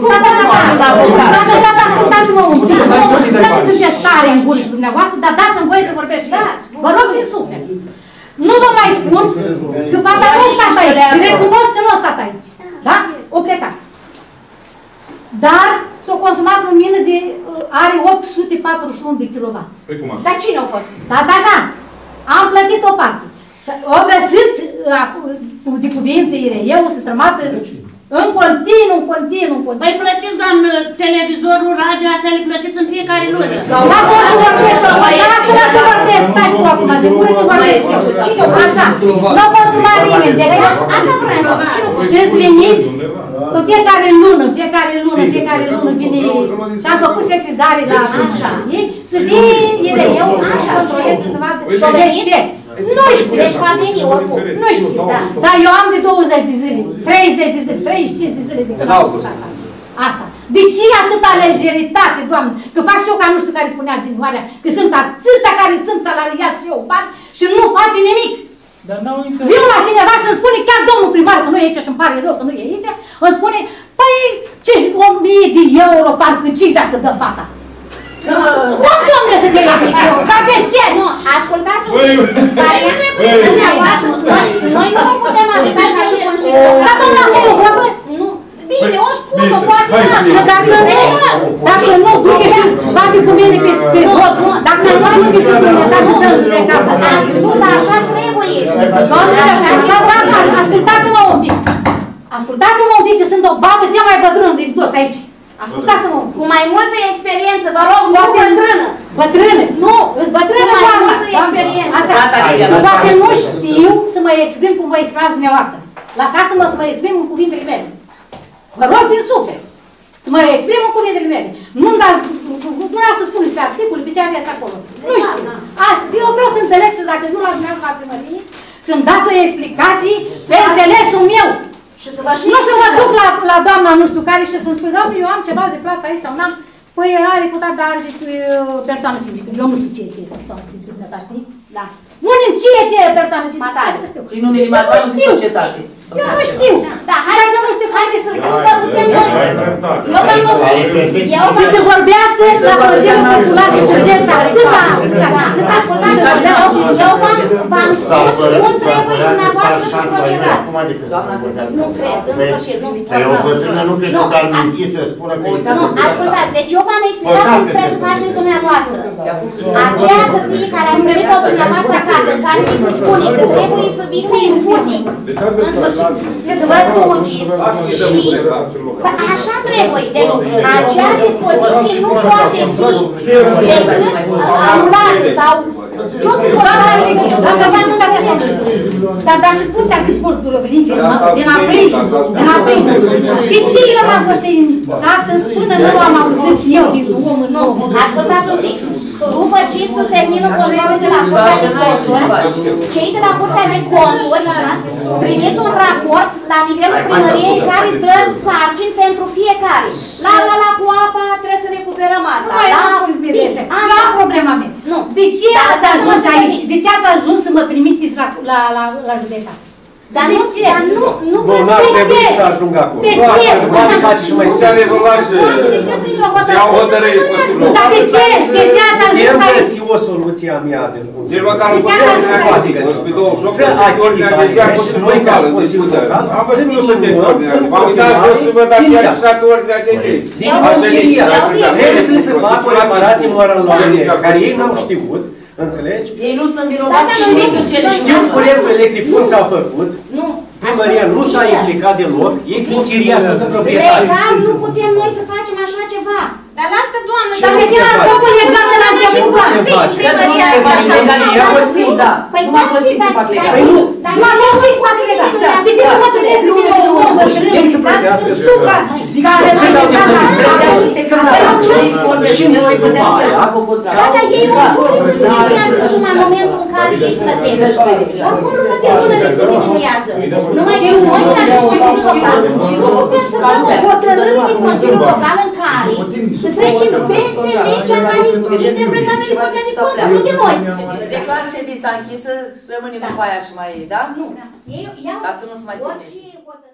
Ascultați-mă un pic, dacă sunteți tare în gură și dumneavoastră, dar dați-mi voie să vorbesc și eu. Vă rog din suflet. Nu vă mai spun că fata nu a stat aici. Și recunosc că nu a stat aici. Da? O plecat. Dar s-a consumat lumină de... are opt sute patruzeci și unu de kilowați. Păi cum așa? Dar cine a fost? Stați așa. Am plătit o parte. O găsit uh, de cuvință eu să trămată în continuu, în continuu, în continuu. Păi plătiți, doamnă, televizorul, radio, astea le plătiți în fiecare lună. Lasă-mă să vorbesc, lasă-mă să vorbesc, stai tu acum, de gură că vorbesc eu. Așa, nu o consuma nimeni, decât și îți veniți în fiecare lună, în fiecare lună, în fiecare lună vine și am făcut sesizare la așa, să vie eu să controlez să vadă de ce. Nu știu. Deci va veni oricum. Nu știu. Dar eu am de douăzeci de zile, treizeci de zile, treizeci și cinci de zile de când am făcut asta. Asta. Deci e atâta lejeritate, Doamne, că fac și eu ca nu știu care spunea din Oarea, că sunt atâția care sunt salariați și eu bani și nu face nimic. Viu la cineva și îmi spune, chiar domnul primar, că nu e aici și îmi pare rău că nu e aici, îmi spune, păi, ce o mie de euro parcă ci dacă dă fata. Cum, domnule, să dea eu de euro? Dar de ce? Nu, ascultați-o. Noi nu vă putem ajuta ca și Consiliul. Dar domnule, asta e o vorbă? Nu. Bine, o spus-o, poate Și dacă nu, dacă nu duce și face cu mine pe, pe vot, dacă nu duce și cu mine, dar și să-l judecată. Nu, dar așa trebuie. Doamne, ascultați-mă un pic. Ascultați-mă un pic, că sunt o babă cea mai bătrână din toți aici. Ascultați-mă un pic. Cu mai multă experiență, vă rog, nu bătrână. Bătrână? Nu. Îți bătrână, Cu mai doamnă. multă experiență. Așa. Și poate nu știu să mă exprim cum vă exprimați dumneavoastră. Lăsați-mă să mă exprim în cuvintele mele. Vă rog din suflet. Să mă exprim în cuvintele mele. Nu-mi dați, nu vreau să spuneți pe articol, pe ce aveți acolo. Nu știu. Așa, eu vreau să înțeleg și dacă nu la dumneavoastră la primărie, să-mi dați o explicație pe înțelesul meu. Și să vă și nu să mă duc la, la doamna nu știu care și să-mi spui, doamne, eu am ceva de plată aici sau n-am. Păi are putat, dar are persoană fizică. Eu nu știu ce e ce e persoană fizică, da, știi? Da. Spune-mi ce e ce e persoană fizică. Matale. Prin numele matale din societate. Eu nu știu. Da, haideți să nu știu, haideți să nu vă putem noi. Eu mai mă... Eu Să se vorbească la Consiliul Popular de Județa. Țâța, țâța, țâța, ascultați-mă. Eu v-am spus cum trebuie dumneavoastră să procedați. Nu cred, în sfârșit, nu. Păi o bătrână nu cred că ar minți să spună că există. Nu, ascultați, deci eu v-am explicat cum trebuie să faceți dumneavoastră. Aceea hârtie care ați primit-o dumneavoastră acasă, în care vi se spune că trebuie să vi se impute, în sfârșit, vă duceți și... Așa trebuie, deci acea dispoziție nu poate fi decât anulată sau... Ce-o să Dar dacă curtea de corturi a venit din april, din april, de ce el a fost înțată până nu am auzit eu din omul nou? Ascultați un pic. după ce se termină controlul de la Curtea de Conturi, cei de la Curtea de Conturi trimit un raport la nivelul primăriei care dă sarcini pentru fiecare. La la la cu apa trebuie să recuperăm asta. Nu mai răspuns bine, este. Ia problema mea. De ce ați ajuns aici? De ce ați ajuns să mă trimiteți la, la, la, la judecat? Dar de nu, ce? dar nu, nu vă vă de ce? să ajung acolo. De ce? Se a rezolvat și se iau hotărâri posibil. Dar de ce? De ce ați ajuns Putem aici? găsi o soluție a mea de lucru. Deci măcar nu putem să ne găsim. Pe douăzeci și opt, să pe ordinea de zi a Consiliului Local în discutare. Am văzut că nu sunteți pe ordinea de zi. M-am uitat jos să văd dacă i-a fixat ordinea de zi. Din chiria, trebuie să le se facă o reparație morală, care ei n-au știut. Înțelegi? Ei nu sunt vinovați și nimic ce le știu curentul electric cum s-a făcut. Nu. Primăria nu s-a implicat deloc, ei sunt chiriași, nu sunt proprietari. Legal nu putem noi să facem așa ceva. Dar lasă, doamnă, dar de ce ați făcut legal de la început? Primăria să faci legal, nu a fost da. Nu a fost să fac legal. Păi nu, nu a fost să fac legal. De ce să mă trăiesc lumea de om, bătrân, explicat, tu ca reprezentant și noi după aia, da, dar ei oricum se diminuează suma în momentul în care ei plătesc. Oricum lună de lună se diminuează. Numai că noi, ca și Consiliul Local, nu putem să dăm o hotărâre din Consiliul Local în care să trecem peste legea care interpretată de Curtea de Conturi, nu de noi. Declar ședința închisă, rămânem după aia și mai, da? Nu. Ei iau ca să nu se mai termine. orice hotărâre.